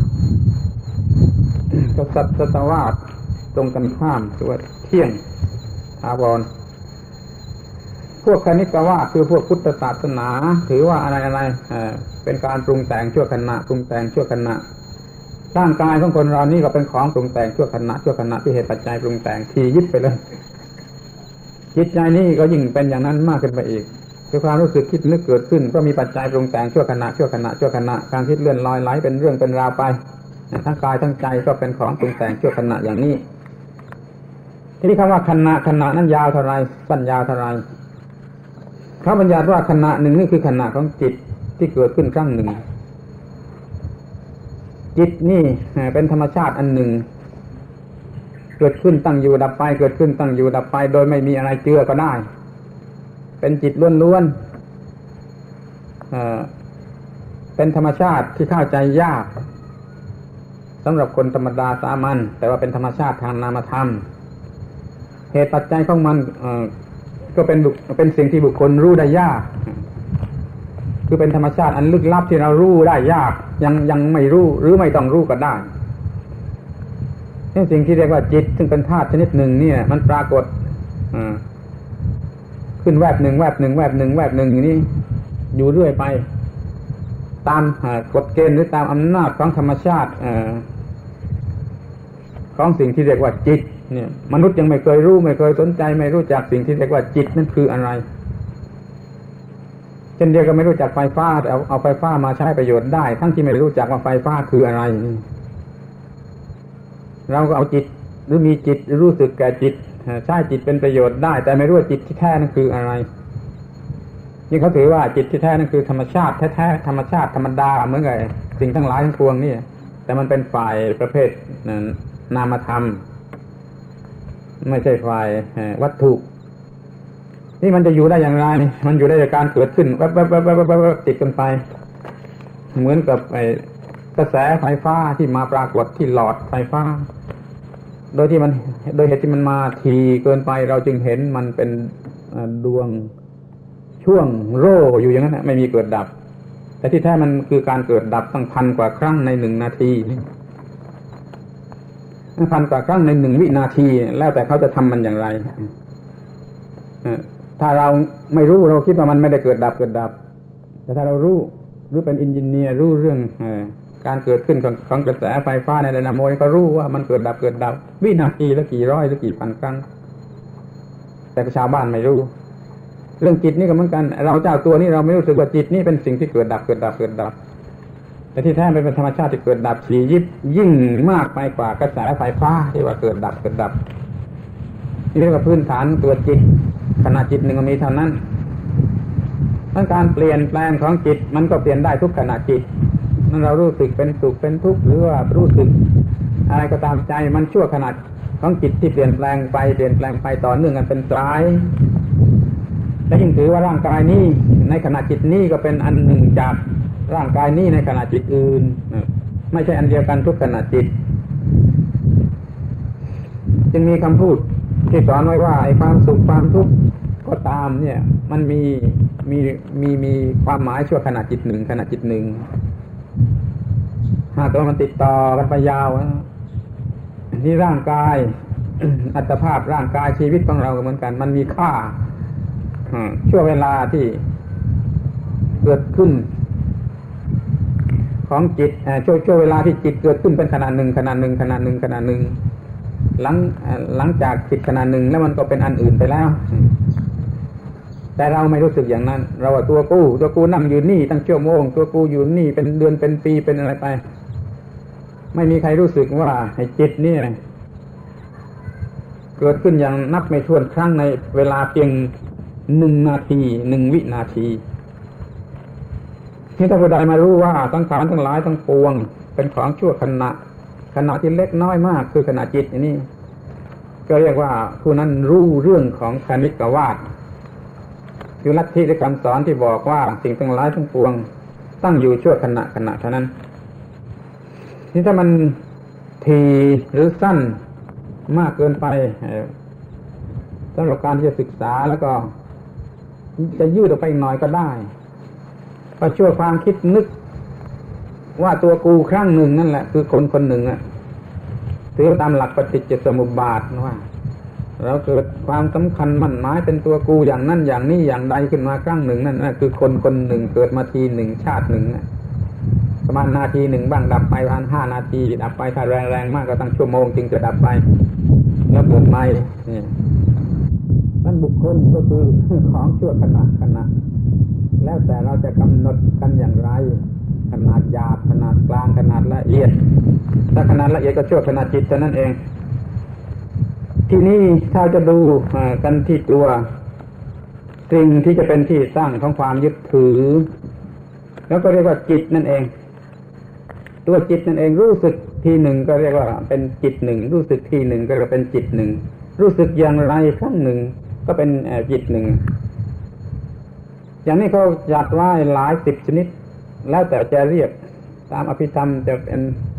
กับสัตตวาทตรงกันข้ามคือว่าเที่ยงถาวรพวกคณิกวาทคือพวกพุทธศาสนาถือว่าอะไรเป็นการปรุงแต่งชั่วขณะปรุงแต่งชั่วขณะร่างกายของคนเรานี่ก็เป็นของปรุงแต่งชั่วขณะที่เหตุปัจจัยปรุงแต่งทียึดไปเลยจิตใจนี่ก็ยิ่งเป็นอย่างนั้นมากขึ้นไปอีกคือความรู้สึกคิดนึกเกิดขึ้นก็มีปัจจัยปรุงแต่งชั่วขณะการคิดเลื่อนลอยไหลเป็นเรื่องเป็นราวไปทั้งกายทั้งใจก็เป็นของปรุงแต่งชั่วขณะอย่างนี้ทีนี้คำว่าขณะนั้นยาวเท่าไรสั้นยาวเท่าไรเขาบัญญัติว่าขณะหนึ่งนี่คือขณะของจิตที่เกิดขึ้นครั้งหนึ่งจิตนี่เป็นธรรมชาติอันหนึ่งเกิดขึ้นตั้งอยู่ดับไปเกิดขึ้นตั้งอยู่ดับไปโดยไม่มีอะไรเจือก็ได้เป็นจิตล้วนๆเป็นธรรมชาติที่เข้าใจยากสำหรับคนธรรมดาสามัญแต่ว่าเป็นธรรมชาติทางนามธรรมเหตุปัจจัยของมันก็เป็นสิ่งที่บุคคลรู้ได้ยากคือเป็นธรรมชาติอันลึกลับที่เรารู้ได้ยากยังไม่รู้หรือไม่ต้องรู้ก็ได้นี่สิ่งที่เรียกว่าจิตซึ่งเป็นธาตุชนิดหนึ่งเนี่ยมันปรากฏขึ้นแวบหนึ่งแวบหนึ่งแวบหนึ่งแวบหนึ่งอย่างนี้อยู่เรื่อยไปตามกฎเกณฑ์หรือตามอำนาจของธรรมชาติของสิ่งที่เรียกว่าจิตเนี่ยมนุษย์ยังไม่เคยรู้ไม่เคยสนใจไม่รู้จักสิ่งที่เรียกว่าจิตนั่นคืออะไรเช่นเดียวกันไม่รู้จักไฟฟ้าแต่เอาไฟฟ้ามาใช้ประโยชน์ได้ทั้งที่ไม่รู้จักว่าไฟฟ้าคืออะไรเราก็เอาจิตหรือมีจิตรู้สึกแก่จิตใช้จิตเป็นประโยชน์ได้แต่ไม่รู้ว่าจิตที่แท้นั่นคืออะไรนี่เขาถือว่าจิตที่แท้นั่นคือธรรมชาติแท้ๆธรรมชาติธรรมดาเหมือนกับสิ่งทั้งหลายทั้งปวงนี่แต่มันเป็นฝ่ายประเภทนามธรรมไม่ใช่ฝ่ายวัตถุนี่มันจะอยู่ได้อย่างไรมันอยู่ได้จากการเกิดขึ้นแวบๆๆๆติดกันไปเหมือนกับกระแสไฟฟ้าที่มาปรากฏที่หลอดไฟฟ้าโดยเหตุที่มันมาทีเกินไปเราจึงเห็นมันเป็นดวงช่วงโร่อยู่อย่างนั้นไม่มีเกิดดับแต่ที่แท้มันคือการเกิดดับตั้งพันกว่าครั้งใน1 นาทีพันกว่าครั้งใน1 วินาทีแล้วแต่เขาจะทำมันอย่างไรถ้าเราไม่รู้เราคิดว่ามันไม่ได้เกิดดับแต่ถ้าเรารู้หรือเป็นอินจิเนียร์รู้เรื่องการเกิดขึ้นของกระแสไฟฟ้าในไดนาโมนี่ก็รู้ว่ามันเกิดดับวินาทีละกี่ร้อยหรือกี่พันครั้งแต่ชาวบ้านไม่รู้เรื่องจิตนี่ก็เหมือนกันเราเจ้าตัวนี้เราไม่รู้สึกว่าจิตนี่เป็นสิ่งที่เกิดดับแต่ที่แท้เป็นธรรมชาติที่เกิดดับถี่ยิบยิ่งมากไปกว่ากระแสไฟฟ้าที่ว่าเกิดดับนี่เรียกว่าพื้นฐานตัวจิตขณะจิตหนึ่งมีเท่านั้นการเปลี่ยนแปลงของจิตมันก็เปลี่ยนได้ทุกขณะจิตนั่นเรารู้สึกเป็นสุขเป็นทุกข์หรือว่ารู้สึกอะไรก็ตามใจมันชั่วขณะของจิตที่เปลี่ยนแปลงไปต่อเนื่องกันเป็นสายและยิ่งถือว่าร่างกายนี้ในขณะจิตนี้ก็เป็นอันหนึ่งจากร่างกายนี้ในขณะจิตอื่นไม่ใช่อันเดียวกันทุกขณะจิตจึงมีคำพูดที่สอนไว้ว่าไอ้ความสุขความทุกข์ก็ตามเนี่ยมันมีความหมายชั่วขณะจิตหนึ่งหากว่ามันติดต่อกันไปยาวนี่ร่างกาย อัตภาพร่างกายชีวิตของเราเหมือนกันมันมีค่าชั่วเวลาที่เกิดขึ้นของจิตช่วงเวลาที่จิตเกิดขึ้นเป็นขณะหนึ่งหลังจากจิตขณะหนึ่งแล้วมันก็เป็นอันอื่นไปแล้วแต่เราไม่รู้สึกอย่างนั้นเราว่าตัวกูนั่งอยู่นี่ตั้งชั่วโมงตัวกูอยู่นี่เป็นเดือนเป็นปีเป็นอะไรไปไม่มีใครรู้สึกว่าให้จิตนี่เกิดขึ้นอย่างนับไม่ถ้วนครั้งในเวลาเพียง1 นาที1 วินาทีที่ถ้าผู้ใดมารู้ว่าสังขารทั้งหลายทั้งปวงเป็นของชั่วขณะที่เล็กน้อยมากคือขณะจิตนี่ก็เรียกว่าผู้นั้นรู้เรื่องของคณิกวาทคือลัทธิหรือคำสอนที่บอกว่าสิ่งทั้งหลายทั้งปวงตั้งอยู่ชั่วขณะเท่านั้นที่ถ้ามันทีหรือสั้นมากเกินไปสำหรับการที่จะศึกษาแล้วก็จะยืดออกไปอีกหน่อยก็ได้ก็ช่วยความคิดนึกว่าตัวกูครั้งหนึ่งนั่นแหละคือคนหนึ่งถือตามหลักปฏิจจสมุปบาทว่าเราเกิดความสำคัญมั่นหมายเป็นตัวกูอย่างนั้นอย่างนี้อย่างใดขึ้นมาครั้งหนึ่งนั่นคือคนหนึ่งเกิดมาทีหนึ่งชาติหนึ่งประมาณนาทีหนึ่งบ้างดับไปประมาณ5 นาทีดับไปถ้าแรงมากก็ตั้งชั่วโมงจึงจะดับไปแล้วเกิดใหม่นั่นบุคคลก็คือของชั่วขณะแล้วแต่เราจะกำหนดกันอย่างไรขนาดหยาบขนาดกลางขนาดละเอียดถ้าขนาดละเอียดก็ชั่วขณะจิตเท่านั้นเองที่นี่ถ้าจะดูกันที่ตัวสิ่งที่จะเป็นที่ตั้งของความยึดถือแล้วก็เรียกว่าจิตนั่นเองตัวจิตนั่นเองรู้สึกทีหนึ่งก็เรียกว่าเป็นจิตหนึ่งรู้สึกทีหนึ่งก็เรียกว่าเป็นจิตหนึ่งรู้สึกอย่างไรครั้งหนึ่งก็เป็นจิตหนึ่งอย่างนี้เขาจัดไว้หลาย10 ชนิดแล้วแต่จะเรียกตามอภิธรรมจะเป็น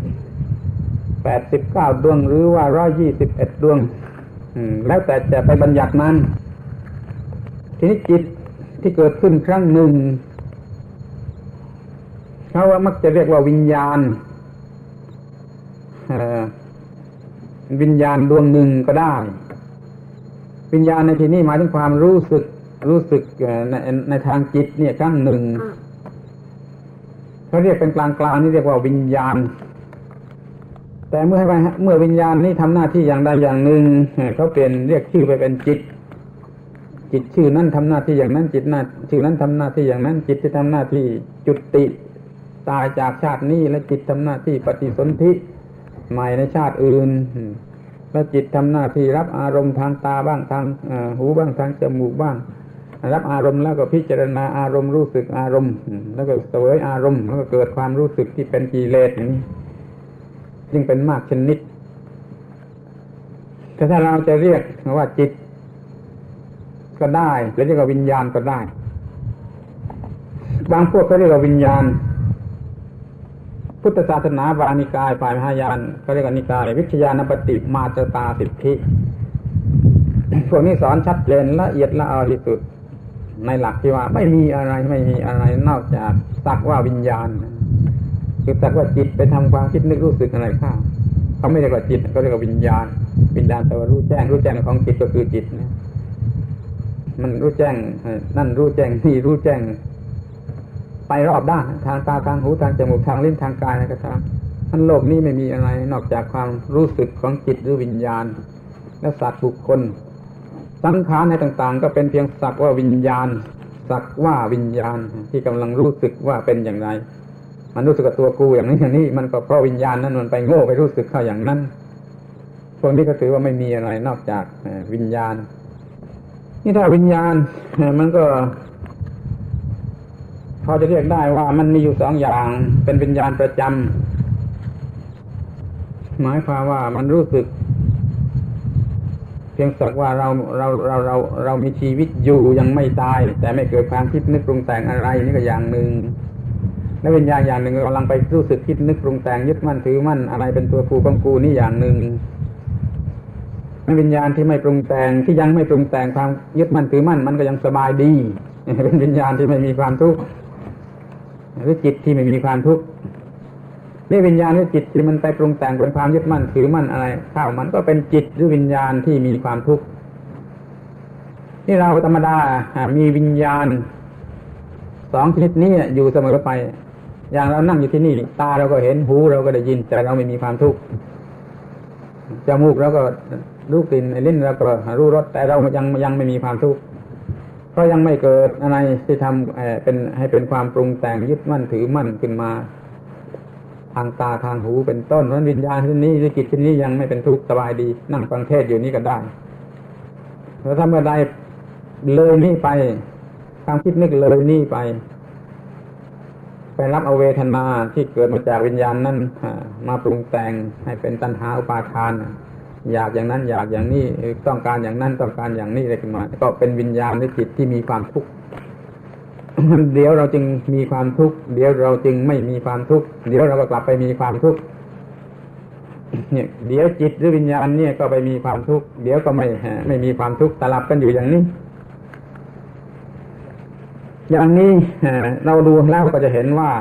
89 ดวงหรือว่า121 ดวงแล้วแต่จะไปบัญญัติมันทีนี้จิตที่เกิดขึ้นครั้งหนึ่งเขาว่ามักจะเรียกว่าวิญญาณดวงหนึ่งก็ได้วิญญาณในที่นี้หมายถึงความรู้สึกรู้สึกในทางจิตเนี่ยครั้งหนึ่งเขาเรียกเป็นกลางๆนี่เรียกว่าวิญญาณแต่เมื่อวิญญาณนี้ทำหน้าที่อย่างใดอย่างหนึ่งเขาเปลี่ยนเรียกชื่อไปเป็นจิตชื่อนั้นทำหน้าที่อย่างนั้นจิตชื่อนั้นทำหน้าที่อย่างนั้นจิตที่ทำหน้าที่จุติตายจากชาตินี้และจิตทำหน้าที่ปฏิสนธิใหม่ในชาติอื่นแล้วจิตทำหน้าที่รับอารมณ์ทางตาบ้างทางหูบ้างทางจมูกบ้างรับอารมณ์แล้วก็พิจารณาอารมณ์รู้สึกอารมณ์แล้วก็เสวยอารมณ์แล้วก็เกิดความรู้สึกที่เป็นกิเลสอย่างนี้จึงเป็นมากชนิดแต่ถ้าเราจะเรียกว่าจิตก็ได้หรือเรียกว่าวิญญาณก็ได้บางพวกก็เรียกว่าวิญญาณพุทธศาสนาบางนิกายฝ่ายมหายานเขาเรียกว่านิกายวิชญาณปฏิมาตรตาสิทธิพวกนี้สอนชัดเจนละเอียดละออที่สุดในหลักที่ว่าไม่มีอะไรนอกจากสักว่าวิญญาณคือสักว่าจิตไปทำความคิดนึกรู้สึกอะไรข้าเขาไม่เรียกว่าจิตเขาเรียกว่าวิญญาณแต่ว่ารู้แจ้งของจิตก็คือจิตนะมันรู้แจ้งนั่นรู้แจ้งนี่รู้แจ้งไปรอบด้านทางตาทางหูทางจมูกทางลิ้นทางกายอะไรก็ตามทั้งโลกนี้ไม่มีอะไรนอกจากความรู้สึกของจิตหรือวิญญาณและสัตว์บุคคลสังขารในต่างๆก็เป็นเพียงสักว่าวิญญาณสักว่าวิญญาณที่กำลังรู้สึกว่าเป็นอย่างไรมันรู้สึกกับตัวกูอย่างนี้มันก็เพราะวิญญาณนั้นมันไปโง่ไปรู้สึกเข้าอย่างนั้นพวกนี้ก็ถือว่าไม่มีอะไรนอกจากวิญญาณนี่ถ้าวิญญาณมันก็พอจะเรียกได้ว่ามันมีอยู่สองอย่างเป็นวิญญาณประจำหมายความว่ามันรู้สึกเพียงสักว่าเรามีชีวิตอยู่ยังไม่ตายแต่ไม่เกิดความคิดนึกปรุงแต่งอะไรนี่ก็อย่างหนึ่งและวิญญาณอย่างหนึ่งกำลังไปรู้สึกคิดนึกปรุงแต่งยึดมั่นถือมั่นอะไรเป็นตัวกูของกูนี่อย่างหนึ่งวิญญาณที่ไม่ปรุงแต่งที่ยังไม่ปรุงแต่งความยึดมั่นถือมั่นมันก็ยังสบายดีเป็นวิญญาณที่ไม่มีความทุกข์หรือจิตที่ไม่มีความทุกข์นี่วิญญาณหรือจิตที่มันไปปรุงแต่งเป็นความยึดมั่นถือมั่นอะไรข้าวมันก็เป็นจิตหรือวิญญาณที่มีความทุกข์นี่เราธรรมดามีวิญญาณสองชนิดนี้อยู่เสมอไปอย่างเรานั่งอยู่ที่นี่ตาเราก็เห็นหูเราก็ได้ยินแต่เราไม่มีความทุกข์จมูกเราก็รู้กลิ่นลิ้นเราก็รู้รสแต่เรายังไม่มีความทุกข์เพราะยังไม่เกิดอะไรที่ทำเป็นให้เป็นความปรุงแต่งยึดมั่นถือมั่นขึ้นมาทางตาทางหูเป็นต้นเพราะวิญญาณชนิดนี้หรือจิตชนิดนี้ยังไม่เป็นทุกข์สบายดีนั่งฟังเทศน์อยู่นี้ก็ได้แล้วถ้าเมื่อใดเลยนี่ไปความคิดนึกเลยนี่ไปรับเอาเวทนาที่เกิดมาจากวิญญาณนั้นมาปรุงแต่งให้เป็นตัณหาอุปาทานอยากอย่างนั้นอยากอย่างนี้ต้องการอย่างนั้นต้องการอย่างนี้อะไรขึ้นมาก็เป็นวิญญาณหรือจิตที่มีความทุกข์ เดี๋ยวเราจึงมีความทุกข์เดี๋ยวเราจึงไม่มีความทุกข์เดี๋ยวเราก็กลับไปมีความทุกข์เนี่ยเดี๋ยวจิตหรือวิญญาณเนี่ยก็ไปมีความทุกข์เดี๋ยวก็ไม่มีความทุกข์สลับกันอยู่อย่างนี้เราดูแล้วก็จะเห็นว่า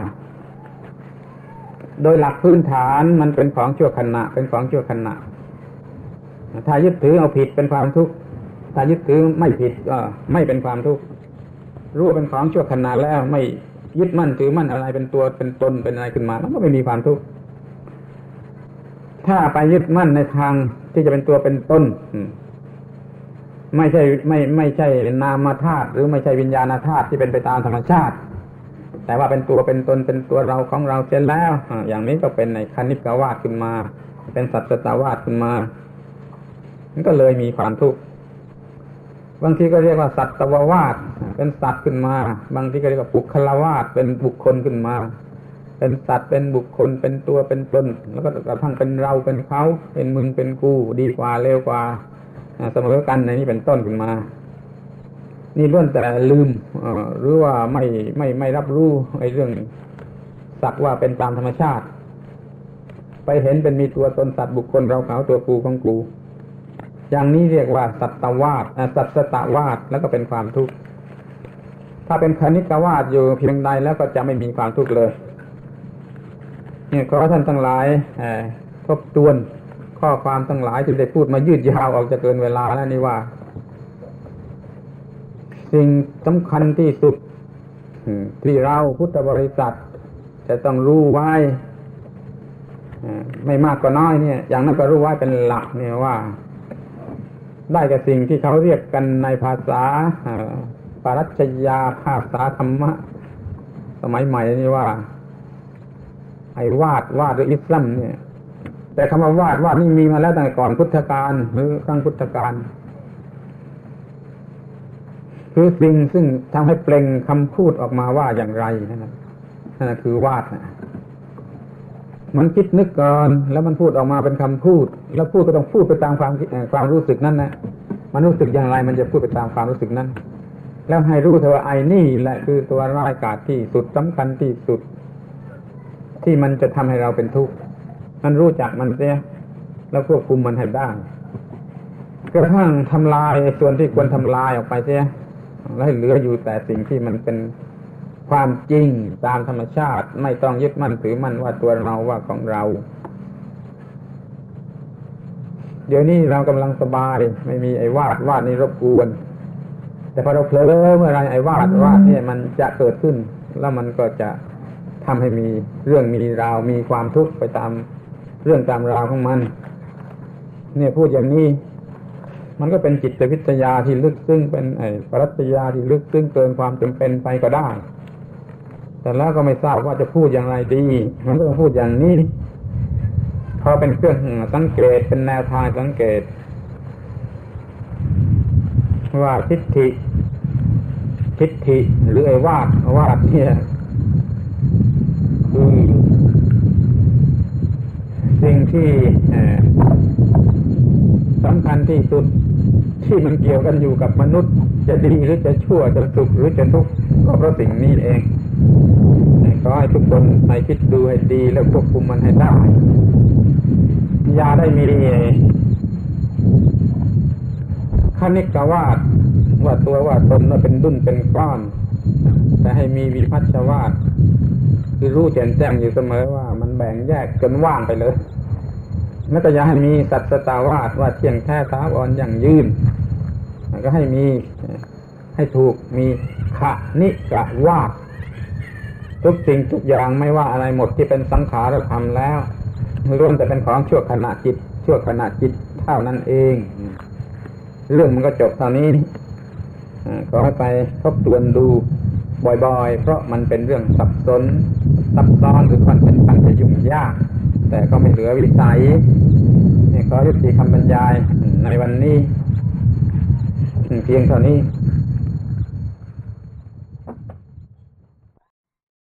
โดยหลักพื้นฐานมันเป็นของชั่วขณะถ้ายึดถือเอาผิดเป็นความทุกข์ถ้ายึดถือไม่ผิดก็ไม่เป็นความทุกข์รู้เป็นของชั่วขณะแล้วไม่ยึดมั่นถือมั่นอะไรเป็นตัวเป็นตนเป็นอะไรขึ้นมามันก็ไม่มีความทุกข์ถ้าไปยึดมั่นในทางที่จะเป็นตัวเป็นตนไม่ใช่นามธาตุหรือไม่ใช่วิญญาณธาตุที่เป็นไปตามธรรมชาติแต่ว่าเป็นตัวเป็นตนเป็นตัวเราของเราเสร็จแล้วอย่างนี้ก็เป็นในคณิกาวาสขึ้นมาเป็นสัตตวาสขึ้นมามันก็เลยมีความทุกข์บางทีก็เรียกว่าสัตตวาสเป็นสัตว์ขึ้นมาบางทีก็เรียกว่าปุคละวาสเป็นบุคคลขึ้นมาเป็นสัตว์เป็นบุคคลเป็นตัวเป็นตนแล้วก็กระทั่งเป็นเราเป็นเขาเป็นมึงเป็นกูดีกว่าเลวกว่าเสมอกันในนี้เป็นต้นขึ้นมานี่ล้วนแต่ลืมหรือว่าไม่รับรู้ไอ้เรื่องสักว่าเป็นตามธรรมชาติไปเห็นเป็นมีตัวตนสัตว์บุคคลเราเขาตัวกูของกูอย่างนี้เรียกว่าสัตตวาสสัตตวาสแล้วก็เป็นความทุกข์ถ้าเป็นคณิกาวาสอยู่เพียงใดแล้วก็จะไม่มีความทุกข์เลยเนี่ยขอท่านทั้งหลายทบทวนข้อความทั้งหลายที่ได้พูดมายืดยาวออกจะเกินเวลาแล้วนี่ว่าสิ่งสำคัญที่สุดที่เราพุทธบริษัทจะต้องรู้ไว้ไม่มากก็น้อยเนี่ยอย่างนั้นก็รู้ไว้เป็นหลักเนี่ยว่าได้กับสิ่งที่เขาเรียกกันในภาษาปรัชญาภาษาธรรมะสมัยใหม่นี่ว่าไอ้วาดหรืออิสลามเนี่ยแต่คำว่าวาดนี่มีมาแล้วตั้งแต่ก่อนพุทธกาลหรือครั้งพุทธกาลคือสิ่งซึ่งทำให้เปล่งคำพูดออกมาว่าอย่างไรนั่นคือวาดมันคิดนึกก่อนแล้วมันพูดออกมาเป็นคำพูดแล้วพูดก็ต้องพูดไปตามความรู้สึกนั้นนะมันรู้สึกอย่างไรมันจะพูดไปตามความรู้สึกนั้นแล้วให้รู้เถอะว่าไอ้นี่แหละคือตัวร้ายกาจที่สุดสำคัญที่สุดที่มันจะทำให้เราเป็นทุกข์มันรู้จักมันเสียแล้วควบคุมมันให้ได้กระทั่งทำลายส่วนที่ควรทำลายออกไปเสียแล้วเหลืออยู่แต่สิ่งที่มันเป็นความจริงตามธรรมชาติไม่ต้องยึดมั่นถือมั่นว่าตัวเราว่าของเราเดี๋ยวนี้เรากำลังสบายไม่มีไอ้วาดนี่รบกวนแต่พอเราเผลอเมื่อไรไอ้วาดเนี่ยมันจะเกิดขึ้นแล้วมันก็จะทำให้มีเรื่องมีราวมีความทุกข์ไปตามเรื่องตามราวของมันเนี่ยพูดอย่างนี้มันก็เป็นจิตวิทยาที่ลึกซึ้งเป็นปรัชญาที่ลึกซึ้งเกินความจำเป็นไปก็ได้แต่แล้วก็ไม่ทราบว่าจะพูดอย่างไรดีมันก็ต้องพูดอย่างนี้พอเป็นเครื่องสังเกตเป็นแนวทางสังเกตว่าทิฏฐิหรือไอ้วาดเนี่ยคือสิ่งที่สำคัญที่สุดที่มันเกี่ยวกันอยู่กับมนุษย์จะดีหรือจะชั่วจะสุขหรือจะทุกข์ก็เพราะสิ่งนี้เองขอให้ทุกคนไปคิดดูให้ดีแล้วควบคุมมันให้ได้อย่าได้มีคณิกวาดว่าตัวว่าตนว่าเป็นดุ้นเป็นก้อนแต่ให้มีวิภัชวาทคือรู้แจ้งอยู่เสมอว่ามันแบ่งแยกจนว่างไปเลยแล้วก็อย่าให้มีสัจตาวาทว่าเที่ยงแท้ถาวรอย่างยืนก็ให้มีให้ถูกมีขณิกวาททุกสิ่งทุกอย่างไม่ว่าอะไรหมดที่เป็นสังขารธรรมแล้วล้วนแต่เป็นของชั่วขณะจิตเท่านั้นเองเรื่องมันก็จบเท่านี้ขอให้ไปทบทวนดูบ่อยๆเพราะมันเป็นเรื่องซับซ้อนหรือค่อนข้างจะยุ่งยากแต่ก็ไม่เหลือวิสัยขอยุติคำบรรยายในวันนี้เพียงเท่านี้